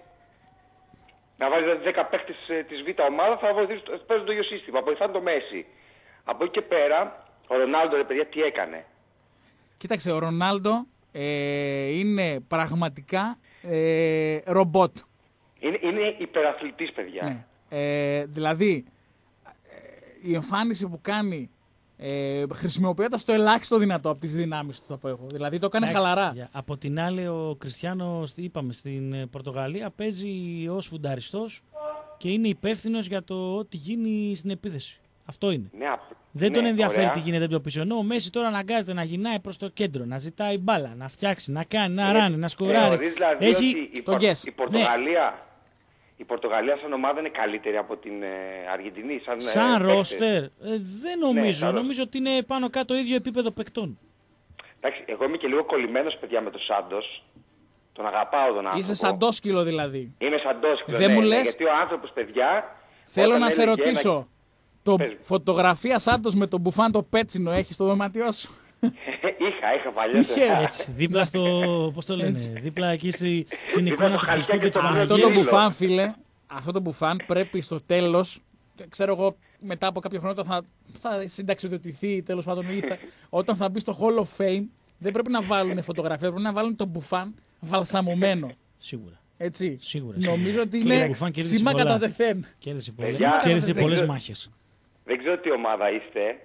Να βάλεις δηλαδή δέκα παίκτες ε, της Β' ομάδα, θα βοηθήσει, θα παίζουν το ίδιο σύστημα, βοηθάνε το Μέση. Από εκεί και πέρα, ο Ρονάλντο, ρε παιδιά, τι έκανε. Κοίταξε, ο Ρονάλντο ε, είναι πραγματικά ε, ρομπότ. Είναι, είναι υπεραθλητής, παιδιά. Ναι. Ε, δηλαδή, ε, η εμφάνιση που κάνει ε, χρησιμοποιώντας το ελάχιστο δυνατό από τις δυνάμεις του, θα πω εγώ. Δηλαδή το έκανε Εντάξει, χαλαρά. για- Από την άλλη, ο Κριστιάνο, είπαμε, στην ε, Πορτογαλία παίζει ως φουνταριστός και είναι υπεύθυνο για το ό,τι γίνει στην επίθεση. Αυτό είναι. Ναι, απ- Δεν ναι, τον ενδιαφέρει ωραία. τι γίνεται πιο πίσω. Ενώ ο Μέση τώρα αναγκάζεται να γυρνάει προς το κέντρο, να ζητάει μπάλα, να φτιάξει, να κάνει, να Ε, ράνει, να σκοράρει. Θεωρείς δηλαδή Έχει... ότι η, το Πορ- guess. η Πορτογαλία, η Πορτογαλία σαν ομάδα είναι καλύτερη από την ε, Αργεντινή, σαν, Σαν ε, παίκτες. ρόστερ, ε, δεν νομίζω. σαν νομίζω ότι είναι πάνω κάτω ίδιο επίπεδο παικτών. Εντάξει, εγώ είμαι και λίγο κολλημένος, παιδιά, με τον Σάντος. Τον αγαπάω τον άνθρωπο. Είσαι σαν τόσκυλο δηλαδή. Είμαι σαν τόσκυλο, Δεν ναι, μου ναι, λες- γιατί ο άνθρωπος, παιδιά... Θέλω όταν να σε έλεγε ρωτήσω. ένα- Το Πες μου. φωτογραφία Σάντος με τον μπουφάν το πέτσινο έχει στο δωμάτιό σου. είχα, είχα παλιότερα. Είχες. Έτσι, δίπλα στο. Πώς το λένε, Έτσι. δίπλα εκεί στη, στην Δίπλα εικόνα στο του χαρτιά Χριστού και και της το Αυτό το Παναγίας. Γέλο. μπουφάν, φίλε, αυτό το μπουφάν πρέπει στο τέλος, ξέρω εγώ, μετά από κάποιο χρόνο όταν θα, θα συνταξιοδοτηθεί τέλος πάντων ή θα, όταν θα μπει στο Hall of Fame, δεν πρέπει να βάλουν φωτογραφία, πρέπει να βάλουν το μπουφάν βαλσαμωμένο. Σίγουρα. Έτσι. Σίγουρα, Νομίζω σίγουρα. ότι Το είναι μπουφάν κέρδισε σήμα πολλά. κατά τεθέν. Κέρδισε πολλές, Παιδιά, κέρδισε δεν πολλές ξέρω. μάχες. Δεν ξέρω τι ομάδα είστε,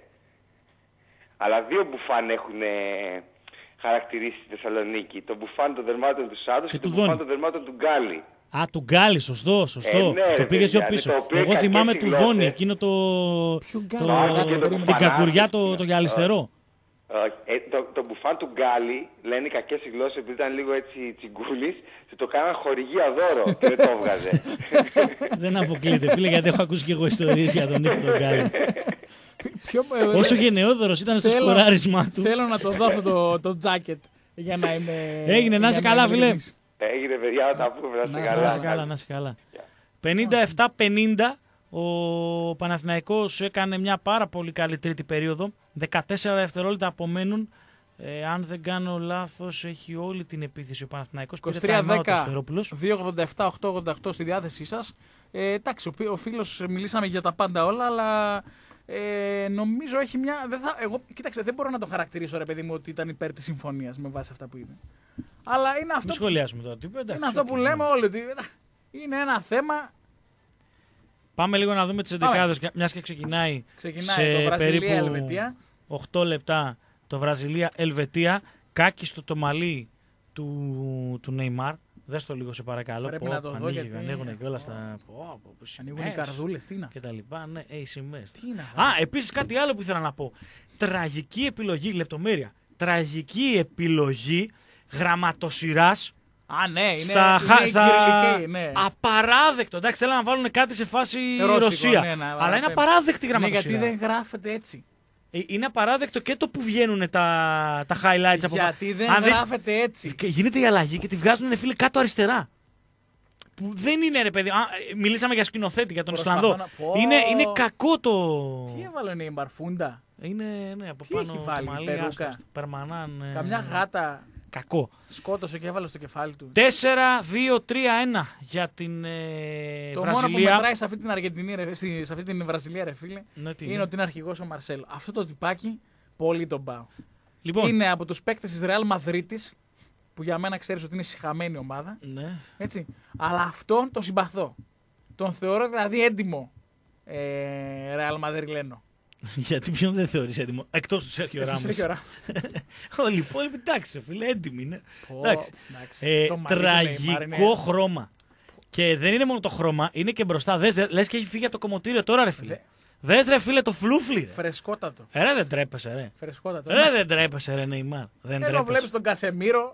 αλλά δύο μπουφάν έχουν ε, χαρακτηρίσει τη Θεσσαλονίκη. Το μπουφάν των δερμάτων του Σάντος Και και, του το μπουφάν Δόνη. των δερμάτων του Γκάλι. Α, του Γκάλι, σωστό, σωστό. Ε, ναι, το ρε, πήγε πιο παιδιά, πίσω. το οποίο Εγώ κακές θυμάμαι οι του γλώσσες. Δόνη, εκείνο το. Ποιο το- Γκάλι, Το- κάτσε, το- περίμενε. την Φανάρι. κακουριά, το, το γυαλιστερό. Ε, το, το μπουφάν του Γκάλι, λένε οι κακές οι γλώσσες, επειδή ήταν λίγο έτσι τσιγκούλης, και το κάναν χορηγία δώρο και δεν το έβγαζε. Δεν αποκλείεται, φίλε, γιατί έχω ακούσει και εγώ ιστορίες για τον Νίκο τον Γκάλι. Ποιο- ε, Όσο γενναιόδωρος ήταν στο θέλω- σκοράρισμά του. Θέλω να το δω αυτό το, το jacket για να είμαι. Έγινε, να για είσαι καλά, είμαι φίλε. ειλικρινής. Έγινε, παιδιά, να τα πούμε, να είστε Να καλά. Να είσαι καλά, να είσαι καλά. πενήντα επτά πενήντα ο Παναθηναϊκός έκανε μια πάρα πολύ καλή τρίτη περίοδο. δεκατέσσερα δευτερόλεπτα απομένουν. Ε, αν δεν κάνω λάθος, έχει όλη την επίθεση ο Παναθηναϊκός. είκοσι Πήρε τρία time out ο δέκα, Σφερόπουλος. δύο ογδόντα επτά, οκτώ ογδόντα οκτώ στη διάθεσή σας. Ε, εντάξει, ο, πι- ο φίλος, ε, μιλήσαμε για τα πάντα όλα, αλλά ε, νομίζω έχει μια... Δεν θα, εγώ, κοίταξε, δεν μπορώ να το χαρακτηρίσω, ρε παιδί μου, ότι ήταν υπέρ της συμφωνίας με βάση αυτά που είπε. Αλλά είναι Μην αυτό, σχολιάσουμε τώρα. τι είπε, εντάξει, είναι αυτό που οκ. λέμε όλοι, ότι ε, είναι ένα θέμα... Πάμε λίγο να δούμε τις Πάμε. εντεκάδες, μιας και ξεκινάει, Ξεκινάει σε το περίπου Βραζιλία-Ελβετία. οκτώ λεπτά το Βραζιλία-Ελβετία. Κάκιστο το μαλλί του, του Νεϊμάρ. Δες το λίγο σε παρακαλώ. Πρέπει Πω, να το δω, ανοίγει, γιατί- ανοίγουν και όλα στα... Πω, πω, πω, Ανοίγουν οι σημαίες καρδούλες, τι είναι αυτό. και τα λοιπά. Ναι, ε, οι σημαίες. Τι είναι αυτό. Α, επίσης κάτι άλλο που ήθελα να πω. Τραγική επιλογή, λεπτομέρεια. Τραγική επιλογή γραμματοσυράς Α, ναι, είναι, στα, είναι χα- στα... κυριλικαίοι, ναι. Απαράδεκτο. Εντάξει, θέλουν να βάλουν κάτι σε φάση Ρώσικο, Ρωσία. ναι, ναι, αλλά αλλά είναι δεν- απαράδεκτη Ναι, γραμματοσυρά. γιατί δεν γράφεται έτσι. Ε, Είναι απαράδεκτο και το που βγαίνουν τα, τα highlights από Γιατί δεν Αν δεις- γράφεται έτσι. Και γίνεται η αλλαγή και τη βγάζουν, φίλε, κάτω αριστερά. Που δεν είναι, ρε παιδί. Α, ε, μιλήσαμε για σκηνοθέτη, για τον Προσπαθώ Ισλανδό. να πω. Είναι, είναι κακό το. Τι έβαλε η Μπαρφούντα. Είναι, ναι, από Τι πάνω έχει βάλει, το μαλλί, περούκα? άσχαστο, περμανάν. ε, Καμιά γάτα Κακό. σκότωσε και έβαλε στο κεφάλι του. τέσσερα δύο τρία ένα για την ε, Το μόνο που Βραζιλία. μετράει σε αυτή την Αργεντινή, ρε, στη- σε αυτή την Βραζιλία, ρε φίλε, Ναι, τι είναι είναι. ότι είναι αρχηγός ο Μαρσέλο. Αυτό το τυπάκι, πολύ τον πάω. Λοιπόν, Είναι από τους παίκτες της Real Madridis, που για μένα ξέρεις ότι είναι σιχαμένη ομάδα. ναι. Έτσι. Αλλά αυτόν τον συμπαθώ. Τον θεωρώ δηλαδή έντιμο ε, Real Madrileno. Γιατί ποιον δεν θεωρείς έτοιμο. Εκτός του Σέρχιο Εκτός Ράμος. Sergio Ramos. Όλοι οι υπόλοιποι, εντάξει, ρε φίλε, έντιμοι είναι. Πω, Εντάξει. εντάξει. Ε, Το μαλλί του Neymar είναι- τραγικό χρώμα. Και δεν είναι μόνο το χρώμα, είναι και μπροστά. Δες, λες και έχει φύγει από το κομμωτήριο τώρα, ρε φίλε. Δε- Δες, ρε φίλε, το φλούφλι. Ρε, Φρεσκότατο. Ε, ρε δεν τρέπεσαι, ρε. Φρεσκότατο. Ρε δεν τρέπεσαι, ρε Νεϊμάρ. Δεν Ενώ τρέπεσαι. βλέπεις τον Κασεμίρο,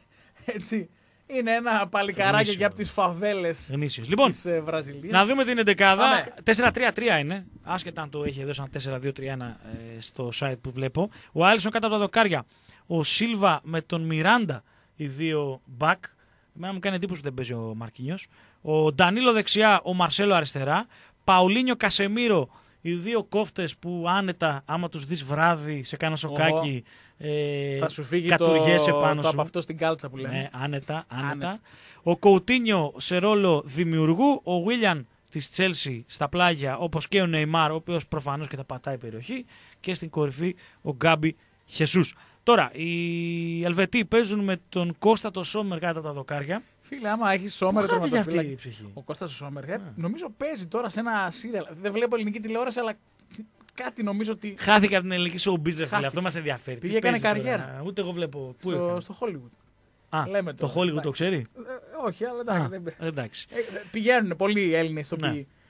έτσι, είναι ένα παλικαράκι Γνήσιο. και από τις φαβέλες Γνήσιος. Λοιπόν, της ε, Βραζιλίας. να δούμε την εντεκάδα. Πάμε. τέσσερα τρία τρία είναι. Άσχετα αν το έχει εδώ σαν τέσσερα δύο τρία ένα ε, στο site που βλέπω. Ο Άλισον κάτω από τα δοκάρια. Ο Σίλβα με τον Μιράντα, οι δύο back. Εμένα μου κάνει εντύπωση που δεν παίζει ο Μαρκίνιος. Ο Ντανίλο δεξιά, ο Μαρσέλο αριστερά. Παουλίνιο Κασεμίρο, οι δύο κόφτες που άνετα, άμα τους δεις βράδυ σε κάνα σοκάκι, ε, Θα σου φύγει το, κατουργέσαι πάνω το σου. από αυτό στην κάλτσα που λέμε. Ναι, άνετα, άνετα. Άνετα. Ο Κοουτίνιο σε ρόλο δημιουργού. Ο Βίλιαν της Τσέλσι στα πλάγια, όπως και ο Νεϊμάρ, ο οποίος προφανώς και θα πατάει περιοχή. Και στην κορυφή ο Γκάμπι Χεσούς. Τώρα, οι Ελβετοί παίζουν με τον Κώστα το Σόμερ κάτω από τα δοκάρια. Φίλε, άμα έχει Σόμερ Πού χάθηκε αυτή η τερματοφύλακα. ψυχή. Ο Κώστας ο Σόμερ, ε, νομίζω παίζει τώρα σε ένα σύριαλ. Δεν βλέπω ελληνική τηλεόραση, αλλά κάτι νομίζω ότι. Χάθηκε από την ελληνική showbiz, ρε φίλε. Χάθηκε. Αυτό μας ενδιαφέρει. Πήγε, Τι έκανε παίζει τώρα? καριέρα. Ούτε εγώ βλέπω. Πού Στο, έκανε? στο Hollywood. Α, λέμε το τώρα, Hollywood το εντάξει. ξέρει. Ε, όχι, αλλά εντάξει. Α, δεν... εντάξει. Ε, πηγαίνουν πολλοί Έλληνες ηθοποιοί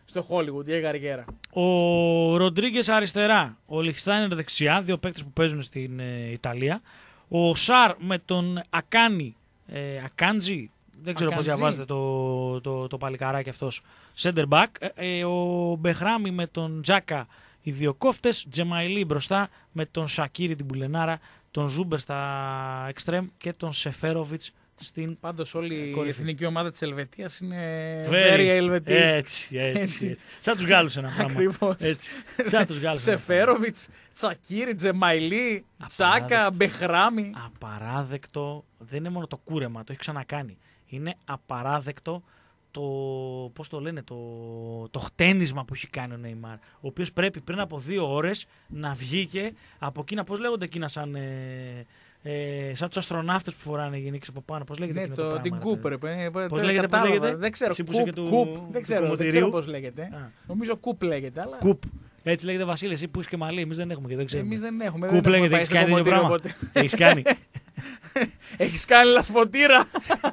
στο Hollywood, η καριέρα. Ο Ροντρίγκες αριστερά, ο Λιχτστάινερ δεξιά, δύο παίκτες που παίζουν στην ε, Ιταλία. Ο Σαρ με τον Ακάνι, ε, Ακάντζι, δεν ξέρω πώς διαβάζετε το, το, το παλικαράκι αυτός, center back. Ε, ε, ο Μπεχράμι με τον Τζάκα, οι δύο κόφτες. Τζεμαϊλί μπροστά με τον Σακίρι την Πουλενάρα, τον Ζούμπερ στα εξτρέμ και τον Σεφέροβιτς στην. Πάντως όλη κορυφή. η εθνική ομάδα της Ελβετίας είναι Very very Ελβετή. Έτσι, έτσι, έτσι. έτσι. Σαν τους Γάλλους ένα πράγμα. Ακριβώς. Έτσι. Σαν τους Γάλλους. Σεφέροβιτς, Τσακίρι, Τζεμαϊλί, Τσάκα, Μπεχράμι. Απαράδεκτο. Δεν είναι μόνο το κούρεμα, το έχει ξανακάνει. Είναι απαράδεκτο το, πώς το λένε, το, το χτένισμα που έχει κάνει ο Νεϊμάρ. Ο οποίος πρέπει πριν από δύο ώρες να βγήκε από εκείνα, πώς λέγονται εκείνα σαν, ε, ε, σαν τους αστροναύτες που φοράνε γεννήξεις από πάνω. Πώς λέγεται Ναι, εκείνο το, το την πράγμα, Κούπερ. Πώς λέγεται, πώς λέγεται. Δεν ξέρω, Εσύ που είσαι κουπ, και του- κουπ, του δεν ξέρω, δεν κομμωτηρίου. ξέρω πώς λέγεται. Α. Νομίζω Κουπ λέγεται, αλλά Κουπ. Έτσι λέγεται Βασίλη, εσύ που είσαι και μαλλί. Εμείς δεν έχουμε και δεν ξέρουμε. εμείς δεν έχουμε. Κουπ δεν έχουμε λέγεται, πάει έχεις στο κάνει τέτοιο κομμωτήριο πράγμα. ποτέ. Έχεις κάνει. Έχεις κάνει λασποτήρα.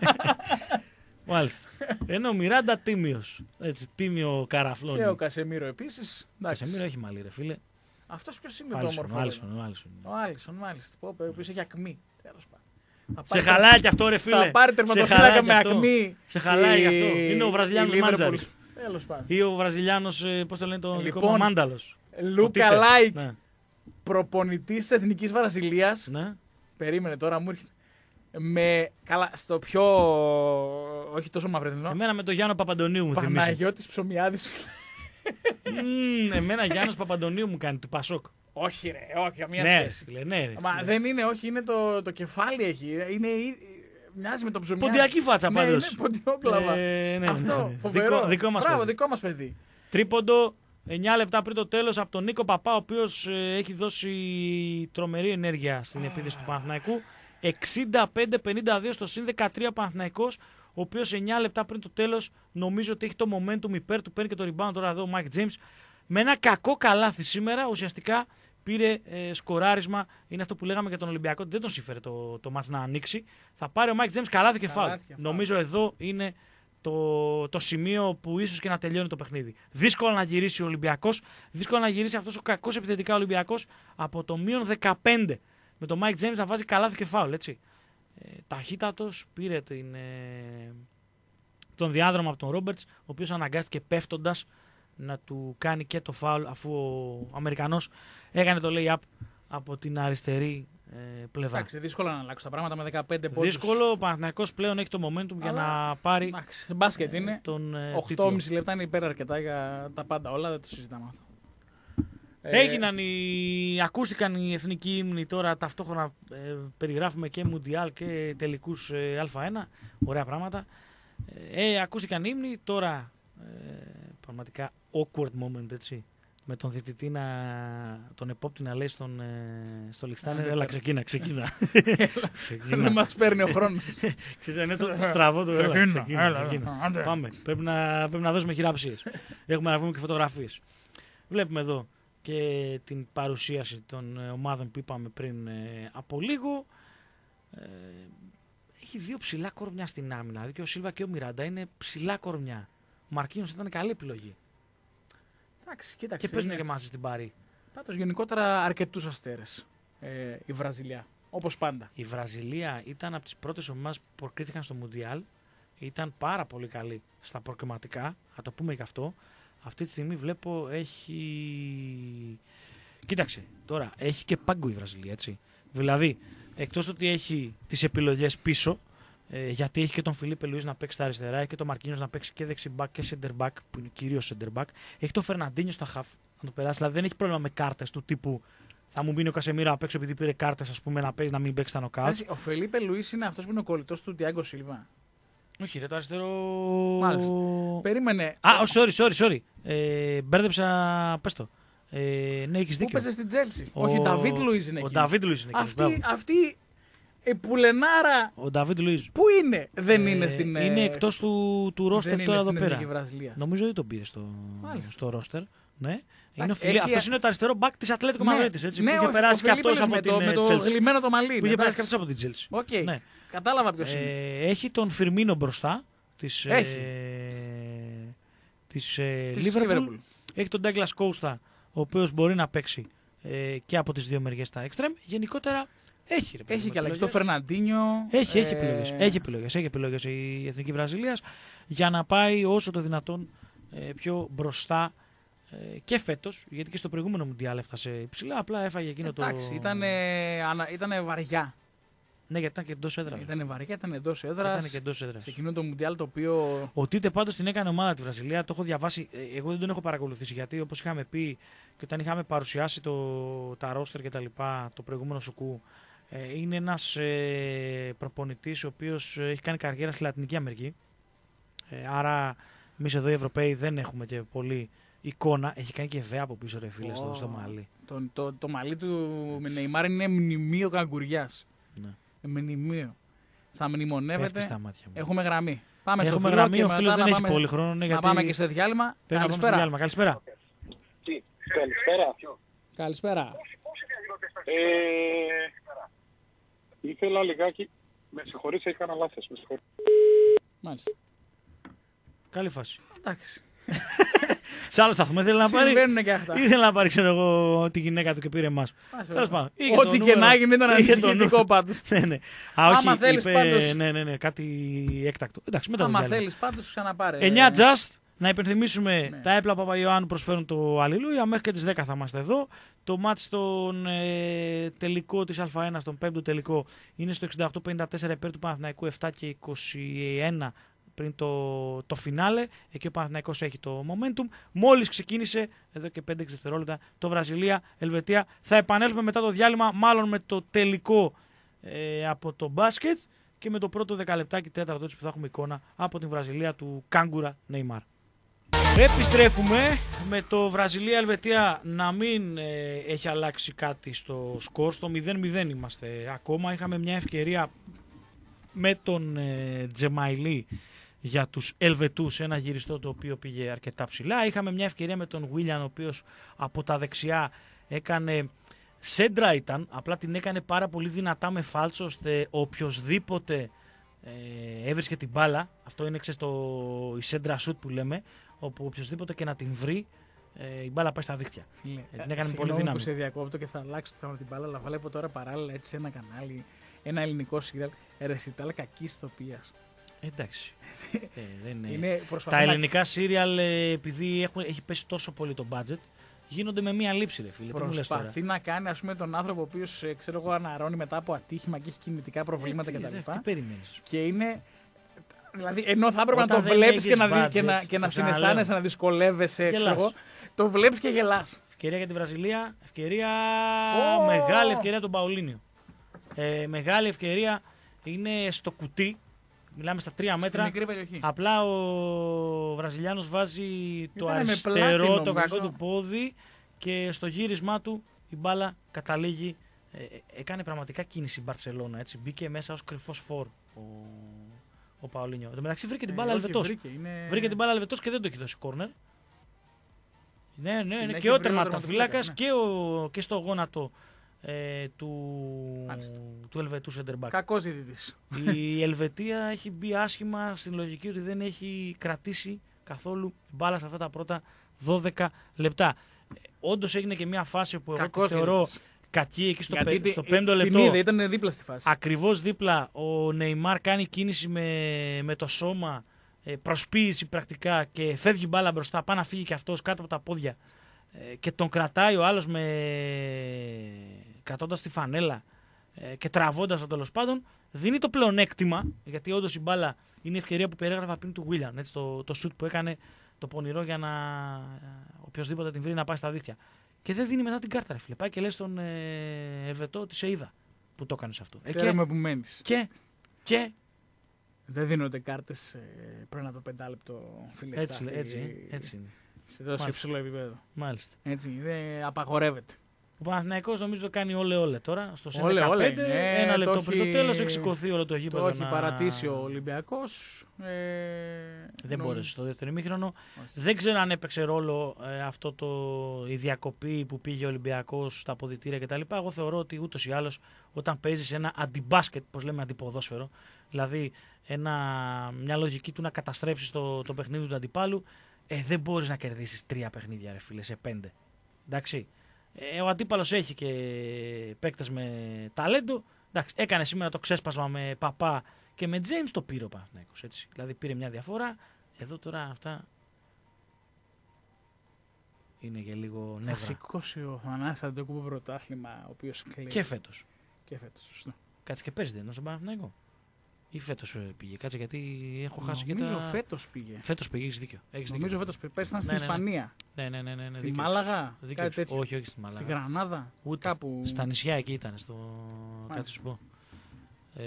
Μάλιστα. Ενώ ο Μιράντα τίμιος. Έτσι, τίμιο καραφλόνι. Και ο Κασεμίρο επίσης. Κασεμίρο έχει μαλλί, ρε φίλε. Αυτός ποιος είναι Ο το Άλισον, όμορφο. ο Άλισον, ο Άλισον. Ο Άλισον, μάλιστα. Πω, πω, ο οποίος έχει ακμή. Τέλος πάντων. Θα Σε πάρει χαλάει κι αυτό, ρε φίλε. Θα πάρει Σε τερματοφύλακα χαλάει με κι αυτό. ακμή. Σε χαλάει η- γι' αυτό. Είναι ο Βραζιλιάνος η Liverpool. Μάντζαρης. Τέλος πάντων. Ή ο Βραζιλιάνος, ε, πώς το λένε, τον δικό Λοιπόν, μου Μάνταλος. Λούκα Τίπερ. Λάικ, Ναι. προπονητής της Εθνικής Βραζιλίας. Ναι. Περίμενε τώρα, μου έρχεται. Με, καλά, στο πιο, όχι τόσο μαυρεθνό, Εμένα με τον Γιάννο Παπαντονίου μου θυμίζει. Παναγιώτης Ψωμιάδης. Μμμ, Εμένα Γιάννος Παπαντονίου μου κάνει, του Πασόκ. Όχι ρε, όχι, καμία Ναι, σχέση. φίλε, ναι. ρε, Μα φίλε. δεν είναι, όχι, είναι το, το κεφάλι έχει. Είναι, μοιάζει με τον Ψωμιάδη. Ποντιακή φάτσα Ναι, πάντως. είναι ποντιόκλαβα. Ε, ναι, Αυτό, ναι, ναι. φοβερό. Δικό, δικό μας Μπράβο, παιδί. δικό μας παιδί. Τρίποντο εννιά λεπτά πριν το τέλος από τον Νίκο Παπά, ο οποίος ε, έχει δώσει τρομερή ενέργεια στην επίθεση του Παναθηναϊκού. εξήντα πέντε πενήντα δύο στο συν δεκατρία Παναθηναϊκός, ο οποίος εννιά λεπτά πριν το τέλος νομίζω ότι έχει το momentum υπέρ του, παίρνει και το rebound τώρα εδώ ο Mike James. Με ένα κακό καλάθι σήμερα ουσιαστικά πήρε ε, σκοράρισμα. Είναι αυτό που λέγαμε για τον Ολυμπιακό, ότι δεν τον σύμφερε το, το μάτς να ανοίξει. Θα πάρει ο Mike James καλάθι και φάουλ. Καλάθι και φάουλ. Νομίζω εδώ είναι το, το σημείο που ίσως και να τελειώνει το παιχνίδι. Δύσκολο να γυρίσει ο Ολυμπιακός, δύσκολο να γυρίσει αυτός ο κακός επιθετικά Ολυμπιακός από το μείον δεκαπέντε με τον Mike James να βάζει καλάθι και φάουλ, έτσι. Ε, ταχύτατος, πήρε την, ε, τον διάδρομο από τον Ρόμπερτς, ο οποίος αναγκάστηκε πέφτοντας να του κάνει και το φάουλ, αφού ο Αμερικανός έκανε το lay-up από την αριστερή ε, πλευρά. Εντάξει, δύσκολο να αλλάξουν τα πράγματα με δεκαπέντε πόντους. Δύσκολο, ο Παναθηναϊκός πλέον έχει το momentum για Αλλά, να πάρει Εντάξει, μπάσκετ ε, είναι. τον ε, οκτώ τίτλο. και μισό λεπτά είναι υπέρ αρκετά για τα πάντα όλα, δεν το συζητάμε αυτό. Ε, Έγιναν οι... Ακούστηκαν οι εθνικοί ύμνοι τώρα ταυτόχρονα, ε, περιγράφουμε και Μουντιάλ και τελικούς ε, Α1, ωραία πράγματα. Ε, ακούστηκαν οι ύμνοι, τώρα ε, πραγματικά awkward moment, έτσι. Με τον διαιτητή να, τον επόπτη να λέει στον, ε, στο Λιχτάνερ, ναι, έλα ναι. ξεκίνα, ξεκίνα. Δεν ξεκίνα. μας παίρνει ο χρόνος. Ξέρετε, είναι το, το στραβό του, έλα, Ξεκίνα, ξεκίνα, έλα, ξεκίνα. άντε. Πάμε, πρέπει να, πρέπει να δώσουμε χειραψίες. Έχουμε να βγούμε και φωτογραφίες. Βλέπουμε εδώ και την παρουσίαση των ε, ομάδων που είπαμε πριν ε, από λίγο. Ε, έχει δύο ψηλά κορμιά στην άμυνα. Δηλαδή και ο Σίλβα και ο Μιράντα είναι ψηλά κορμιά. Ο Μαρκίνος ήταν καλή επιλογή. Εντάξει, κοίταξε. Και παίζουν είναι- και μαζί στην Παρί. Πάντως γενικότερα αρκετούς αστέρες ε, η Βραζιλιά. Όπως πάντα. Η Βραζιλία ήταν από τις πρώτες ομάδες που προκρίθηκαν στο Μουντιάλ. Ήταν πάρα πολύ καλή στα προκριματικά. Θα το πούμε και αυτό. Αυτή τη στιγμή βλέπω έχει... Κοίταξε, τώρα έχει και πάγκο η Βραζιλία, έτσι. Δηλαδή, εκτός ότι έχει τις επιλογές πίσω, ε, γιατί έχει και τον Φιλίπε Λουίς να παίξει στα αριστερά, έχει και τον Μαρκίνιος να παίξει και δεξιμπάκ και center back, που είναι κυρίως center back. Έχει τον Φερναντίνιο στα half να το περάσει. Δηλαδή δεν έχει πρόβλημα με κάρτες του τύπου θα μου μπει ο Κασεμίρο απ' έξω επειδή πήρε κάρτες, ας πούμε, να παίζει να μην παίξει τα νοκάουτ. Έτσι, ο Φελίπε Λουίς είναι αυτός που είναι ο κολλητός του Ντιάγκο Σίλβα. Όχι, ρε, το αριστερό. Μάλιστα. Περίμενε. Α, oh, sorry, sorry, sorry. Ε, μπέρδεψα. Πες το. Ε, ναι, έχεις Πού δίκιο. παίζει στην Τζέλσι. Όχι, ο Νταβίτ Λουίς είναι Ο εκεί. Νταβίτ Λουίς είναι εκεί. Αυτή, αυτή η πουλενάρα Ο Νταβίτ Λουίς. πού είναι, δεν Ε, είναι στην. Είναι εκτός του, του ρόστερ δεν τώρα είναι εδώ στην πέρα. Εθνική Βραζιλίας. Νομίζω ότι τον πήρε στο, Μάλιστα. στο ρόστερ. Ναι. Είναι ο Εντάξει, Φιλί... έχει- Αυτός είναι το αριστερό μπακ της Ατλέτικο Ναι, Μαδρίτης. Έτσι, ναι, που είχε ο- περάσει ο και αυτός Φελίπε από με την το, με το Chelsea. γλυμμένο το μαλλί. Που είχε περάσει και εντάξει. αυτός από την Chelsea. Οκ, Ναι. κατάλαβα ποιος είναι. Ε, έχει τον Φιρμίνο μπροστά της, Έχει. ε, της ε, Της Liverpool. Liverpool. Έχει τον Douglas Costa, ο οποίος μπορεί να παίξει ε, και από τις δύο μεριές στα extreme. Γενικότερα έχει ρε παιδί Έχει μου, και αλλάξει το επιλογές. Φερναντίνιο. Έχει, έχει ε, επιλογές. Έχει επιλογές. Έχει επιλογές η Εθνική Βραζιλίας για να πάει όσο το δυνατόν ε, πιο μπροστά ε, και φέτος. Γιατί και στο προηγούμενο Μουντιάλ έφτασε υψηλά. Απλά έφαγε εκείνο το. Εντάξει, ήταν ήτανε βαριά. Ναι, γιατί ήταν και εντός έδρας. Ήταν βαριά, ήταν εντός έδρας. Ήταν και εντός έδρας. Σε εκείνο το Μουντιάλ το οποίο. Ο Τίτε πάντως την έκανε ομάδα τη Βραζιλία, το έχω διαβάσει. ε, Εγώ δεν τον έχω παρακολουθήσει γιατί όπως είχαμε πει και όταν είχαμε παρουσιάσει το, τα ρόστερ και τα λοιπά, το προηγούμενο σουκού, ε, είναι ένας ε, προπονητής ο οποίος ε, έχει κάνει καριέρα στη Λατινική Αμερική. Ε, άρα εμείς εδώ οι Ευρωπαίοι δεν έχουμε και πολύ εικόνα. Έχει κάνει και βέα από πίσω ρε φίλε στο, στο μαλλί. Το, το, το μαλλί του με Νεϊμάρ είναι μνημείο καγκουριάς. Ναι. Μνημείο. Θα Πέφτει μνημονεύεται. στα μάτια μου. Έχουμε γραμμή. Πάμε Έχουμε στο φίλο γραμμή, και ο φίλος μετά δεν να έχει πάμε, πολύ χρόνο. Ναι, να γιατί πάμε και σε διάλειμμα. πρέπει να πάμε στο Καλησπέρα. διάλειμμα. Καλησπέρα. Καλησπέρα. Καλησπέρα. Ε, ήθελα λιγάκι... Με συγχωρείς, έκανα λάθος. Με συγχωρείς. Μάλιστα. Καλή φάση. Εντάξει. Σε άλλο σταθμό ήθελε να πάρει. Συμβαίνουν και αυτά. Ήθελε να πάρει, ξέρω εγώ, τη γυναίκα του και πήρε εμάς. Τέλος πάντων. Είχε το Ό,τι και νούμερο- να γίνει ήταν είχε το ανησυχητικό νούμερο. πάντως. Ναι, ναι. Α, Άμα όχι, θέλεις είπε, πάντως- Ναι, ναι, ναι, κάτι έκτακτο. Εντάξει, μετά το Άμα διάλειμμα. θέλεις πάντως ξαναπάρε. εννιά just. Να υπενθυμίσουμε, Ναι. τα έπλα Παπαϊωάννου προσφέρουν το Αλληλούια. Μέχρι και τις δέκα θα είμαστε εδώ. Το μάτς στον ε, τελικό της Α1, στον πέμπτο τελικό, είναι στο εξήντα οκτώ πενήντα τέσσερα υπέρ του Παναθηναϊκού, επτά και είκοσι ένα πριν το, το φινάλε. Εκεί ο Παναθηναϊκός έχει το momentum. Μόλις ξεκίνησε, εδώ και πέντε έξι δευτερόλεπτα, το Βραζιλία-Ελβετία. Θα επανέλθουμε μετά το διάλειμμα, μάλλον με το τελικό ε, από το μπάσκετ και με το πρώτο δεκαλεπτάκι τέταρτο έτσι που θα έχουμε εικόνα από την Βραζιλία του Κάγκουρα Νεϊμάρ. Επιστρέφουμε με το Βραζιλία-Ελβετία να μην ε, έχει αλλάξει κάτι στο σκορ. Στο μηδέν μηδέν είμαστε ακόμα. Είχαμε μια ευκαιρία με τον ε, Τζεμαϊλί για τους Ελβετούς, ένα γυριστό το οποίο πήγε αρκετά ψηλά. Είχαμε μια ευκαιρία με τον Βίλιαν, ο οποίος από τα δεξιά έκανε σέντρα ήταν, απλά την έκανε πάρα πολύ δυνατά με φάλτσο, ώστε οποιοσδήποτε ε, έβρισκε την μπάλα, αυτό είναι ξέρεις, το, η σέντρα σουτ που λέμε, όπου οποιοσδήποτε και να την βρει, ε, η μπάλα πάει στα δίχτυα. Φίλε, Ε, την έκανε συγγνώμη πολύ δύναμη. που σε διακόπτω και θα αλλάξω το θέμα με την μπάλα, αλλά βλέπω τώρα παράλληλα έτσι σε ένα κανάλι, ένα ελληνικό σύριαλ, ρεσιτάλ κακής ηθοποιίας. Εντάξει. ε, δεν είναι... Είναι, Τα προσπαθεί να- ελληνικά σύριαλ, ε, επειδή έχουν, έχει πέσει τόσο πολύ το budget, γίνονται με μία λήψη, ρε φίλε. Τι μου λες τώρα. Προσπαθεί να κάνει ας πούμε, τον άνθρωπο ο οποίος ε, ξέρω εγώ αναρρώνει μετά από ατύχημα και έχει κινητικά προβλήματα Ε, τι, κτλ. δε, Τι περιμένεις. Και είναι. Δηλαδή, ενώ θα έπρεπε να Όταν το δεν βλέπει έχεις και να, δει, και budget, να, και να το ξαναλέω. συναισθάνεσαι, να δυσκολεύεσαι, ξέρω Γελάς. εγώ, το βλέπει και γελά. Ευκαιρία για τη Βραζιλία. Ευκαιρία. Ω! Μεγάλη ευκαιρία τον Παολίνιο. Ε, μεγάλη ευκαιρία είναι στο κουτί. Μιλάμε στα τρία μέτρα. Στη μικρή περιοχή. Απλά ο Βραζιλιάνος βάζει το Ήτανε με πλάτη, αριστερό, το νομίζω. κακό του πόδι και στο γύρισμά του η μπάλα καταλήγει. Ε, έκανε πραγματικά κίνηση η Μπαρτσελώνα. Έτσι. Μπήκε μέσα ως κρυφός φόρ ο, ο Παολίνιο. Εν τω μεταξύ βρήκε την μπάλα Ε, όχι, Ελβετός. βρήκε, είναι... Βρήκε την μπάλα Ελβετός και δεν το έχει δώσει κόρνερ. Ναι, ναι, ναι. έχει Και ο βρει ο τερματοφύλακας τερματοφύλακας, και, ο, και στο γόνατο ε, του, Μάλιστα. του Ελβετού σεντερμπακ. Κακός διαιτητής. Η Ελβετία έχει μπει άσχημα στην λογική ότι δεν έχει κρατήσει καθόλου μπάλα σε αυτά τα πρώτα δώδεκα λεπτά. Όντως έγινε και μια φάση που εγώ τη Κακός θεωρώ διαιτητής. κακή εκεί στο, Γιατί πέ, στο τη- πέμπτο την λεπτό. είδε, ήταν δίπλα στη φάση. Ακριβώς δίπλα ο Νεϊμάρ κάνει κίνηση με, με το σώμα, ε, προσποίηση πρακτικά και φεύγει μπάλα μπροστά, πάει να φύγει και αυτός κάτω από τα πόδια ε, και τον κρατάει ο άλλος με... κρατώντας τη φανέλα ε, και τραβώντας το τέλος πάντων, δίνει το πλεονέκτημα, γιατί όντως η μπάλα είναι η ευκαιρία που περιέγραφα πριν του Βίλιαν, έτσι, το, το σουτ που έκανε το πονηρό για να οποιοδήποτε την βρει να πάει στα δίχτυα. Και δεν δίνει μετά την κάρτα, ρε φίλε. Πάει και λέει στον ε, Ελβετό ότι σε είδα που το έκανες αυτό. Ε, Χαίρομαι που μένεις. και, και Δεν δίνονται κάρτες ε, πριν από το πεντάλεπτο, φίλε. έτσι, Στάθη, έτσι, έτσι είναι. Σε τόσο Μάλιστα. υψηλό επίπεδο. Μάλιστα. Έτσι, δεν απαγορεύεται. Ο Παναθηναϊκός νομίζω το κάνει όλε όλε τώρα. Στο συν Όλε, όλε, δεκαπέντε, ναι, ένα το λεπτό έχει- πριν το τέλος, έχει σηκωθεί όλο το γήπεδο. Το έχει να- παρατήσει ο Ολυμπιακός. Ε, Δεν νο- μπόρεσε στο δεύτερο ημίχρονο. Όχι. Δεν ξέρω αν έπαιξε ρόλο ε, αυτό το, η διακοπή που πήγε ο Ολυμπιακός στα αποδυτήρια κτλ. Εγώ θεωρώ ότι ούτως ή άλλως όταν παίζεις ένα αντιμπάσκετ, πώς λέμε αντιποδόσφαιρο, δηλαδή ένα, μια λογική του να καταστρέψεις το, το παιχνίδι του αντιπάλου, Ε, δεν μπορείς να κερδίσεις τρία παιχνίδια, ρε φίλε, σε πέντε. Εντάξει. Ε, ο αντίπαλος έχει και παίκτες με ταλέντο. Εντάξει, έκανε σήμερα το ξέσπασμα με Παπά και με James, το πήρε ο Παναθηναϊκός. Έτσι. Δηλαδή πήρε μια διαφορά. Εδώ τώρα αυτά είναι και λίγο νεύρα. Θα σηκώσει ο Θανάσης Αντετοκούμπο πρωτάθλημα, ο οποίος κλαίει. Και φέτος. Και φέτος, σωστό. Κάτσε και παίζει, δεν είναι στον Παναθηναϊκό. Ή φέτος πήγε. Κάτσε γιατί έχω χάσει και τα... Νομίζω φέτος πήγε. Φέτος πήγε, έχεις δίκιο. Έχεις Νομίζω δίκιο. φέτος πήγε. Πέρσι ήταν Ναι, στην ναι, ναι. Ισπανία. Ναι, ναι, ναι, ναι, ναι, Στη δίκιο. Μάλαγα. Δίκιο. Κάτι τέτοιο. Όχι, όχι στη Μάλαγα. Στη Γρανάδα. Ούτε. Κάπου... Στα νησιά εκεί ήταν. Στο... Μάλιστα. Κάτι σου πω. Ε...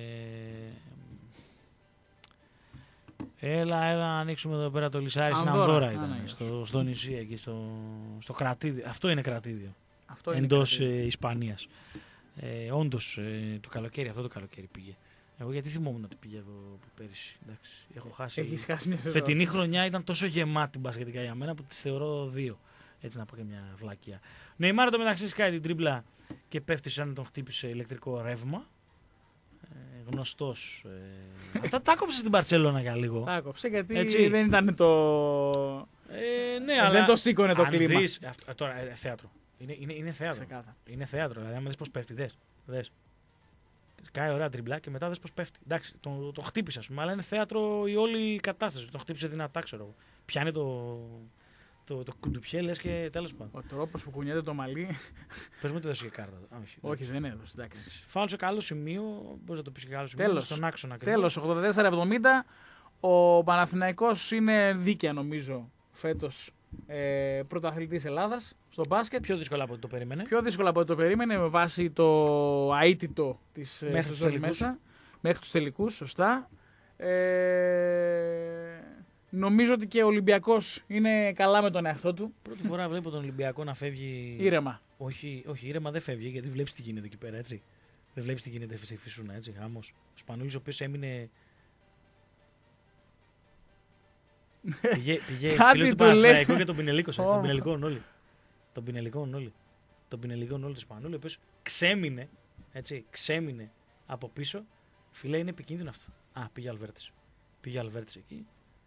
Έλα, έλα να ανοίξουμε εδώ πέρα το λυσάρι. Στην Ανδώρα. Ανδώρα Α, ήταν. ναι, στο, στο νησί εκεί, στο, στο κρατήδιο. Αυτό είναι κρατήδιο. Αυτό είναι Εντός κρατήδιο. ε, Ισπανίας. Ε, όντως ε, το καλοκαίρι, αυτό το καλοκαίρι πήγε. Εγώ γιατί θυμόμουν ότι πήγε εδώ πέρυσι. Εντάξει, έχω χάσει. Έχεις χάσει μια σεζόν. Φετινή χρονιά ήταν τόσο γεμάτη μπασκετικά για μένα που τις θεωρώ δύο. Έτσι να πω και μια βλακεία. Νεϊμάρ το μεταξύ σκάει την τρίμπλα και πέφτει σαν να τον χτύπησε ηλεκτρικό ρεύμα. Ε, γνωστός. Ε, αυτά τα κόψε στην Μπαρτσελώνα για λίγο. Τα άκοψε γιατί Έτσι. δεν ήταν το... Ε, ναι, Ε, αλλά δεν το σήκωνε το αν κλίμα. δεις, αυτό, τώρα, ε, θέατρο. Είναι, είναι, είναι θέατρο. Ξεκάθαρα. Είναι θέατρο. Δηλαδή, άμα δεις πώς πέφτει, δες. δες. Σκάει ωραία τριμπλά και μετά δες πώς πέφτει. Εντάξει, το, το χτύπησε, ας πούμε, αλλά είναι θέατρο η όλη κατάσταση. Το χτύπησε δυνατά, ξέρω εγώ. Πιάνει το, το, το κουντουπιέ, λες και τέλος πάντων. Ο τρόπος που κουνιέται το μαλλί. Πες μου ότι έδωσε και κάρτα. Α, όχι, Όχι, δεν έδωσε. Εντάξει. Φάουλ σε καλό σημείο. Μπορεί να το πει και καλό σημείο. Τέλος. Στον άξονα ακριβώς. Τέλος, ογδόντα τέσσερα εβδομήντα. Ο Παναθηναϊκός είναι δίκαια νομίζω φέτος ε, πρωταθλητής Ελλάδας στο μπάσκετ. Πιο δύσκολα από ό,τι το περίμενε. Πιο δύσκολα από ό,τι το περίμενε με βάση το αίτητο της Μέχρι τους σεζόν τελικούς. μέσα. Μέχρι τους τελικούς, σωστά. Ε, νομίζω ότι και ο Ολυμπιακός είναι καλά με τον εαυτό του. Πρώτη φορά βλέπω τον Ολυμπιακό να φεύγει. Ήρεμα. Όχι, όχι, ήρεμα δεν φεύγει γιατί βλέπει τι γίνεται εκεί πέρα, έτσι. Δεν βλέπει τι γίνεται σε Φυσούνα, έτσι. Χάμος. Ο Σπανούλης ο οποίος έμεινε. Πηγέ, πηγέ Κάτι φίλος του του λέει. Παναθηναϊκού και τον Πινελίκο. Τον Ω. Πινελικών όλοι. Τον Πινελικών όλοι. Τον Πινελικών όλοι του Σπανούλη, ο οποίος ξέμεινε, έτσι, ξέμεινε από πίσω. Φίλε, είναι επικίνδυνο αυτό. Α, πήγε ο Αλβέρτης. Πήγε ο Αλβέρτης εκεί.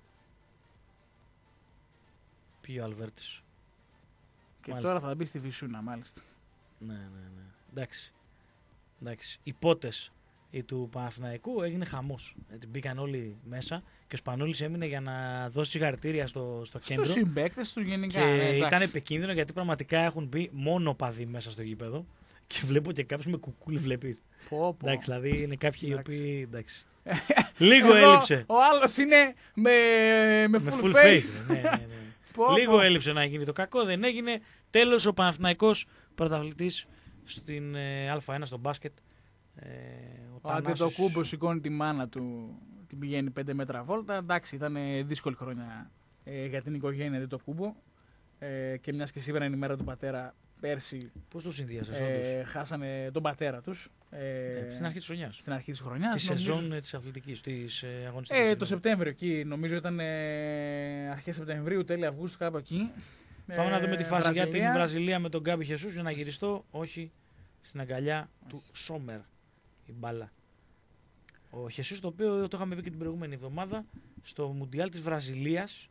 Πήγε ο Αλβέρτης. Και Μάλιστα. τώρα θα μπει στη Φυσούνα, μάλιστα. Ναι, ναι, ναι. Εντάξει. Εντάξει. Οι πότες οι του Παναθηναϊκού έγινε χαμός. Έτσι, μπήκαν όλοι μέσα και ο Σπανούλης έμεινε για να δώσει συγχαρητήρια στο, στο κέντρο. Στους συμπαίκτες του γενικά. Και ναι, εντάξει. ήταν επικίνδυνο γιατί πραγματικά έχουν μπει μόνο παδί μέσα στο γήπεδο. Και βλέπω και κάποιους με κουκούλι, βλέπεις. Πω, πω. Εντάξει, δηλαδή είναι κάποιοι οι Εντάξει. οποίοι. Εντάξει. Λίγο Εδώ έλειψε. Ο άλλος είναι με, με, Με full, full face. face. ναι, ναι, ναι. Πω, πω. Λίγο έλειψε να γίνει το κακό, δεν έγινε. Τέλος ο Παναθηναϊκός πρωταθλητής στην ε, Α1 στο μπάσκετ. Ε, ο Ο Τανάσης- Αντετοκούμπο σηκώνει τη μάνα του, την πηγαίνει πέντε μέτρα βόλτα. Εντάξει, ήταν ε, δύσκολη χρονιά ε, για την οικογένεια Αντετοκούμπο. Ε, και μια και σήμερα είναι η μέρα του πατέρα, πέρσι Πώς το συνδυάσες, ε, όντως. χάσανε τον πατέρα τους. Ε, Ε, στην αρχή της χρονιάς. στην αρχή της χρονιάς. Τη νομίζω. σεζόν ε, της αθλητικής, της ε, αγωνιστικής. Ε, το Σεπτέμβριο εκεί, νομίζω ήταν ε, αρχές Σεπτεμβρίου, τέλη Αυγούστου, κάπου εκεί. Πάμε να δούμε τη φάση για την Βραζιλία. Βραζιλία με τον Γκάμπι Χεσούς για να γυριστώ. Όχι στην αγκαλιά του Σόμερ η μπάλα. Ο Χεσούς, το οποίο το είχαμε πει και την προηγούμενη εβδομάδα, στο Μουντιάλ της Βραζιλίας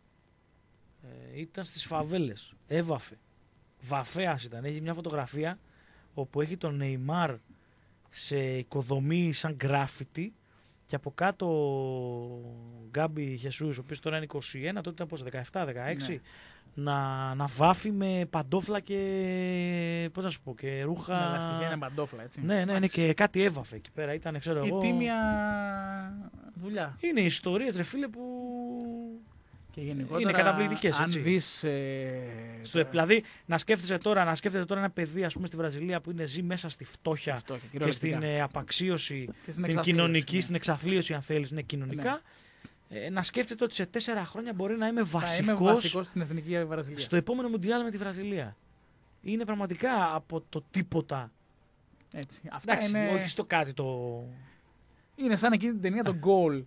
ε, ήταν στις φαβέλες. Έβαφε. Βαφέας ήταν. Έχει μια φωτογραφία όπου έχει τον Νεϊμάρ σε οικοδομή σαν γκράφιτι και από κάτω ο Γκάμπι Χεσούς, ο οποίος τώρα είναι είκοσι ένα, τότε ήταν πόσο, δεκαεπτά δεκαέξι, Ναι. να, να βάφει με παντόφλα και, πώς να σου πω, και ρούχα. Με λαστιχένα παντόφλα, έτσι. Ναι, ναι, ναι, και κάτι έβαφε εκεί πέρα, ήταν, ξέρω Η εγώ. τίμια δουλειά. Είναι ιστορίες, ρε φίλε, που Και γενικότερα, είναι καταπληκτικές, αν έτσι. δεις, ε, Στο, τα- δηλαδή, να σκέφτεσαι τώρα, να σκέφτεσαι τώρα ένα παιδί, ας πούμε, στη Βραζιλία που είναι, ζει μέσα στη φτώχεια, στη φτώχεια, και κυριολεκτικά. στην ε, απαξίωση, Και στην την εξαθλίωση, κοινωνική, ναι. στην εξαθλίωση, αν θέλεις, ναι, κοινωνικά. Ε, να σκέφτεται ότι σε τέσσερα χρόνια μπορεί να είμαι Θα είμαι βασικός βασικός στην εθνική Βραζιλία. στο επόμενο Μουντιάλ με τη Βραζιλία. Είναι πραγματικά από το τίποτα. Έτσι. Αυτά Εντάξει, είναι... όχι στο κάτι το. Είναι σαν εκείνη την ταινία το Goal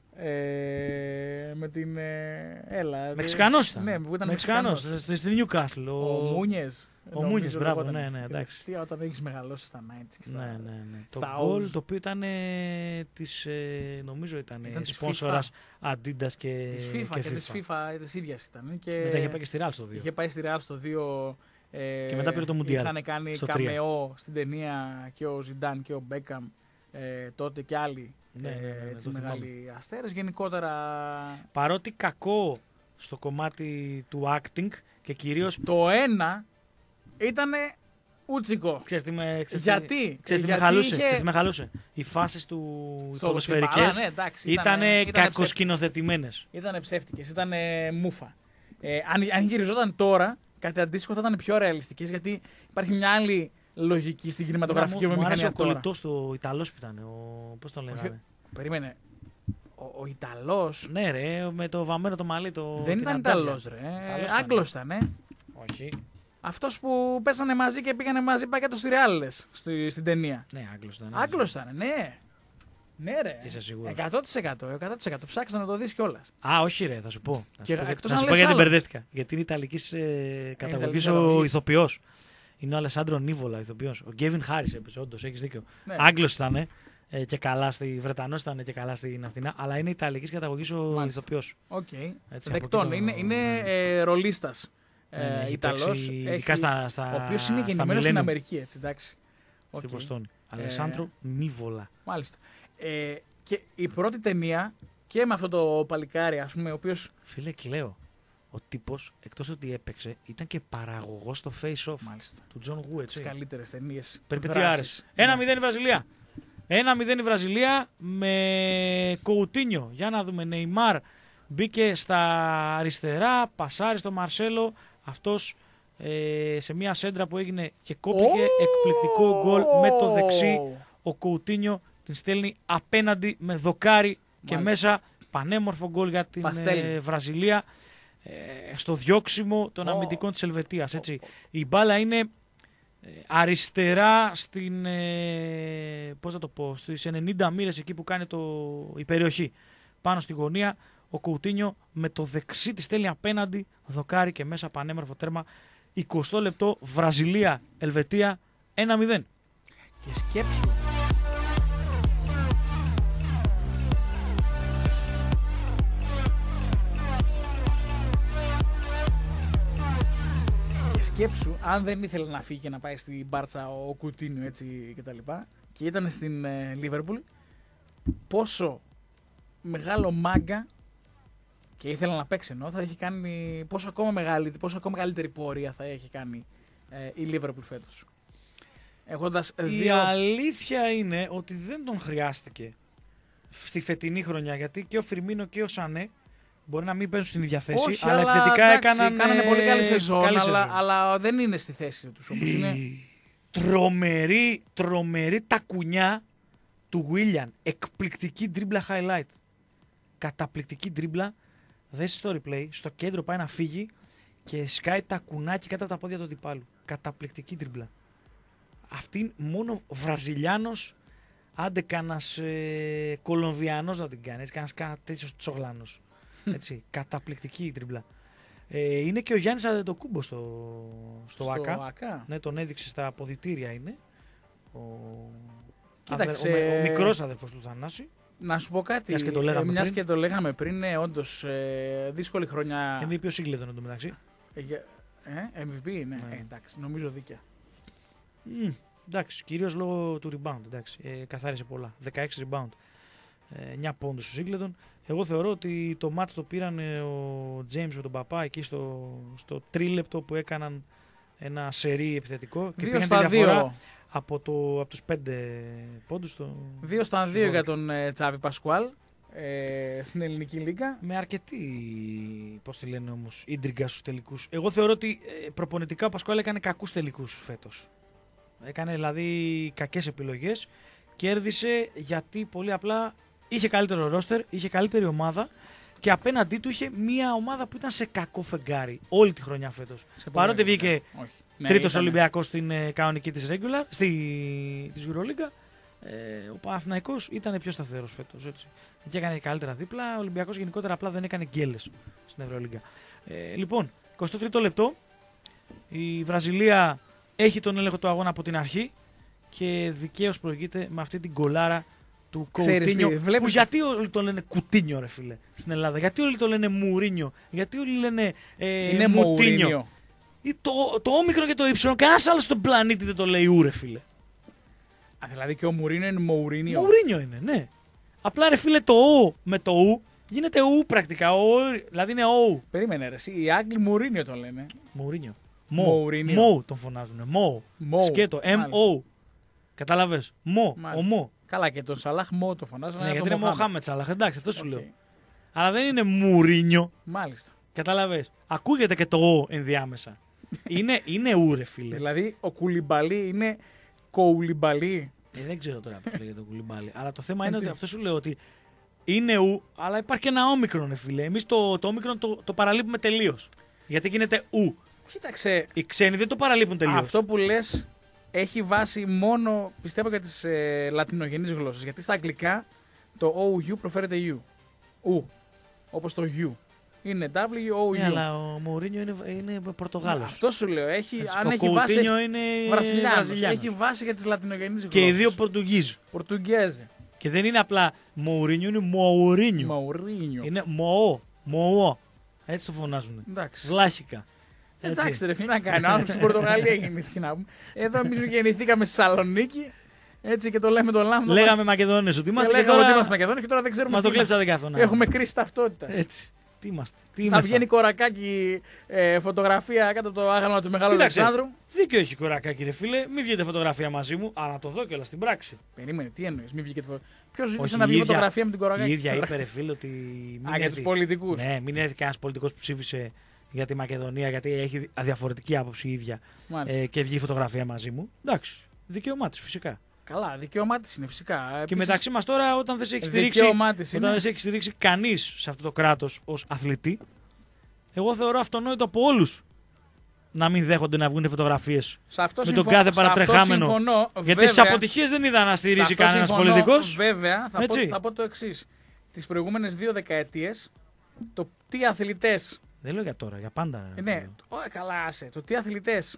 ε, με την. Ε, έλα. Μεξικανός ήταν. Ναι, που ήταν Μεξικανός. Μεξικανός. Στην Newcastle. Ο, ο Μούνιες. Ο Μούνιες, μπράβο, ναι, ναι, εντάξει. Τι, όταν έχεις μεγαλώσει στα ενενήντα και στα. Ναι, ναι, ναι. Στα Το Goal O's. το οποίο ήταν της, ε, νομίζω ήταν, Ήταν της σπόνσορας Adidas και Της FIFA και, και της FIFA της ίδιας ήταν. Και μετά είχε πάει και στη Real στο δύο. Είχε πάει στη Real στο δύο. Ε, Και μετά πήρε το Mundial Είχαν κάνει στο τρία. καμεό στην ταινία και ο Ζιντάν και ο Μπέκαμ ε, τότε και άλλοι Ναι, ναι, ναι, ναι, ε, έτσι, το μεγάλοι αστέρες. Γενικότερα Παρότι κακό στο κομμάτι του acting και κυρίως. το ένα ήτανε ούτσικο. Ξέρεις τι με, ξέρεις Γιατί? τι, ξέρεις τι με Γιατί χαλούσε, είχε- ξέρεις τι με χαλούσε. Οι φάσεις του Στο ποδοσφαιρικές στην- Α, ναι, εντάξει, ήταν ήτανε- ήτανε κακοσκηνοθετημένες. Ήτανε ψεύτικες, ήτανε μούφα. Ε, αν, αν γυριζόταν τώρα, κάτι αντίστοιχο θα ήταν πιο ρεαλιστικές, γιατί υπάρχει μια άλλη λογική στην κινηματογραφική Μου άρεσε βιομηχανία ο τώρα. κολλητός του Ιταλός που ήταν, ο, πώς τον λέγανε. Περίμενε. Ο, ο Ιταλός Ναι ρε, με το βαμμένο το μαλλί, το, δεν την ήταν αντάρια. Ιταλός ρε. Ιταλός ήταν. Άγγλος ήταν, ε. Όχι. Αυτός που πέσανε μαζί και πήγανε μαζί πακέτο στη Real, λες, στη, στην ταινία. Ναι, Άγγλος ήταν. Άγγλος ήταν, ναι. Ναι ρε. Είσαι σίγουρος? εκατό τοις εκατό, εκατό τοις εκατό. Ψάξτε να το δεις κιόλας. Α, όχι ρε, θα σου πω. Θα Και σου πω, εκτός θα αν σου πω λες γιατί άλλο. μπερδεύτηκα. Γιατί είναι Ιταλικής ε, καταγωγής ο καταγωγής. ηθοποιός. Είναι ο Αλεσάντρο Νίβολα, ηθοποιός. Ο Γκέβιν Χάρις έπαιζε, όντως, έχεις δίκιο. Ναι. Άγγλος ήταν ε, και καλά στη Βρετανός ήταν και καλά στην Αθηνά, αλλά είναι Ιταλικής καταγωγής ο Μάλιστα. ηθοποιός. Οκ. Έτσι, Δεκτών. από εκεί το- Είναι, είναι ναι. ε, ρολίστας. Ναι, ναι, Ε, έχει Ιταλός. παίξει ειδικά στα- στα- ο οποίος είναι στα γεννημένος στην Millennium. Αμερική, έτσι, εντάξει. Στη Οκ. Βοστόνη. Ε, Αλεσάντρο Νίβολα. Μάλιστα. Ε, και η πρώτη ταινία και με αυτό το παλικάρι, ας πούμε, ο οποίος. Φίλε, κλαίω. Ο τύπος, εκτός ότι έπαιξε, ήταν και παραγωγός στο Face Off Μάλιστα. του John Woo, Τις έτσι. καλύτερες ταινίες. Περιπετειάρες. Ένα μηδέν η Βραζιλία. Ένα μηδέν η Βραζιλία με Κοουτίνιο. Για να δούμε. Νεϊμάρ μπήκε στα αριστερά, πασάρι στο Μαρσέλο. Αυτός ε, σε μια σέντρα που έγινε και κόπηκε εκπληκτικό γκολ με το δεξί. Ο Κοουτίνιο την στέλνει απέναντι με δοκάρι και Μάλιστα. μέσα. Πανέμορφο γκολ για την Παστέλι. ε, Βραζιλία ε, στο διώξιμο των Ω. αμυντικών της Ελβετίας. Έτσι. Η μπάλα είναι ε, αριστερά στην, ε, πώς θα το πω, στις ενενήντα μοίρες εκεί που κάνει το, η περιοχή. Πάνω στη γωνία ο Κοουτίνιο με το δεξί τη στέλνει απέναντι, δοκάρι και μέσα, πανέμορφο τέρμα. εικοστό λεπτό, Βραζιλία, Ελβετία, ένα μηδέν. Και σκέψου. Και σκέψου, αν δεν ήθελε να φύγει και να πάει στην Μπάρτσα ο Κουτίνιο έτσι και τα λοιπά, και ήταν στην ε, Λίβερπουλ, πόσο μεγάλο μάγκα και ήθελε να παίξει, ενώ θα έχει κάνει, πόσο ακόμα, μεγάλη, πόσο ακόμα μεγαλύτερη πορεία θα έχει κάνει ε, η Λίβερπουλ φέτος. Έχοντας Η δύο. αλήθεια είναι ότι δεν τον χρειάστηκε στη φετινή χρονιά, γιατί και ο Φιρμίνο και ο Σανέ μπορεί να μην παίζουν στην ίδια θέση, Όχι, αλλά εκθετικά εντάξει, έκαναν κάνανε πολύ καλή σεζόν, καλή αλλά, σεζόν. αλλά δεν είναι στη θέση τους όμως. Είναι... Τρομερή, τρομερή τα κουνιά του Βίλιαν. Εκπληκτική τρίμπλα highlight. Καταπληκτική τρίμπλα. Δες στο replay, στο κέντρο πάει να φύγει και σκάει τα κουνάκι κάτω από τα πόδια του αντιπάλου. Καταπληκτική τρίμπλα. Αυτή μόνο Βραζιλιάνος, άντε κανένας ε, Κολομβιανός να την κάνει, έτσι, κανένας κανένα τέτοιος τσογλάνος. Έτσι, καταπληκτική η τρίμπλα. Ε, είναι και ο Γιάννης Αντετοκούμπο στο, στο, Στο ΆΚΑ. ΆΚΑ. Ναι, τον έδειξε στα αποδυτήρια είναι. Ο, Κοίταξε, αδε- ο, με- ο μικρός αδερφός του Θανάση. Να σου πω κάτι, Μιας και το λέγαμε ε, μιας πριν. και το λέγαμε πριν, ναι, όντως ε, δύσκολη χρονιά. εμ βι πι ο Σίγκλετον εντωμεταξύ. Ε, για- ε, εμ βι πι, ναι, Ναι. Ε, εντάξει, νομίζω δίκαια. Μμ, εντάξει, κυρίως λόγω του rebound. Εντάξει, ε, καθάρισε πολλά. δεκαέξι rebound. Ε, εννιά πόντους στο Σίγκλετον. Εγώ θεωρώ ότι το μάτς το πήραν ε, ο James με τον παπά εκεί στο, στο τρίλεπτο που έκαναν ένα σερί επιθετικό. Και Δύο πήγαν στα τη διαφορά δύο. από, το, από τους πέντε πόντους. Στο, Δύο στα στους δύο για δώδεκα. τον ε, Τσάβη Πασκουάλ ε, στην ελληνική λίγα. Με αρκετή, πώς τη λένε όμως, ίντριγκα στους τελικούς. Εγώ θεωρώ ότι ε, προπονητικά ο Πασκουάλ έκανε κακούς τελικούς φέτος. Έκανε δηλαδή κακές επιλογές. Κέρδισε γιατί πολύ απλά είχε καλύτερο ρόστερ, είχε καλύτερη ομάδα και απέναντί του είχε μια ομάδα που ήταν σε κακό φεγγάρι όλη τη χρονιά φέτος. Σε Παρότι πολύ βγήκε Όχι. Ναι, τρίτος ήτανε. Ολυμπιακός στην ε, κανονική της regular, στη, της Euroleague, Ε, ο Παναθηναϊκός ήταν πιο σταθερός φέτος. Έτσι. Και έκανε καλύτερα δίπλα. Ο Ολυμπιακός γενικότερα απλά δεν έκανε γκέλες στην Ευρωλίγκα. Ε, λοιπόν, εικοστό τρίτο λεπτό. Η Βραζιλία έχει τον έλεγχο του αγώνα από την αρχή και δικαίως προηγείται με αυτή την κολάρα του Κοουτίνιο. Βλέπεις... Που γιατί όλοι το λένε Κουτίνιο, ρε φίλε, στην Ελλάδα. Γιατί όλοι το λένε Μουρίνιο. Γιατί όλοι λένε ε, είναι Μουτίνιο. Το, το όμικρον και το ύψιλον, κανένας άλλος στον πλανήτη δεν το λέει ου, ρε φίλε. Α, δηλαδή και ο Μουρίνιο είναι Μουρίνιο. Μουρίνιο είναι, ναι. Απλά ρε φίλε το ο με το ου γίνεται ου πρακτικά. Ο, δηλαδή είναι ο. Περίμενε ρε, οι Άγγλοι Μουρίνιο το λένε. Μουρίνιο. Μουρίνιο. Μο τον φωνάζουν. Μο. Σκέτο. Εμ-Ο. Κατάλαβες. Μο. Ο Μο. Καλά, και τον Σαλάχ Μο το φωνάζουν. Ναι, γιατί είναι Μοχάμετ Σαλάχ. Εντάξει, αυτό σου okay. λέω. Αλλά δεν είναι Μουρίνιο. Μάλιστα. Κατάλαβες. Ακούγεται και το ο ενδιάμεσα. είναι, είναι ου, ρε φίλε. Δηλαδή ο Κουλιμπαλί είναι Κοουλιμπαλί. Ε, δεν ξέρω τώρα πώς λέγεται το Κουλιμπαλί. Αλλά το θέμα είναι ότι αυτό σου λέω ότι είναι ου, αλλά υπάρχει και ένα όμικρον, ρε φίλε. Εμείς το, το όμικρον το, το παραλείπουμε τελείως. Γιατί γίνεται ου. Κοίταξε. Οι ξένοι δεν το παραλείπουν τελείως. Αυτό που λες έχει βάση μόνο, πιστεύω, για τις ε, λατινογενείς γλώσσες. Γιατί στα αγγλικά το ο γιου προφέρεται U. Ου. Όπως το U. Είναι W O U. Ναι, αλλά ο Μουρίνιο είναι, είναι Πορτογάλος. Αυτό σου λέω. Έχει, Έτσι, αν ο έχει βάση. είναι Βραζιλιάνος. Έχει βάση για τις λατινογενείς γλώσσες. Και οι δύο Πορτουγίζοι. Πορτουγκέζοι. Και δεν είναι απλά Μουρίνιο, είναι Μοουρίνιο. Μαουρίνιο. Είναι Μοό. Μοό. Έτσι το φωνάζουν. Εντάξει. Βλάχικα. Εντάξει, ρε φίλε, να κάνει. Ο άνθρωπος στην Πορτογαλία γεννήθηκε να πούμε. Εδώ εμείς γεννηθήκαμε στη Θεσσαλονίκη. Έτσι και το λέμε το λάμδο. Λέγαμε Μακεδόνες ότι είμαστε. Και λέγαμε ότι είμαστε Μακεδόνες και τώρα δεν ξέρουμε. Μα το κλέψατε καθόλου. Έχουμε κρίση ταυτότητα. Έτσι. Τι είμαστε. Τι να βγαίνει κορακάκι ε, φωτογραφία κάτω από το άγαλμα του Μεγάλου Αλεξάνδρου. Δίκιο έχει κορακάκι, ρε φίλε. Μην βγείτε φωτογραφία μαζί μου, αλλά να το δω κιόλας στην πράξη. Περίμενε, τι εννοείς, μην βγείτε φωτογραφία. Ποιος ζήτησε να βγει ίδια, φωτογραφία με την κορακάκι. Η ίδια είπε, ρε φίλε, ότι. Α, για τους πολιτικούς. Ναι, μην έρθει κανένας πολιτικός που ψήφισε για τη Μακεδονία, γιατί έχει αδιαφορετική άποψη η ίδια. Ε, και βγει φωτογραφία μαζί μου. Εντάξει, δικαίωμά της φυσικά. Καλά, δικαίωμά της είναι φυσικά. Και Επίσης, μεταξύ μας τώρα, όταν δεν σε έχει στηρίξει, όταν δεν σε έχει στηρίξει κανείς σε αυτό το κράτος ως αθλητή, εγώ θεωρώ αυτονόητο από όλους να μην δέχονται να βγουν φωτογραφίες με συμφω... τον κάθε παρατρεχάμενο. Συμφωνώ, γιατί στις αποτυχίες δεν είδα να στηρίζει κανένας πολιτικός. Βέβαια, θα πω, θα πω το εξής. Τις προηγούμενες δύο δεκαετίες, το τι αθλητές. Δεν λέω για τώρα, για πάντα. Ε, ναι, το... Ω, καλά, άσε. Το τι αθλητές.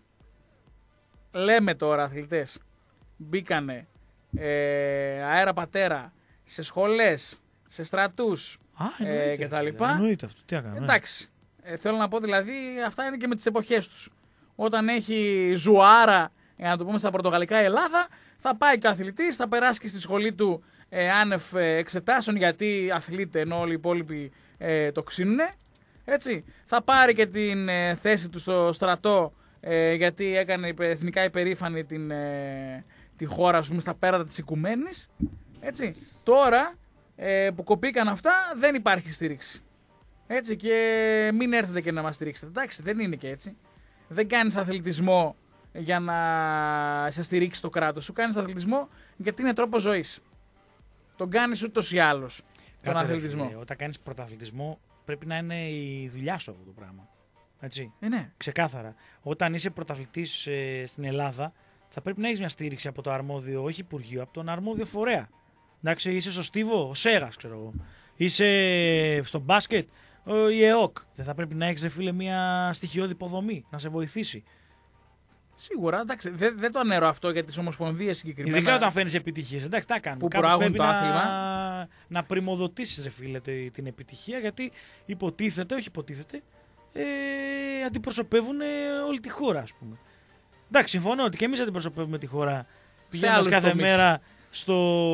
Λέμε τώρα αθλητές. Μπήκανε ε, αέρα πατέρα σε σχολές, σε στρατούς Α, ε, και τα λοιπά. Εννοείται αυτό. Τι έκανα, εντάξει. Ε, θέλω να πω δηλαδή αυτά είναι και με τις εποχές τους. Όταν έχει ζουάρα, για να το πούμε στα πορτογαλικά, η Ελλάδα, θα πάει και ο αθλητής, θα περάσει και στη σχολή του ε, άνευ ε, εξετάσεων γιατί αθλείται ενώ όλοι οι υπόλοιποι ε, το ξύνουνε. Έτσι. Θα πάρει και την ε, θέση του στο στρατό ε, γιατί έκανε εθνικά υπερήφανη την... Ε, τη χώρα, ας πούμε, στα πέρατα της οικουμένης. Έτσι. Τώρα ε, που κοπήκαν αυτά, δεν υπάρχει στήριξη. Έτσι, και μην έρθετε και να μας στηρίξετε. Εντάξει, δεν είναι και έτσι. Δεν κάνεις αθλητισμό για να σε στηρίξει το κράτος. Σου κάνεις αθλητισμό γιατί είναι τρόπος ζωής. Τον κάνεις ούτως ή άλλως. Τον αθλητισμό. Φίλε, όταν κάνεις πρωταθλητισμό, πρέπει να είναι η δουλειά σου αυτό το πράγμα. Έτσι. Ε, ναι. Ξεκάθαρα. Όταν είσαι πρωταθλητής ε, στην Ελλάδα, θα πρέπει να έχεις μια στήριξη από το αρμόδιο, όχι υπουργείο, από τον αρμόδιο φορέα. Εντάξει, είσαι στο στίβο, ο Σέγας, ξέρω εγώ. Είσαι στο μπάσκετ, η ΕΟΚ. Δεν θα πρέπει να έχεις, ρε φίλε, μια στοιχειώδη υποδομή να σε βοηθήσει. Σίγουρα, εντάξει. Δεν, δεν το ανέρω αυτό για τις ομοσπονδίες συγκεκριμένα. Ειδικά όταν φέρνεις επιτυχίες. Εντάξει, τα κάνουμε. Που προάγουν το άθλημα. Να, να πρημοδοτήσεις, ρε φίλε, την επιτυχία, γιατί υποτίθεται, όχι υποτίθεται, ε, αντιπροσωπεύουν όλη τη χώρα, ας πούμε. Εντάξει, συμφωνώ ότι και εμείς αντιπροσωπεύουμε τη χώρα πηγαίνοντας κάθε τομείς. Μέρα στο,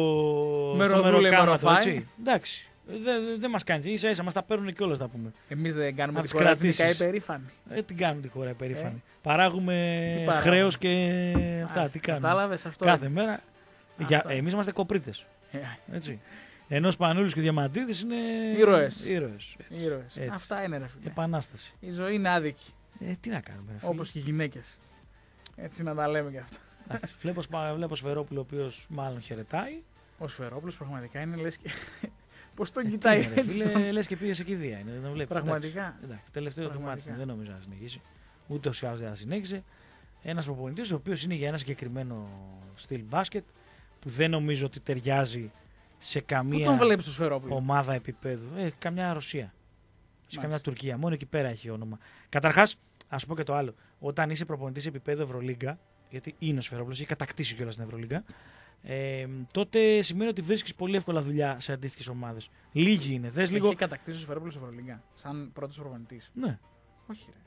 στο μεροκάματο, έτσι. Εντάξει, δεν δε, δε μας κάνει. Ίσα ίσα μας τα παίρνουν κιόλας, θα πούμε. Εμείς δεν κάνουμε τη χώρα εθνικά υπερήφανη. Ε, τι κάνουμε τη χώρα υπερήφανη. Ε. Παράγουμε χρέος και αυτά. Τι κάνουμε. Κατάλαβες αυτό. Κάθε μέρα. Για, εμείς είμαστε κοπρίτες. Ε. Έτσι. Ενώ ο Σπανούλης και ο Διαμαντίδης είναι ήρωες. Ήρωες. Ήρωες. Αυτά είναι, ρε φίλε. Επανάσταση. Η ζωή είναι άδικη. Ε, τι να κάνουμε, ρε φίλε. Όπως και οι γυναίκες. Έτσι να τα λέμε και αυτά. Βλέπω, βλέπω Σφερόπουλο, ο οποίος μάλλον χαιρετάει. Ο Σφερόπουλος πραγματικά είναι λες και. Πώς τον κοιτάει ε, έτσι. Φίλε, λες και πήγε σε κηδεία. Είναι, δεν βλέπει. Πραγματικά. Εντάξει, τελευταίο το μάτι δεν νομίζω να συνεχίσει. Ούτε ο δεν θα συνέχισε. Ένας προπονητής ο οποίος είναι για ένα συγκεκριμένο στυλ μπάσκετ που δεν νομίζω ότι ταιριάζει σε Πού καμία τον βλέπεις στο Σφερόπουλο? ομάδα επίπεδου. Ε, καμιά Ρωσία. Σε Μάλιστα. καμιά Τουρκία. Μόνο εκεί πέρα έχει όνομα. Καταρχάς, ας πω και το άλλο. Όταν είσαι προπονητής επίπεδου Ευρωλίγκα, γιατί είναι ο Σφερόπουλος, έχει κατακτήσει κιόλας την Ευρωλίγκα, ε, τότε σημαίνει ότι βρίσκεις πολύ εύκολα δουλειά σε αντίστοιχες ομάδες. Λίγοι είναι. Δες λίγο. Έχει κατακτήσει ο Σφερόπουλος Ευρωλίγκα σαν πρώτος προπονητής? Ναι. Όχι, ρε.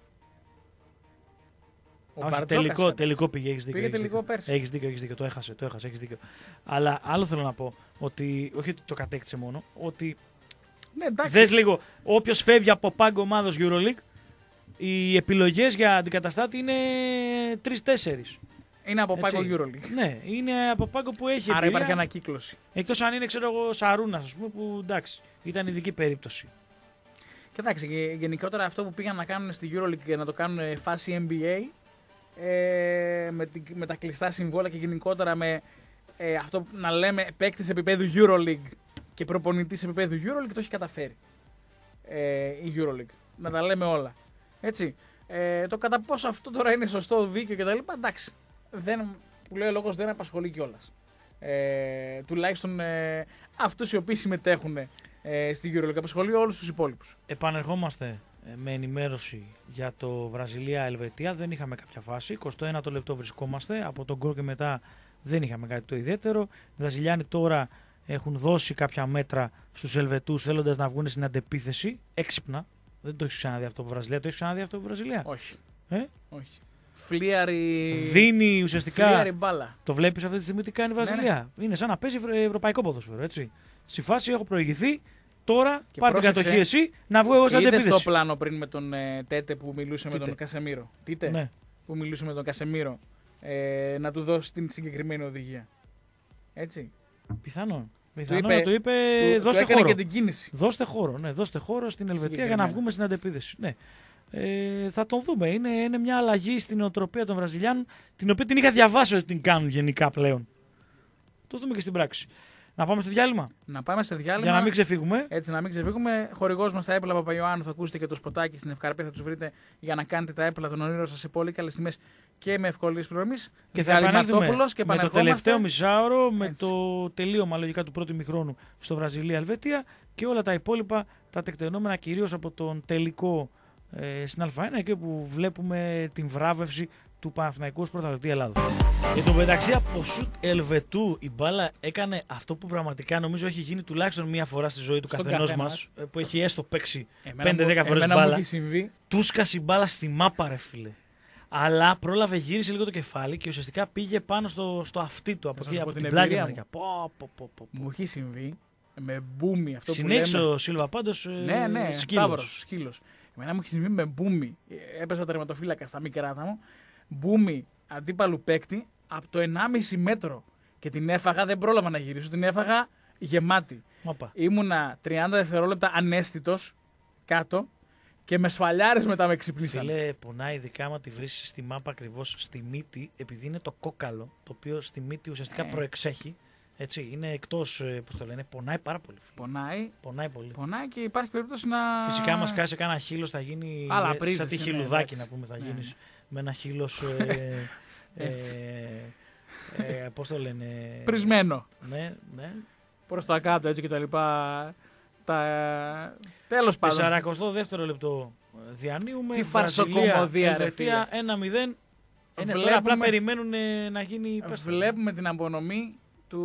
Ο Όχι, Μπαρτζόκας τελικό, κατακτήσει. τελικό πήγε. Έχεις δίκιο. Πήγε έχεις τελικό δίκιο. πέρσι. Έχεις δίκιο, έχεις δίκιο. Το έχασε, το έχασε, έχεις δίκιο. Αλλά άλλο θέλω να πω, ότι όχι ότι το κατέκτησε μόνο, ότι Ναι, εντάξει. δες λίγο, όποιος φεύγει από πάγκο ομάδος EuroLeague, οι επιλογές για αντικαταστάτη είναι τρεις-τέσσερις. Είναι από Έτσι. πάγκο EuroLeague. Ναι, είναι από πάγκο που έχει Άρα εμπειρία. υπάρχει ανακύκλωση. Εκτός αν είναι, ξέρω εγώ, Σαρούνας, ας πούμε, που εντάξει, ήταν ειδική περίπτωση. Κοιτάξτε, γε- γενικότερα αυτό που πήγαν να κάνουν στη EuroLeague και να το κάνουν φάση N B A ε, με, την- με τα κλειστά συμβόλαια και γενικότερα με ε, αυτό που να λέμε παίκτης επίπεδου EuroLeague και προπονητής επίπεδου EuroLeague, το έχει καταφέρει ε, η EuroLeague. Να τα λέμε όλα. Έτσι. Ε, το κατά πόσο αυτό τώρα είναι σωστό, δίκαιο κτλ. Εντάξει. Δεν, που λέει ο λόγος δεν απασχολεί κιόλας. Ε, τουλάχιστον ε, αυτούς οι οποίοι συμμετέχουν ε, στη EuroLeague. Απασχολεί όλους τους υπόλοιπους. Επανερχόμαστε ε, με ενημέρωση για το Βραζιλία-Ελβετία. Δεν είχαμε κάποια φάση. εικοστό ένατο λεπτό βρισκόμαστε. Από τον γκολ και μετά δεν είχαμε κάτι το ιδιαίτερο. Οι Βραζιλιάνοι τώρα έχουν δώσει κάποια μέτρα στους Ελβετούς θέλοντας να βγουν στην αντεπίθεση. Έξυπνα. Δεν το έχει ξαναδεί αυτό από Βραζιλία. Το έχει ξαναδεί αυτό από Βραζιλία. Όχι. Ε? Όχι. Φλίαρη. Δίνει ουσιαστικά. Φλίαρη μπάλα. Το βλέπει αυτή τη στιγμή τι κάνει η Βραζιλία. Ναι, Είναι σαν να παίζει ευρω- ευρωπαϊκό ποδόσφαιρο. Έτσι. Στη φάση έχω προηγηθεί. Τώρα Και πάρε την πρόσεξε, κατοχή εσύ να βγω εγώ στην Είδες αντεπίθεση. το πλάνο πριν με τον ε, Τέτε που μιλούσε με Τίτε. τον Κασεμίρο. Τίτε. Ναι. Που μιλούσε με τον Κασεμίρο. Ε, να του δώσει την συγκεκριμένη οδηγία. Έτσι. Πιθανόν. Πιθανόν είπε- να του είπε του, του δώστε έκανε χώρο. και την κίνηση. Δώστε χώρο, ναι, δώστε χώρο στην Ελβετία για να Συγκεκριμένα. βγούμε στην αντεπίθεση. Ναι. Ε, θα τον δούμε. Είναι, είναι μια αλλαγή στην οτροπία των Βραζιλιάνων, την οποία την είχα διαβάσει ότι την κάνουν γενικά πλέον. Το δούμε και στην πράξη. Να πάμε στο διάλειμμα. Να πάμε σε διάλειμμα. Για να μην ξεφύγουμε. Έτσι, να μην ξεφύγουμε. Χορηγός μας τα έπιπλα Παπαϊωάννου, θα ακούσετε και το σποτάκι στην Ευκαρπία, θα τους βρείτε για να κάνετε τα έπιπλα των ονείρων σας σε πολύ καλές τιμές και με ευκολίες πληρωμής. Και θα επανέλθουμε και με το επανερχόμαστε. τελευταίο μισάωρο, με Έτσι. το τελείωμα λογικά του πρώτου ημιχρόνου στο Βραζιλία-Ελβετία και όλα τα υπόλοιπα, τα τεκτενόμενα κυρίως από τον τελικό ε, στην Α1, εκεί που βλέπουμε την βράβευση του Παναθηναϊκού ως πρωταθλητή Ελλάδος. Εν τω μεταξύ, από σουτ Ελβετού η μπάλα έκανε αυτό που πραγματικά νομίζω έχει γίνει τουλάχιστον μία φορά στη ζωή του Στον καθενός καθένα μας, ε, που έχει έστω παίξει Εμένα πέντε μου- δέκα φορές εμένα μου μπάλα. έχει συμβεί. Του σκάσει η μπάλα στη μάπα, ρε φίλε. Αλλά πρόλαβε, γύρισε λίγο το κεφάλι και ουσιαστικά πήγε πάνω στο, στο αυτί του από, σας εκεί, πω από την την πλάγια εμπειρία μεριά. Πω, πω, πω, πω. Μου έχει συμβεί με μπούμι αυτό Συνέχισε που λέμε. ο Σίλβα πάντως. Ναι, ναι, σκύλος. Σταύρος, σκύλος. Εμένα μου έχει συμβεί με μπούμι. Ε, Έπαιζα τερματοφύλακα στα μικράτα μου. Μπούμι αντίπαλου παίκτη από το ενάμιση μέτρο. Και την έφαγα, δεν πρόλαβα να γυρίσω, την έφαγα γεμάτη. Μάπα. Ήμουνα τριάντα δευτερόλεπτα ανέστητος κάτω και με σφαλιάρες μετά με ξυπνήσανε. Φίλε, πονάει ειδικά άμα τη βρει στη μάπα ακριβώς στη μύτη, επειδή είναι το κόκαλο, το οποίο στη μύτη ουσιαστικά Ε. προεξέχει. Έτσι, είναι εκτός, ε, πώς το λένε, πονάει πάρα πολύ. Φίλε. Πονάει, Πονάει πολύ. πονάει και υπάρχει περίπτωση να. Φυσικά, μας κάσει κάνα χείλος θα γίνει. Άλλα ε, πρίζες σαν τη είναι, χιλουδάκι εντάξει. να πούμε, θα Ναι, γίνεις ναι. με ένα χείλος. Ε, Έτσι. ε, ε, πώς το λένε. Πρισμένο Ναι, ναι. προς τα κάτω έτσι και τα λοιπά. Τα... Τέλος πάντων. σαράντα δεύτερο λεπτό διανύουμε. Τι Βραζιλία, φαρσοκομωδία, ρε Ελβετία, φίλε. ένα μηδέν. Είναι τώρα Βλέπουμε- απλά περιμένουν ε, να γίνει. πες το. Βλέπουμε την απονομή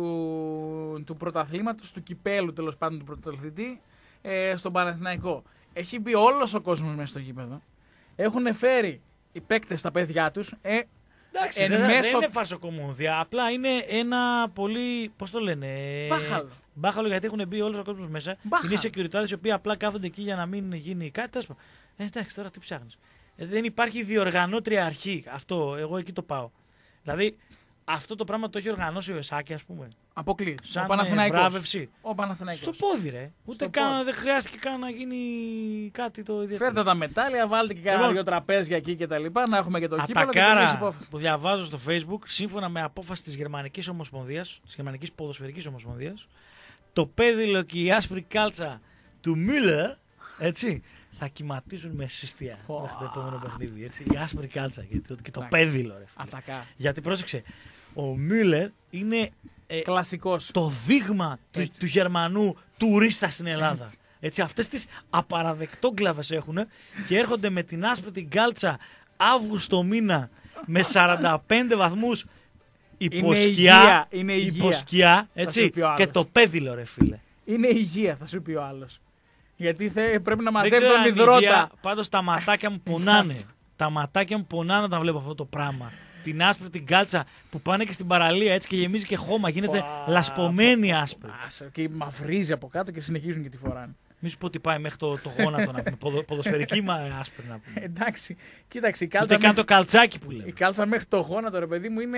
του, του πρωταθλήματος, του κυπέλου τέλος πάντων του πρωταθλητή ε, στον Παναθηναϊκό. Έχει μπει όλος ο κόσμος μέσα στο γήπεδο. Έχουν φέρει οι παίκτες τα παιδιά τους. Ε, Εντάξει, εν δεν, μέσω- δεν είναι φαρσοκομωδία. Απλά είναι ένα πολύ. Πώς το λένε. ε, Μπάχαλο. Μπάχαλο, γιατί έχουν μπει όλο ο κόσμο μέσα. Μπάχαλο. Είναι securities οι οποίοι απλά κάθονται εκεί για να μην γίνει κάτι. Τέλος πάντων. Ε, εντάξει, τώρα τι ψάχνεις. Ε, δεν υπάρχει διοργανώτρια αρχή. Αυτό, εγώ εκεί το πάω. Δηλαδή, αυτό το πράγμα το έχει οργανώσει ο Εσάκη, ας πούμε. αποκλείεται. Σαν ο Παναθηναϊκός. ε, βράβευση. Ο Παναθηναϊκός. Στο πόδι, ρε. Ούτε Στο καν, πόδι. δεν χρειάστηκε καν να γίνει κάτι το ιδιαίτερο. Φέρτε τα μετάλλια, βάλτε και κάνα Λοιπόν, δύο τραπέζια εκεί και τα λοιπά, να έχουμε και το κύπελο και το Ατακάρα υπόφαση. που διαβάζω στο Facebook, σύμφωνα με απόφαση της Γερμανικής Ομοσπονδίας, της Γερμανικής Ποδοσφαιρικής Ομοσπονδίας, το πέδιλο και η άσπρη κάλτσα του Müller, έτσι, θα κυματίζουν με συστία μέχρι το επόμενο παιχνίδι. Έτσι. Η άσπρη κάλτσα και το, και το Εντάξει. πέδιλο, ρε φίλε. Ατακά. Γιατί πρόσεξε, ο Müller είναι ε, Κλασικός. το δείγμα του, Έτσι. του Γερμανού τουρίστα στην Ελλάδα. Έτσι. Έτσι, αυτές τις απαραδεκτόγκλαβες έχουν και έρχονται με την άσπρη την κάλτσα Αύγουστο μήνα με σαράντα πέντε βαθμούς υποσκιά, υγεία, είναι υγεία. υποσκιά Θα έτσι, σου πει ο άλλος. και το πέδιλο ρε φίλε. Είναι υγεία, θα σου πει ο άλλος. Γιατί θε, πρέπει να Δεν μαζεύει ξέρω τον αν είναι υδρότα. υγεία, πάντως τα ματάκια μου πονάνε. Τα ματάκια μου πονάνε όταν βλέπω αυτό το πράγμα. Την άσπρη την κάλτσα που πάνε και στην παραλία έτσι και γεμίζει και χώμα. Γίνεται Πα, λασπωμένη άσπρη. Άσε, και μαυρίζει από κάτω και συνεχίζουν και τη φοράνε. Μη σου πω ότι πάει μέχρι το, το γόνατο να πούμε. Ποδο, ποδοσφαιρική μα άσπρη να πούμε. Εντάξει, κοίταξε, η Ούτε κάλτσα, καν μέχρι, το καλτσάκι που η λέμε. κάλτσα μέχρι το γόνατο, ρε παιδί μου, είναι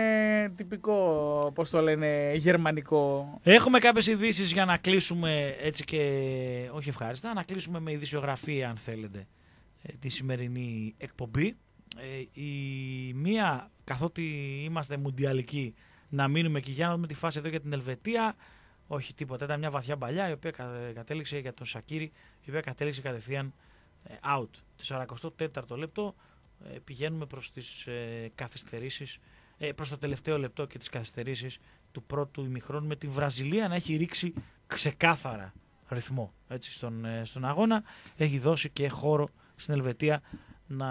τυπικό, πώς το λένε, γερμανικό. Έχουμε κάποιες ειδήσεις για να κλείσουμε έτσι και όχι ευχάριστα, να κλείσουμε με ειδησιογραφία αν θέλετε ε, τη σημερινή εκπομπή. Ε, η μία, καθότι είμαστε μουντιαλικοί, να μείνουμε και για να δούμε τη φάση εδώ για την Ελβετία. Όχι τίποτα, ήταν μια βαθιά παλιά η οποία κατέληξε για τον Σακίρι, η οποία κατέληξε κατευθείαν ε, out. Το σαράντα τέταρτο λεπτό ε, πηγαίνουμε προς τις ε, καθυστερήσεις, ε, προς το τελευταίο λεπτό και τις καθυστερήσεις του πρώτου ημιχρόνου με τη Βραζιλία να έχει ρίξει ξεκάθαρα ρυθμό έτσι, στον, ε, στον αγώνα. Έχει δώσει και χώρο στην Ελβετία να,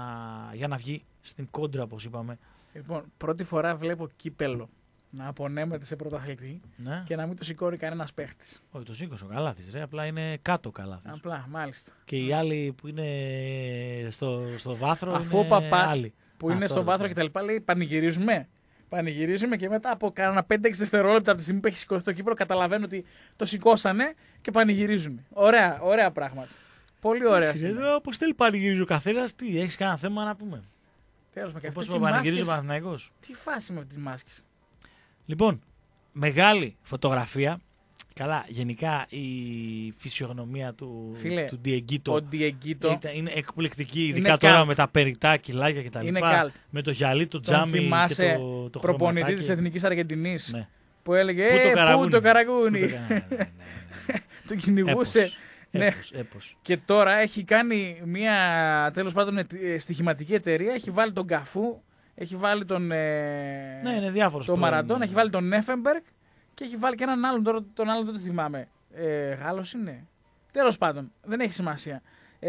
για να βγει στην κόντρα όπως είπαμε. Λοιπόν, πρώτη φορά βλέπω κύπελο να απονέμεται σε πρωταθλητή Ναι. και να μην το σηκώνει κανένα παίχτη. Όχι, το σήκωσε ο Καλάθης, ρε, απλά είναι κάτω ο Καλάθης. Απλά, μάλιστα. Και οι άλλοι που είναι στο, στο βάθρο Αφού είναι ο παπάς άλλοι. που Α, είναι στο τώρα βάθρο το και τα λοιπά λέει πανηγυρίζουμε. Πανηγυρίζουμε και μετά από κάνα πέντε έξι δευτερόλεπτα από τη στιγμή που έχει σηκωθεί το κύπελο καταλαβαίνω ότι το σηκώσανε και πανηγυρίζουν. Ωραία, ωραία πράγματα. Πολύ ωραία. Εδώ όπως θέλει πανηγυρίζει ο καθένας, τι, έχεις κανένα θέμα να πούμε. Τέλος με και Όπως αυτές οι πανηγυρίζει ο μάσκες. Παναθηναϊκός. Τι φάση με τις μάσκες. Λοιπόν, μεγάλη φωτογραφία. Καλά, γενικά η φυσιογνωμία του, Φίλε, του Διεγκίτο Ο Διεγκίτο είναι εκπληκτική, είναι ειδικά τώρα cult. με τα περιτά κιλάκια κτλ. Είναι cult. Με το γυαλί, το τον τζάμι θυμάσαι και το, το προπονητή χρωματάκι. της Εθνικής Αργεντινής Ναι. που έλεγε Πού το «Ε, καραγούνι». πού το καραγούνι». Πού το κα- ναι, ναι, ναι, ναι. Τον κυνηγούσε. Έπος, Ναι. έπος, έπος. Και τώρα έχει κάνει μια τέλος πάντων ε, στοιχηματική εταιρεία. Έχει βάλει τον Καφού, έχει βάλει τον, ε, Ναι, είναι διάφορος τον πρώην, Μαραντών, ναι. έχει βάλει τον Νέφεμπεργκ και έχει βάλει και έναν άλλον. Τώρα, τον άλλον δεν το θυμάμαι. Ε, Γάλλος είναι. Τέλος πάντων, δεν έχει σημασία.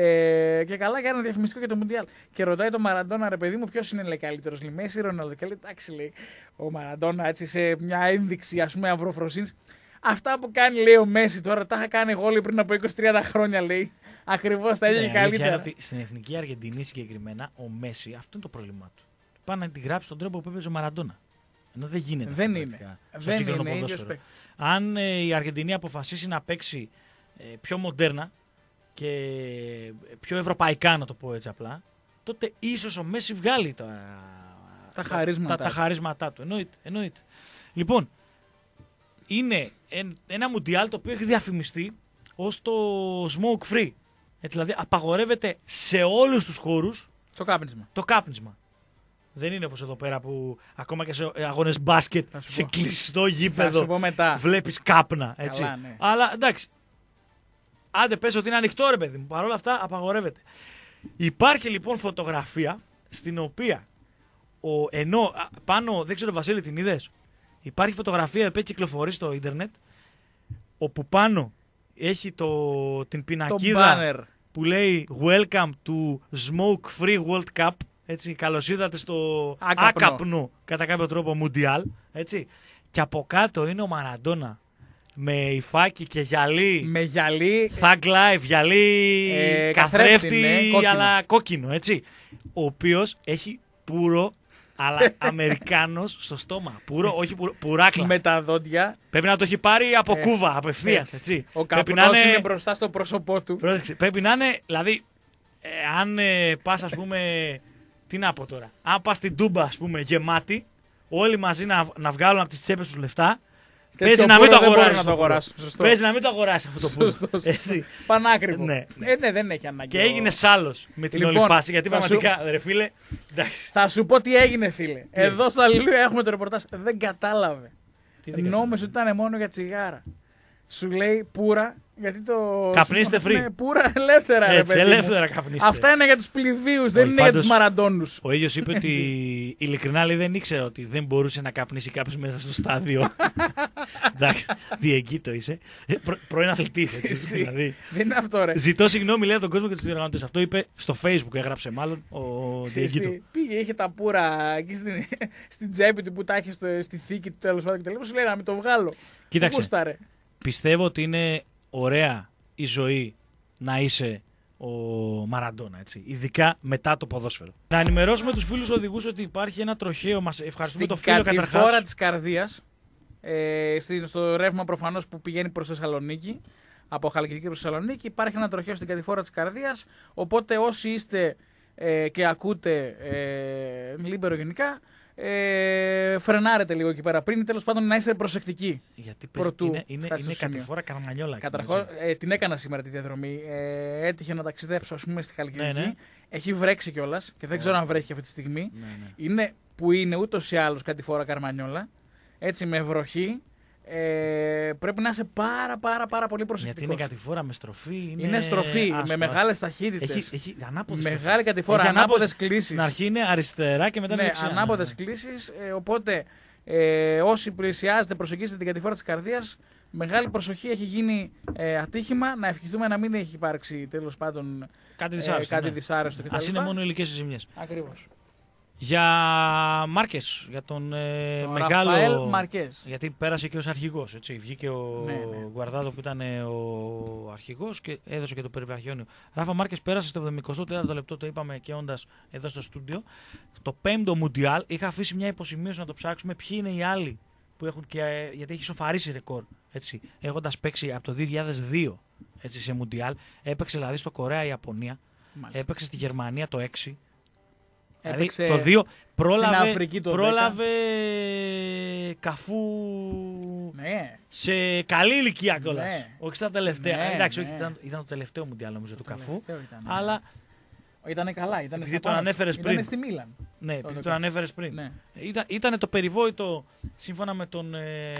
Ε, και καλά για ένα διαφημιστικό για το Μουντιάλ. Και ρωτάει τον Μαραντόνα, ρε παιδί μου, ποιο είναι λέει, καλύτερο. Λέει Μέση ή Ρονάλντο. Και λέει, εντάξει, λέει ο Μαραντόνα έτσι σε μια ένδειξη ας πούμε αυροφροσύνης. Αυτά που κάνει, λέει ο Μέση τώρα, τα είχα κάνει εγώ λέει, πριν από είκοσι με τριάντα χρόνια, λέει. Ακριβώς τα ίδια Ναι, και αλήθεια είναι καλύτερα. ότι στην Εθνική Αργεντινή συγκεκριμένα, ο Μέση, αυτό είναι το πρόβλημά του. Πάνε να τη γράψει τον τρόπο που έπαιζε ο Μαραντόνα. Ενώ δεν γίνεται. Δεν αυτό είναι. πρακτικά στο Δεν σύγχρονο είναι ίδιος ποδόσφαιρο. παίκτης. Αν ε, η Αργεντινή αποφασίσει να παίξει ε, πιο μοντέρνα και ε, πιο ευρωπαϊκά, να το πω έτσι απλά, τότε ίσως ο Μέση βγάλει τα, Τα χαρίσματά τα, τα του. χαρίσματά του. Εννοείται, εννοείται. Λοιπόν, είναι εν- ένα μουντιάλ το οποίο έχει διαφημιστεί ως το smoke free. Έτσι, δηλαδή απαγορεύεται σε όλους τους χώρους Το κάπνισμα. το κάπνισμα. Δεν είναι όπως εδώ πέρα που ακόμα και σε αγώνες μπάσκετ Θα σου σε πω. κλειστό Θα γήπεδο σου πω μετά. βλέπεις κάπνα. Έτσι. Καλά, ναι. Αλλά εντάξει. Άντε πες ότι είναι ανοιχτό ρε παιδί μου. Παρ' όλα αυτά απαγορεύεται. Υπάρχει λοιπόν φωτογραφία στην οποία ο, ενώ α, πάνω, δεν ξέρω Βασίλη την είδες, υπάρχει φωτογραφία που κυκλοφορεί στο ίντερνετ όπου πάνω έχει το, την Το πινακίδα banner. που λέει Welcome to Smoke Free World Cup. Έτσι, καλώς ήρθατε στο Άκαπνο. άκαπνο κατά κάποιο τρόπο Μουντιάλ. Έτσι. Και από κάτω είναι ο Μαραντόνα με υφάκι και γυαλί. Με γυαλί. Thug Life, γυαλί Ε, καθρέφτη, καθρέφτη, ναι, κόκκινο. αλλά κόκκινο, έτσι. Ο οποίος έχει πουρο, αλλά Αμερικάνος στο στόμα. Πουρο, όχι πουρο, πουράκλα. Με τα δόντια. Πρέπει να το έχει πάρει από Ε, κούβα, απευθείας, έτσι. έτσι. Ο Πρέπει καπνός να είναι... είναι, μπροστά στο πρόσωπό του. πρόσεξε, πρέπει να είναι, δηλαδή, ε, αν ε, πας, ας πούμε, τι να πω τώρα, αν πας στην Τούμπα, ας πούμε, γεμάτη, όλοι μαζί να, να βγάλουν από τις τσέπες τους λεφτά, Τέτοιο παίζει να μην το πουρο δεν μπορούν αγοράσεις. να το αυτό το αγοράσουν. πουρο. Σωστό. Παίζει να μην το αγοράσεις αυτό το πουρο. Σωστό, σωστό. Έτσι. Πανάκριβο. Ναι, ναι. Ε, ναι, δεν έχει ανάγκη. Και έγινε σάλος με την Λοιπόν, όλη φάση. Γιατί θα σου- πραγματικά, ρε φίλε, εντάξει. Θα σου πω τι έγινε, φίλε. Εδώ στο Αλληλούια έχουμε το ρεπορτάζ. Δεν κατάλαβε. Τι δεν Νόμιζε ότι ήταν μόνο για τσιγάρα. Σου λέει πουρα Γιατί το. Καπνίστε free. Είναι πουρα ελεύθερα, ρε Έτσι, παιδί μου. ελεύθερα καπνίστε. Αυτά είναι για τους πληβίους, δεν Όχι, είναι πάντως, για τους μαραντώνους. Ο ίδιος είπε ότι ειλικρινά λέει, δεν ήξερε ότι δεν μπορούσε να καπνίσει κάποιος μέσα στο στάδιο. Εντάξει, διεγκύτο είσαι. Προ, πρώην αθλητής, έτσι. Δηλαδή. Δεν είναι αυτό, ρε. Ζητώ συγγνώμη, λέει, από τον κόσμο και τους διοργανωτές. Αυτό είπε στο Facebook, έγραψε μάλλον ο Ξέρεις διεγκύτο. τι, πήγε, είχε τα πουρα εκεί στην, στην τσέπη του που τα είχε στο, στη θήκη του τέλος πάντων και τελείως. Σου λέει να μην το βγάλω. Κοίταξε. Πού γούσταρε. Πιστεύω ότι είναι ωραία η ζωή να είσαι ο Μαραντόνα, έτσι. Ειδικά μετά το ποδόσφαιρο. Να ενημερώσουμε τους φίλους οδηγούς ότι υπάρχει ένα τροχαίο. Μας ευχαριστούμε το φίλο Στην καταρχάς. κατηφόρα της καρδίας, ε, στη- στο ρεύμα προφανώς που πηγαίνει προς Θεσσαλονίκη, από Χαλκιδική προς Θεσσαλονίκη, υπάρχει ένα τροχαίο στην κατηφόρα της καρδίας. Οπότε όσοι είστε ε, και ακούτε ε, Λίμπερο γενικά, ε, φρενάρετε λίγο εκεί πέρα πριν, τέλος πάντων να είστε προσεκτικοί. Γιατί πες, Πρωτού είναι, είναι, φτάσει είναι στο σημείο. κατηφόρα Καραμανιόλα. Καταρχώς, ε, την έκανα σήμερα τη διαδρομή. Ε, έτυχε να ταξιδέψω, ας πούμε, στη Χαλκιδική. Ναι, ναι. Έχει βρέξει κιόλας και δεν ξέρω αν βρέχει αυτή τη στιγμή. Ναι, ναι. Είναι που είναι ούτως ή άλλως κατηφόρα Καρμανιόλα. Έτσι με βροχή. Ε, πρέπει να είσαι πάρα πάρα πάρα πολύ Γιατί προσεκτικός. είναι κατηφόρα με στροφή. Είναι, Είναι στροφή άστο, με άστο. μεγάλες ταχύτητες. Έχει, έχει ανάποδες Μεγάλη στροφή. κατηφόρα, Έχει ανάποδες κλήσεις. Στην αρχή είναι αριστερά και μετά είναι Ναι, δεξιά. ανάποδες κλήσεις. Ε, οπότε ε, όσοι πλησιάζετε, προσεγγίσετε την κατηφόρα της καρδίας, μεγάλη προσοχή, έχει γίνει ε, ατύχημα. Να ευχηθούμε να μην έχει υπάρξει τέλος πάντων Κάτι ε, δυσάρεστο. κάτι ναι. δυσάρεστο κτλ. Ας είναι μόνο ηλικές ζημιές. Ακριβώς. Για Μάρκες, για τον ε, Τον μεγάλο. Ραφαέλ Μαρκές. Γιατί πέρασε και ως αρχηγός. Έτσι. Βγήκε ο Ναι, ναι. Γκουαρδάδο που ήταν ε, ο αρχηγός και έδωσε και το περιβραχιόνιο. Ράφα Μάρκες πέρασε στο εβδομηκοστό τέταρτο λεπτό, το είπαμε και όντας εδώ στο στούντιο. Το πέμπτο Μουντιάλ. Είχα αφήσει μια υποσημείωση να το ψάξουμε ποιοι είναι οι άλλοι που έχουν και. ε, Γιατί έχει σοφαρίσει ρεκόρ. Έτσι. Έχοντας παίξει από το δύο χιλιάδες δύο έτσι, σε Μουντιάλ. Έπαιξε δηλαδή στο Κορέα-Ιαπωνία. Μάλιστα. Έπαιξε στη Γερμανία το έξι. Έπαιξε Δηλαδή, το δύο πρόλαβε, Αφρική το πρόλαβε Καφού Ναι. σε καλή ηλικία κιόλας. Ναι. Όχι στα τελευταία. Ναι, Εντάξει, ναι. όχι, ήταν, ήταν το τελευταίο Μουντιάλ νομίζω του Καφού. τελευταίο ήταν, ναι. Αλλά Ήτανε καλά. Ήτανε Επειδή στα τον πάνω. ανέφερες Ήτανε πριν. στη Μίλαν. ναι, το επειδή Καφού. τον ανέφερες πριν. Ναι. Ήταν, ήτανε το περιβόητο, σύμφωνα με τον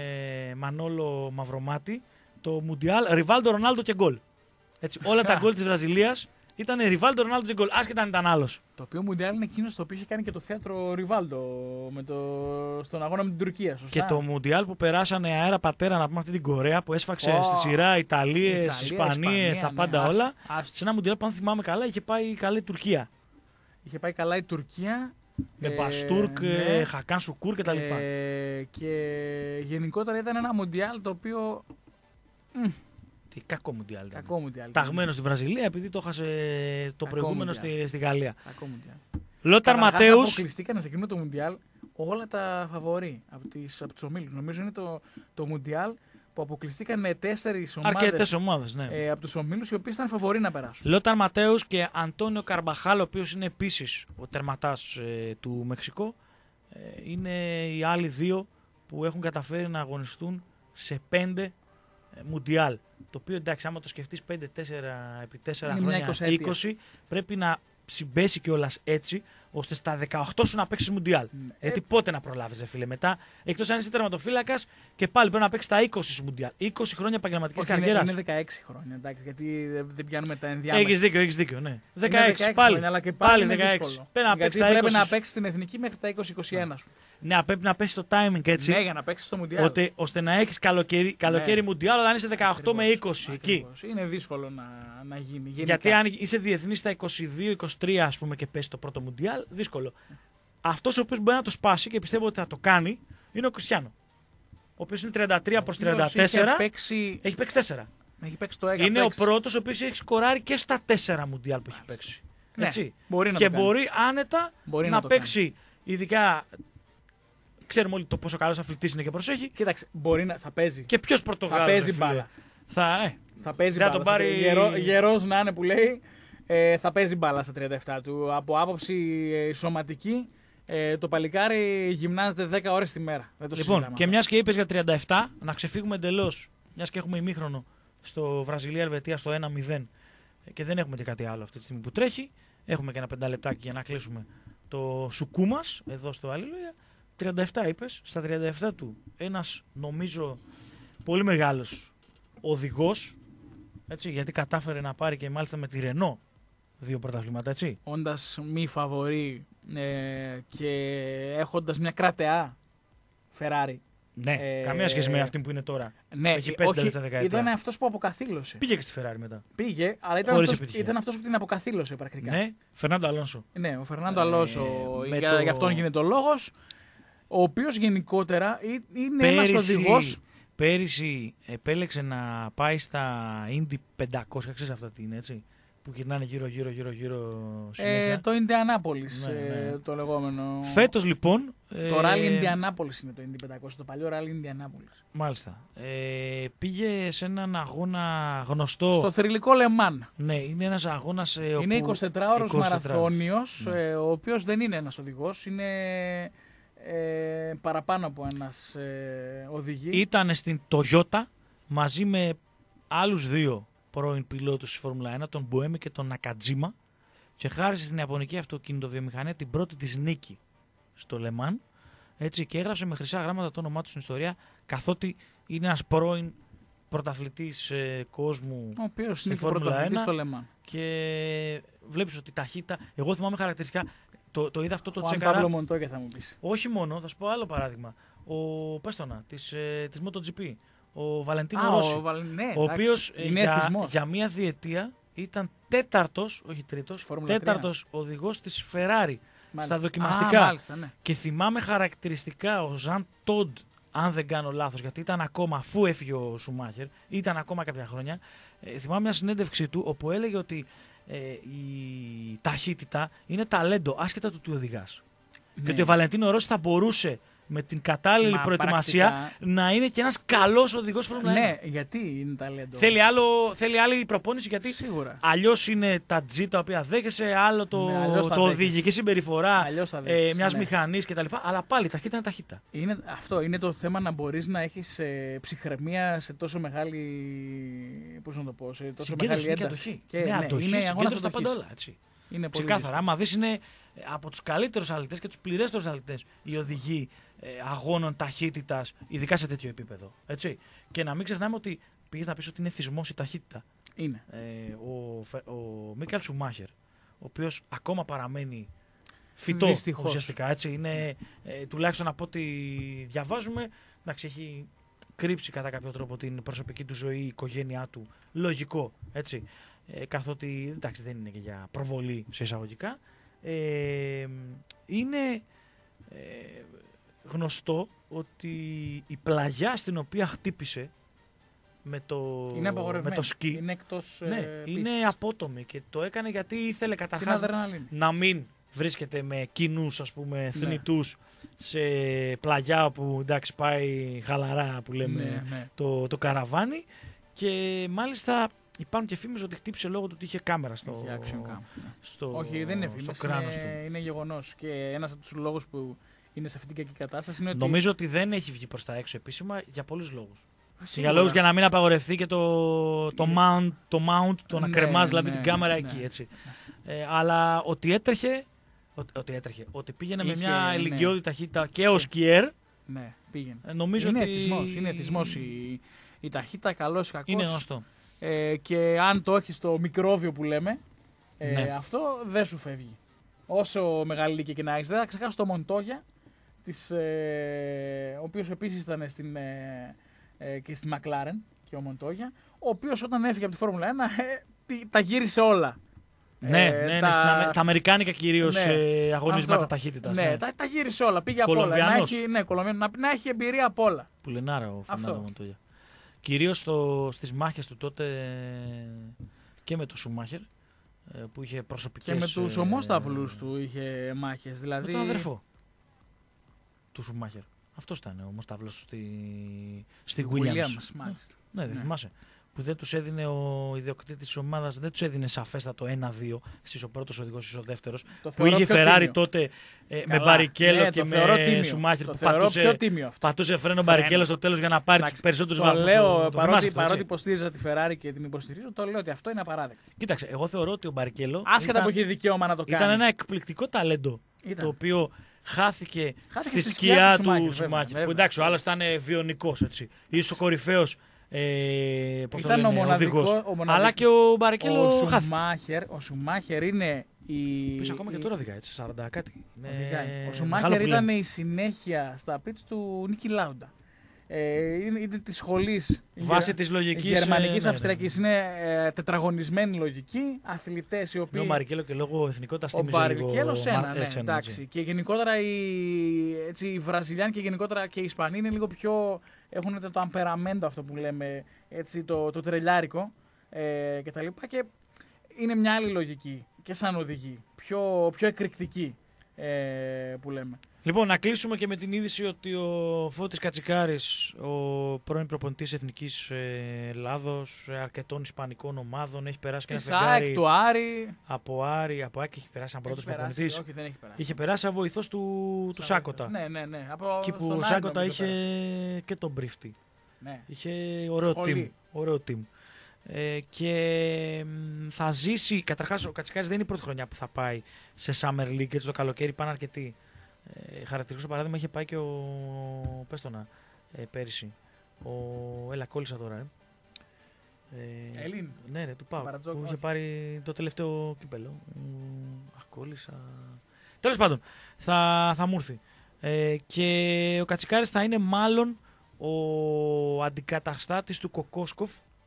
ε, Μανόλο Μαυρομάτη, το Μουντιάλ Ριβάλντο, Ρονάλντο και γκολ. Έτσι, όλα τα γκολ της Βραζιλίας ήταν Ριβάλντο, Ρονάλντο και γκολ. Άσχετα αν ήταν άλλος. Το οποίο Μουντιάλ είναι εκείνο το οποίο είχε κάνει και το θέατρο Ριβάλντο με το... στον αγώνα με την Τουρκία. Σωστά. Και το Μουντιάλ που περάσανε αέρα πατέρα να πούμε αυτή την Κορέα που έσφαξε Oh. στη σειρά Ιταλίες, Ιταλία, Ισπανίες, Ισπανία, τα ναι, πάντα άστο, όλα. άστο. Σε ένα Μουντιάλ που αν θυμάμαι καλά είχε πάει καλή η Τουρκία. Είχε πάει καλά η Τουρκία. Με ε, Παστούρκ, ναι. ε, Χακάν Σουκούρ κτλ. Ε, και γενικότερα ήταν ένα Μουντιάλ το οποίο. Μ, Τι κακό Μουντιάλ ήταν. κακό Μουντιάλ. Ταγμένο στη Βραζιλία επειδή το έχασε το Κακό προηγούμενο Μουντιάλ. στη, στη Γαλλία. Κακό Μουντιάλ. Λόταρ Καταρχάς, Ματέους. αποκλειστήκαν σε εκείνο το Μουντιάλ όλα τα φαβορί από, τις, από τους ομίλους. Νομίζω είναι το, το Μουντιάλ που αποκλειστήκαν τέσσερις ομάδες Αρκετές ομάδες, ναι. ε, από τους ομίλους οι οποίοι ήταν φαβορί να περάσουν. Λόταρ Ματέους και Αντώνιο Καρμπαχάλ, ο οποίος είναι επίσης ο τερματάς ε, του Μεξικό, ε, είναι οι άλλοι δύο που έχουν καταφέρει να αγωνιστούν σε πέντε ε, Μουντιάλ. Το οποίο εντάξει, άμα το σκεφτείς πέντε τέσσερα επί τέσσερα Είναι μια χρόνια, εικοσαετία. είκοσι, πρέπει να συμπέσει κιόλας έτσι, ώστε στα δεκαοκτώ σου να παίξεις Μουντιάλ. Ναι. Γιατί πότε να προλάβεις, ρε φίλε, μετά, εκτός αν είσαι τερματοφύλακας και πάλι πρέπει να παίξεις τα είκοσι σου Μουντιάλ. είκοσι χρόνια επαγγελματικής Όχι, είναι, καριέρας. είναι δεκαέξι χρόνια, εντάξει, γιατί δεν, δεν πιάνουμε τα ενδιάμεσα. Έχεις δίκιο, έχεις δίκιο, ναι. Είναι δεκαέξι, πάλι. χρόνια, αλλά και πάλι, είναι δεκαέξι. δύσκολο. Πρέπει να Γιατί παίξεις τα πρέπει είκοσι να σου. παίξεις την εθνική μέχρι τα είκοσι είκοσι ένα σου. Ναι, πρέπει να πέσει το timing έτσι. Ναι, για να παίξεις στο Μουντιάλ. Ότι, ώστε να έχεις καλοκαίρι, καλοκαίρι Ναι. Μουντιάλ, όταν είσαι δεκαοκτώ με Ακριβώς, είκοσι εκεί. ακριβώς. Είναι δύσκολο να, να γίνει. Γενικά. Γιατί αν είσαι διεθνής στα είκοσι δύο είκοσι τρία ας πούμε και πέσει το πρώτο Μουντιάλ, δύσκολο. Αυτός ο οποίος μπορεί να το σπάσει και πιστεύω ότι θα το κάνει είναι ο Κριστιάνο. Ο οποίος είναι τριάντα τρία προς τριάντα τέσσερα. Έχει παίξει, Έχει παίξει τέσσερα. έχει παίξει το έκα. Είναι ο παίξει. πρώτος ο οποίος έχει σκοράρει και στα τέσσερα Μουντιάλ που έχει παίξει. Ναι, Έτσι. μπορεί να και το κάνει. μπορεί άνετα Μπορεί να, να το παίξει, ειδικά. Ξέρουμε όλοι το πόσο καλός αθλητής είναι και προσέχει. Κοίταξε, μπορεί να, θα παίζει. Και ποιος Πορτογάλος. θα παίζει ρε φίλε. μπάλα. Θα, ε, Θα παίζει δεν θα μπάλα. τον πάρει- Στα- Γερό, γερός να είναι που λέει, ε, θα παίζει μπάλα στα τριάντα επτά του. Από άποψη ε, σωματική, ε, το παλικάρι γυμνάζεται δέκα ώρες τη μέρα. Δεν το Λοιπόν, συζητάμε και αυτό. μια και είπες για τριάντα επτά, να ξεφύγουμε εντελώς. Μια και έχουμε ημίχρονο στο Βραζιλία-Ελβετία στο ένα μηδέν και δεν έχουμε και κάτι άλλο αυτή τη στιγμή που τρέχει. Έχουμε και ένα πεντάλεπτάκι για να κλείσουμε το σουκού μας εδώ στο Αλληλούια. τριάντα επτά είπες, στα τριάντα επτά του ένας νομίζω πολύ μεγάλος οδηγός, Έτσι, γιατί κατάφερε να πάρει και μάλιστα με τη Renault δύο πρωταθλήματα, έτσι. Όντας μη φαβορί ε, και έχοντας μια κρατεά Ferrari. Ναι, Ε, καμία σχέση με αυτή που είναι τώρα. Ναι, Έχει πέσει όχι, τελευταία δεκαετία. ήταν αυτός που αποκαθήλωσε. Πήγε και στη Ferrari μετά. Πήγε, αλλά ήταν Χωρίς αυτός, επιτυχία. ήταν αυτός που την αποκαθήλωσε πρακτικά. Ναι, Φερνάντο Αλόνσο. Ναι, ο Φερνάντο Ε, Αλόνσο, με για, το- για αυτόν γίνεται ο λόγος, ο οποίος γενικότερα ε- είναι Πέρυσι, ένας οδηγός. πέρυσι επέλεξε να πάει στα Indy πεντακόσια, ξέρεις αυτά τι είναι, έτσι. Που γυρνάνε γύρω γύρω γύρω γύρω συνέχεια. Ε, το Indianapolis, Ναι, ναι. ε, το λεγόμενο. Φέτος λοιπόν... Το ε, Rally Indianapolis είναι το Indy πεντακόσια, το παλιό Rally Indianapolis. Μάλιστα. Ε, πήγε σε έναν αγώνα γνωστό. Στο θρυλικό Le Mans. Ναι, είναι ένας αγώνας... ε, Είναι όπου- εικοσιτετράωρος εικοσιτετράωρος. μαραθώνιος, Ναι. ε, ο οποίος δεν είναι ένας οδηγός, είναι ε, παραπάνω από ένας ε, οδηγής. Ήταν στην Toyota μαζί με άλλους δύο πρώην πιλότους της Φόρμουλα ένα, τον Μπουέμι και τον Νακατζίμα, και χάρισε στην Ιαπωνική αυτοκινητοβιομηχανία την πρώτη της νίκη στο Le Mans, έτσι, και έγραψε με χρυσά γράμματα το όνομά του στην ιστορία, καθότι είναι ένας πρώην πρωταθλητής ε, κόσμου Ο οποίος στη είναι και Φόρμουλα πρωταθλητής ένα. στο Le Mans. Και βλέπεις ότι η ταχύτητα, εγώ θυμάμαι χαρακτηριστικά, το, το είδα αυτό το Ο Αν τσεκαρά. Παύλο Μοντόγια θα μου πεις. Όχι μόνο, θα σου πω άλλο παράδειγμα. Ο Πέστονα της, ε, της MotoGP, ο Βαλεντίνο Α, Ρώση, ο, Βαλ- ναι, ο εντάξει, οποίος ε, είναι για, εθισμός. για μία διετία ήταν τέταρτος, όχι τρίτος, Στη Φόρμουλα τέταρτος οδηγός της Ferrari Μάλιστα. στα δοκιμαστικά. Α, μάλιστα, ναι. Και θυμάμαι χαρακτηριστικά ο Ζαν Τόντ, αν δεν κάνω λάθος, γιατί ήταν ακόμα, αφού έφυγε ο Σουμάχερ, ήταν ακόμα κάποια χρόνια, ε, θυμάμαι μια συνέντευξή του όπου έλεγε ότι ε, η ταχύτητα είναι ταλέντο, άσχετα του τι οδηγάς. Ναι. Και ότι ο Βαλεντίνο Ρώση θα μπορούσε με την κατάλληλη Μα προετοιμασία πρακτικά- να είναι και ένας καλός οδηγός Φόρμουλα ένα. Ναι, γιατί είναι ταλέντο. Θέλει, άλλο, θέλει άλλη προπόνηση, γιατί Σίγουρα. αλλιώς είναι τα τζι τα οποία δέχεσαι, άλλο το, Ναι, αλλιώς τα το δέχεσαι. οδηγική συμπεριφορά Αλλιώς τα ε, δέχεσαι, μιας ναι. μηχανής κτλ. Αλλά πάλι η ταχύτητα είναι ταχύτητα. Είναι, αυτό είναι το θέμα, να μπορείς να έχεις ε, ψυχραιμία σε τόσο μεγάλη, πώς να το πω, σε τόσο Συγκέντρωση μεγάλη είναι ένταση. και αντοχή. Ναι, αντοχή, είναι αγώνας συγκέντρωση στα αντοχής. πάντα όλα. Έτσι. Είναι πολύ Ξεκάθαρα. Άμα δεις, είναι ε, από τους καλύτερους αθλητές και τους πληρέστερους αθλητές οι οδηγοί ε, αγώνων ταχύτητας, ειδικά σε τέτοιο επίπεδο. Έτσι. Και να μην ξεχνάμε ότι πήγες να πεις ότι είναι θυσμός η ταχύτητα. Είναι. Ε, ο, Φε- ο Μίκαλ Σουμάχερ, ο οποίος ακόμα παραμένει φυτό Δυστυχώς. ουσιαστικά. Έτσι. Είναι, ε, τουλάχιστον από ό,τι διαβάζουμε, εντάξει, έχει κρύψει κατά κάποιο τρόπο την προσωπική του ζωή, η οικογένειά του. Λογικό, έτσι. Ε, καθότι, εντάξει, δεν είναι και για προβολή σε εισαγωγικά. Ε, είναι ε, γνωστό ότι η πλαγιά στην οποία χτύπησε με το, Είναι απαγορευμένο. με το σκι, Είναι εκτός ναι, ε, είναι πίστης. απότομη, και το έκανε γιατί ήθελε Την καταρχάς αδρεναλίνη. να μην βρίσκεται με κοινούς, ας πούμε, Ναι. θνητούς σε πλαγιά όπου, εντάξει, πάει χαλαρά που λέμε Ναι, ναι. το, το καραβάνι, και μάλιστα υπάρχουν και φήμες ότι χτύπησε λόγω του ότι είχε κάμερα στο, Είχε action cam, ναι. στο, Όχι, δεν είναι στο φήμες, κράνος είναι, του. είναι γεγονός. Και ένας από τους λόγους που είναι σε αυτή την κακή κατάσταση είναι ότι... Νομίζω ότι δεν έχει βγει προς τα έξω επίσημα για πολλούς λόγους. Σίγουρα. Για λόγους για να μην απαγορευτεί και το, το, Ε, mount, το mount, το να ναι, κρεμάς δηλαδή ναι, την κάμερα ναι. εκεί, έτσι. Ε, αλλά ότι έτρεχε, ότι, ότι έτρεχε, ότι πήγαινε με Είχε, μια ναι. ηλικιώδη ταχύτητα και ο σκιέρ, Ναι, πήγαινε. ε, νομίζω είναι ότι εθισμός, είναι εθισμός η, η ταχύτητα, καλός ή κακός. είναι γνωστό. Ε, και αν το έχεις το μικρόβιο που λέμε, ε, Ναι. αυτό δεν σου φεύγει. Όσο μεγάλη ηλικία και να έχεις. Δεν θα ξεχάσω το Μοντόγια, της, ε, ο οποίος επίσης ήταν στην, ε, ε, και στη McLaren και ο Μοντόγια, ο οποίος όταν έφυγε από τη Φόρμουλα ένα ε, τι- τα γύρισε όλα. Ναι, Ε, ναι, ναι, τα- στην Αμε- τα αμερικάνικα κυρίως Ναι, ε, αγωνίσματα αυτό. ταχύτητας. Ναι, Ναι. Τα, τα γύρισε όλα. Πήγε από όλα. Να Κολομβιανός. έχει, ναι, Κολομβιανός, να, να έχει εμπειρία από όλα. Πουλενάρα ο Φερνάντο Αυτό. Μοντόγια. Κυρίως στο, στις μάχες του τότε και με τον Σουμάχερ, ε, που είχε προσωπικές... Και με τους ε, ομόσταυλους του είχε μάχες. Με Δηλαδή, τον αδερφό του Σουμάχερ. Αυτός ήταν ο ομόσταυλος του στη, στη Williams. Williams, μάλιστα. Ναι, δεν Ναι. θυμάσαι. Που δεν τους έδινε ο ιδιοκτήτης της ομάδας, δεν τους έδινε σαφέστατο ένα δύο, στις ο πρώτος οδηγός, στις ο δεύτερος. Το Που θεωρώ είχε πιο Ferrari τίμιο. τότε ε, με Καλά. Μπαρικέλο Ναι, και το θεωρώ με τίμιο. Σουμάχερ Το που θεωρώ πατούσε, πιο τίμιο αυτό. πατούσε φρένο Φρένο. Μπαρικέλο στο τέλος για να πάρει τους Εντάξει, περισσότερους το βαθμούς. λέω, Το παρότι, θυμάσαι αυτό, παρότι έτσι? υποστήριζα τη Ferrari και την υποστηρίζω, το λέω ότι αυτό είναι απαράδεκτο. Κοίταξε, εγώ θεωρώ ότι ο Μπαρικέλο Άσχετα ήταν, που είχε δικαίωμα να το κάνει. ήταν ένα εκπληκτικό ταλέντο, Ήταν. το οποίο χάθηκε, Χάθηκε στη στη σκιά σκιά του του Σουμάχερ, Σουμάχερ. βέβαια, Που εντάξει, ο άλλος ήταν βιονικός, έτσι. Ίσως ο κορυφαίος Ε, πώς το Ήταν λένε, ο μοναδικό- οδηγός. ο μοναδικός- Αλλά και ο Μπαρικέλο Ο χάθηκε. Σουμάχερ, ο Σουμάχερ είναι η. Πίσω ακόμα και η- τώρα οδηγάει, έτσι, σαράντα κάτι. Είναι οδηγάει. Ο μεγάλο Σουμάχερ που ήταν λέμε. η συνέχεια στα πιτς του Νίκη Λάουντα. Ε, είναι, είναι τη σχολή Βάσει της λογικής, γερμανική ε, ναι, Αυστριακή. ναι. Είναι ε, τετραγωνισμένη λογική. Αθλητές οι οποίοι. Ναι, ο Μπαρικέλο και λόγω εθνικότητας Ο θύμιζε λίγο Μπαρικέλο ένα, Μα- ναι, εσένα, εντάξει. έτσι. Και γενικότερα οι, έτσι, οι Βραζιλιάνοι και γενικότερα και οι Ισπανοί είναι λίγο πιο. Έχουν το αμπεραμέντο αυτό που λέμε, έτσι, το, το τρελιάρικο ε, και τα λοιπά. Και είναι μια άλλη λογική και σαν οδηγή. Πιο, πιο εκρηκτική ε, που λέμε. Λοιπόν, να κλείσουμε και με την είδηση ότι ο Φώτης Κατσικάρης, ο πρώην προπονητής Εθνικής ε, Ελλάδος, ε, αρκετών ισπανικών ομάδων, έχει περάσει και ένα Τη φεγγάρι ΑΕΚ, του Άρη. από Άρη, από ΑΕΚ έχει περάσει σαν Έχει πρώτος περάσει, προπονητής. όχι, δεν έχει περάσει. Είχε περάσει σαν βοηθός του, του Σαν Σάκοτα. βοηθός. Ναι, ναι, ναι. Από, Εκεί που στον ο Άρη Σάκοτα νομίζω είχε πέρασε. και τον Μπρίφτη. Ναι. Είχε ωραίο Σχολή. team. Ωραίο team. Ε, και μ, θα ζήσει, καταρχάς ο Κατσικάρης δεν είναι η πρώτη χρονιά που θα πάει σε Summer League, έτσι το καλοκαίρι πάνε αρκετοί. Ε, χαρακτηριστικό παράδειγμα είχε πάει και ο, πες το να, ε, πέρυσι. Ο, έλα κόλλησα τώρα, ε. Ε, Ελλήν. Ναι ρε, του πάω. Μπαρατζόκ, Που είχε όχι. πάρει το τελευταίο κύπελο. Μ, Αχ, κόλλησα. Τέλος πάντων, θα, θα μου έρθει. Ε, και ο Κατσικάρης θα είναι μάλλον ο αντικαταστάτης του Κοκόσκοφ,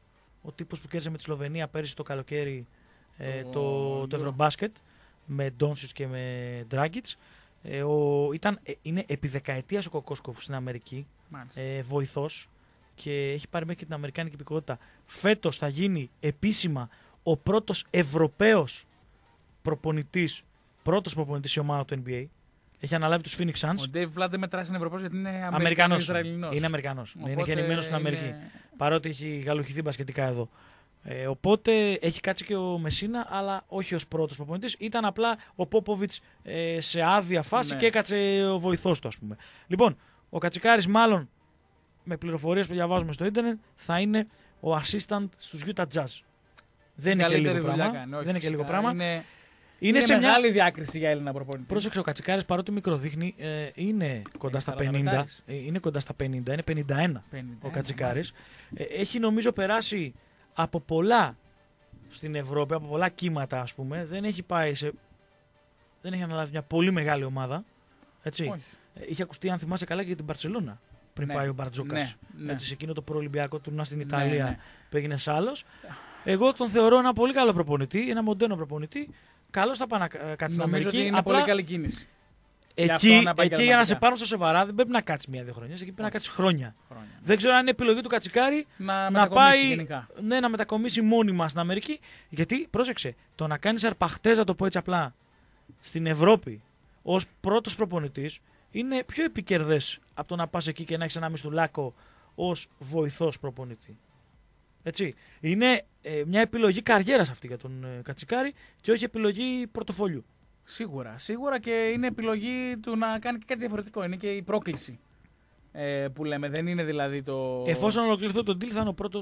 ο τύπος που κέρδισε με τη Σλοβενία πέρυσι το καλοκαίρι ε, Το το, το Euro. Ευρωμπάσκετ με Ντόνσιτς και με Ντράγκιτς. Ε, ο, ήταν, ε, είναι επί δεκαετίας ο Κοκόσκοφ στην Αμερική, Μάλιστα. ε, βοηθός και έχει πάρει μέχρι και την αμερικάνικη υπηκότητα. Φέτος θα γίνει επίσημα ο πρώτος Ευρωπαίος προπονητής, πρώτος προπονητής σε ομάδα του Εν Μπι Έι. Έχει αναλάβει τους Phoenix Suns. Ο Dave Vlad δεν μετράει στην Ευρωπαϊκή γιατί είναι Αμερικανός. Αμερικανός-Ισραηλινός. Είναι Αμερικανός. Είναι Οπότε γεννημένος στην Αμερική. είναι- Παρότι έχει γαλουχηθεί μπασκετικά εδώ. Ε, οπότε έχει κάτσει και ο Μεσίνα, αλλά όχι ως πρώτος προπονητής. Ήταν απλά ο Πόποβιτς ε, σε άδεια φάση Ναι. και έκατσε ο βοηθός του, ας πούμε. Λοιπόν, ο Κατσικάρης, μάλλον με πληροφορίες που διαβάζουμε στο ίντερνετ, θα είναι ο assistant στους Utah Jazz. Δεν είναι και Καλύτερη λίγο δουλειά πράγμα. κάνει, όχι, Δεν είναι και λίγο φυσικά. πράγμα. Είναι, Είναι, είναι σε μια. μεγάλη διάκριση για Έλληνα προπονητή. Πρόσεξε, ο Κατσικάρης παρότι μικροδείχνει ε, είναι κοντά στα σαράντα πενήντα. μετάρις. Ε, είναι κοντά στα πενήντα, είναι πενήντα ένα πενήντα ο ένα, Κατσικάρης. Ε, έχει νομίζω περάσει από πολλά στην Ευρώπη, από πολλά κύματα ας πούμε. Δεν έχει πάει σε. Δεν έχει αναλάβει μια πολύ μεγάλη ομάδα. Έτσι. Όχι. Ε, είχε ακουστεί, αν θυμάσαι καλά, και για την Μπαρτσελώνα πριν Ναι. πάει ο Μπαρτζόκας. Ναι, ναι. Έτσι, σε εκείνο το προολυμπιακό τουρνά στην Ναι, Ιταλία ναι. που έγινε σ' άλλος. Εγώ τον θεωρώ ένα πολύ καλό προπονητή, ένα μοντέρνο προπονητή. Καλώς θα πάει να κάτσει στην Νομίζω Αμερική. ότι είναι Απλά πολύ καλή κίνηση. Γι' αυτό Εκεί, να πάει εκεί για να σε επαγγελματικά. πάρουν στα σοβαρά δεν πρέπει να κάτσει μία-δύο χρόνια. Εκεί πρέπει να κάτσει χρόνια. Χρόνια. Δεν ξέρω αν είναι επιλογή του Κατσικάρη Να, να μετακομίσει πάει γενικά. ναι, να μετακομίσει μόνιμα στην Αμερική. Γιατί, πρόσεξε, το να κάνει αρπαχτές, να το πω έτσι απλά, στην Ευρώπη ω πρώτο προπονητή είναι πιο επικερδέ από το να πα εκεί και να έχει ένα μισθουλάκο ω βοηθό προπονητή. Έτσι. Είναι ε, μια επιλογή καριέρας αυτή για τον ε, Κατσικάρη και όχι επιλογή πορτοφόλιου. Σίγουρα. Σίγουρα και είναι επιλογή του να κάνει και κάτι διαφορετικό. Είναι και η πρόκληση ε, που λέμε. Δεν είναι δηλαδή το. Εφόσον ολοκληρωθεί το deal, θα είναι ο πρώτο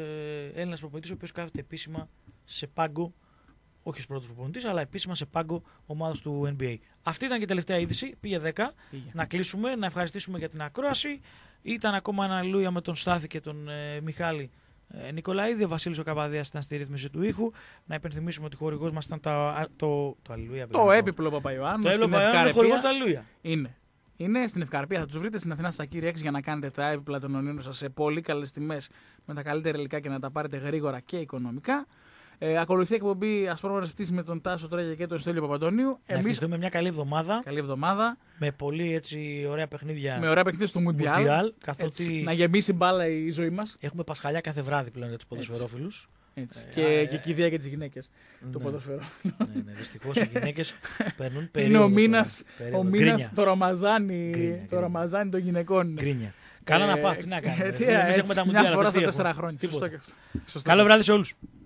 ε, Έλληνα προπονητή ο οποίο κάθεται επίσημα σε πάγκο, όχι ως πρώτο προπονητή, αλλά επίσημα σε πάγκο ομάδα του Εν Μπι Έι. Αυτή ήταν και η τελευταία είδηση. Πήγε δέκα. Πήγε. Να κλείσουμε, να ευχαριστήσουμε για την ακρόαση. Ήταν ακόμα ένα αλληλούια με τον Στάθη και τον ε, Μιχάλη ε, Νικολαίδη. Ο Βασίλης ο Καβαδίας ήταν στη ρύθμιση του ήχου. Να υπενθυμίσουμε ότι ο χορηγός μας ήταν τα, το, το αλληλούια. Το έπιπλο Παπαϊωάννου. Το στην έπιπλο Παπαϊωάννου είναι χορηγός του αλληλούια. Είναι. Είναι στην Ευκαρπία. Θα του βρείτε στην Αθηνά στα Κύρια έξι για να κάνετε τα έπιπλα των ονείων σας σε πολύ καλές τιμές με τα καλύτερα υλικά και να τα πάρετε γρήγορα και οικονομικά. Ε, ακολουθεί η εκπομπή Ασπρόμαυρες Πτήσεις με τον Τάσο Τράγια και τον Στέλιο Παπαντονίου. Να Εμείς ευχηθούμε μια καλή εβδομάδα καλή εβδομάδα. με πολύ έτσι ωραία παιχνίδια. Με ωραία παιχνίδια στο Μουντιάλ. Μουντιάλ, καθότι Να γεμίσει μπάλα η ζωή μας. έχουμε πασχαλιά κάθε βράδυ πλέον για τους ποδοσφαιρόφιλους. Έτσι. Ε, και, ε, και κηδεία για τις γυναίκες. Το ναι. ποδοσφαιρό. ναι, ναι, δυστυχώς οι γυναίκες περνούν Είναι περίοδο. ο μήνας, τώρα, ο περίοδο. μήνας Γκρίνια. το Ραμαζάνι, Γκρίνια, το γκρίνια. Ραμαζάνι των γυναικών. είναι. Γκρίνια. Καλά να Ε, πας, τι να κάνουμε. ε, ρε τι, φίλε, εμείς έτσι, έχουμε τα μια μουντιάλ, φορά αυτοί στα τι τέσσερα έχουν. χρόνια. Τίποτα. Σωστό και αυτό. Σωστό. Καλό βράδυ σε όλους.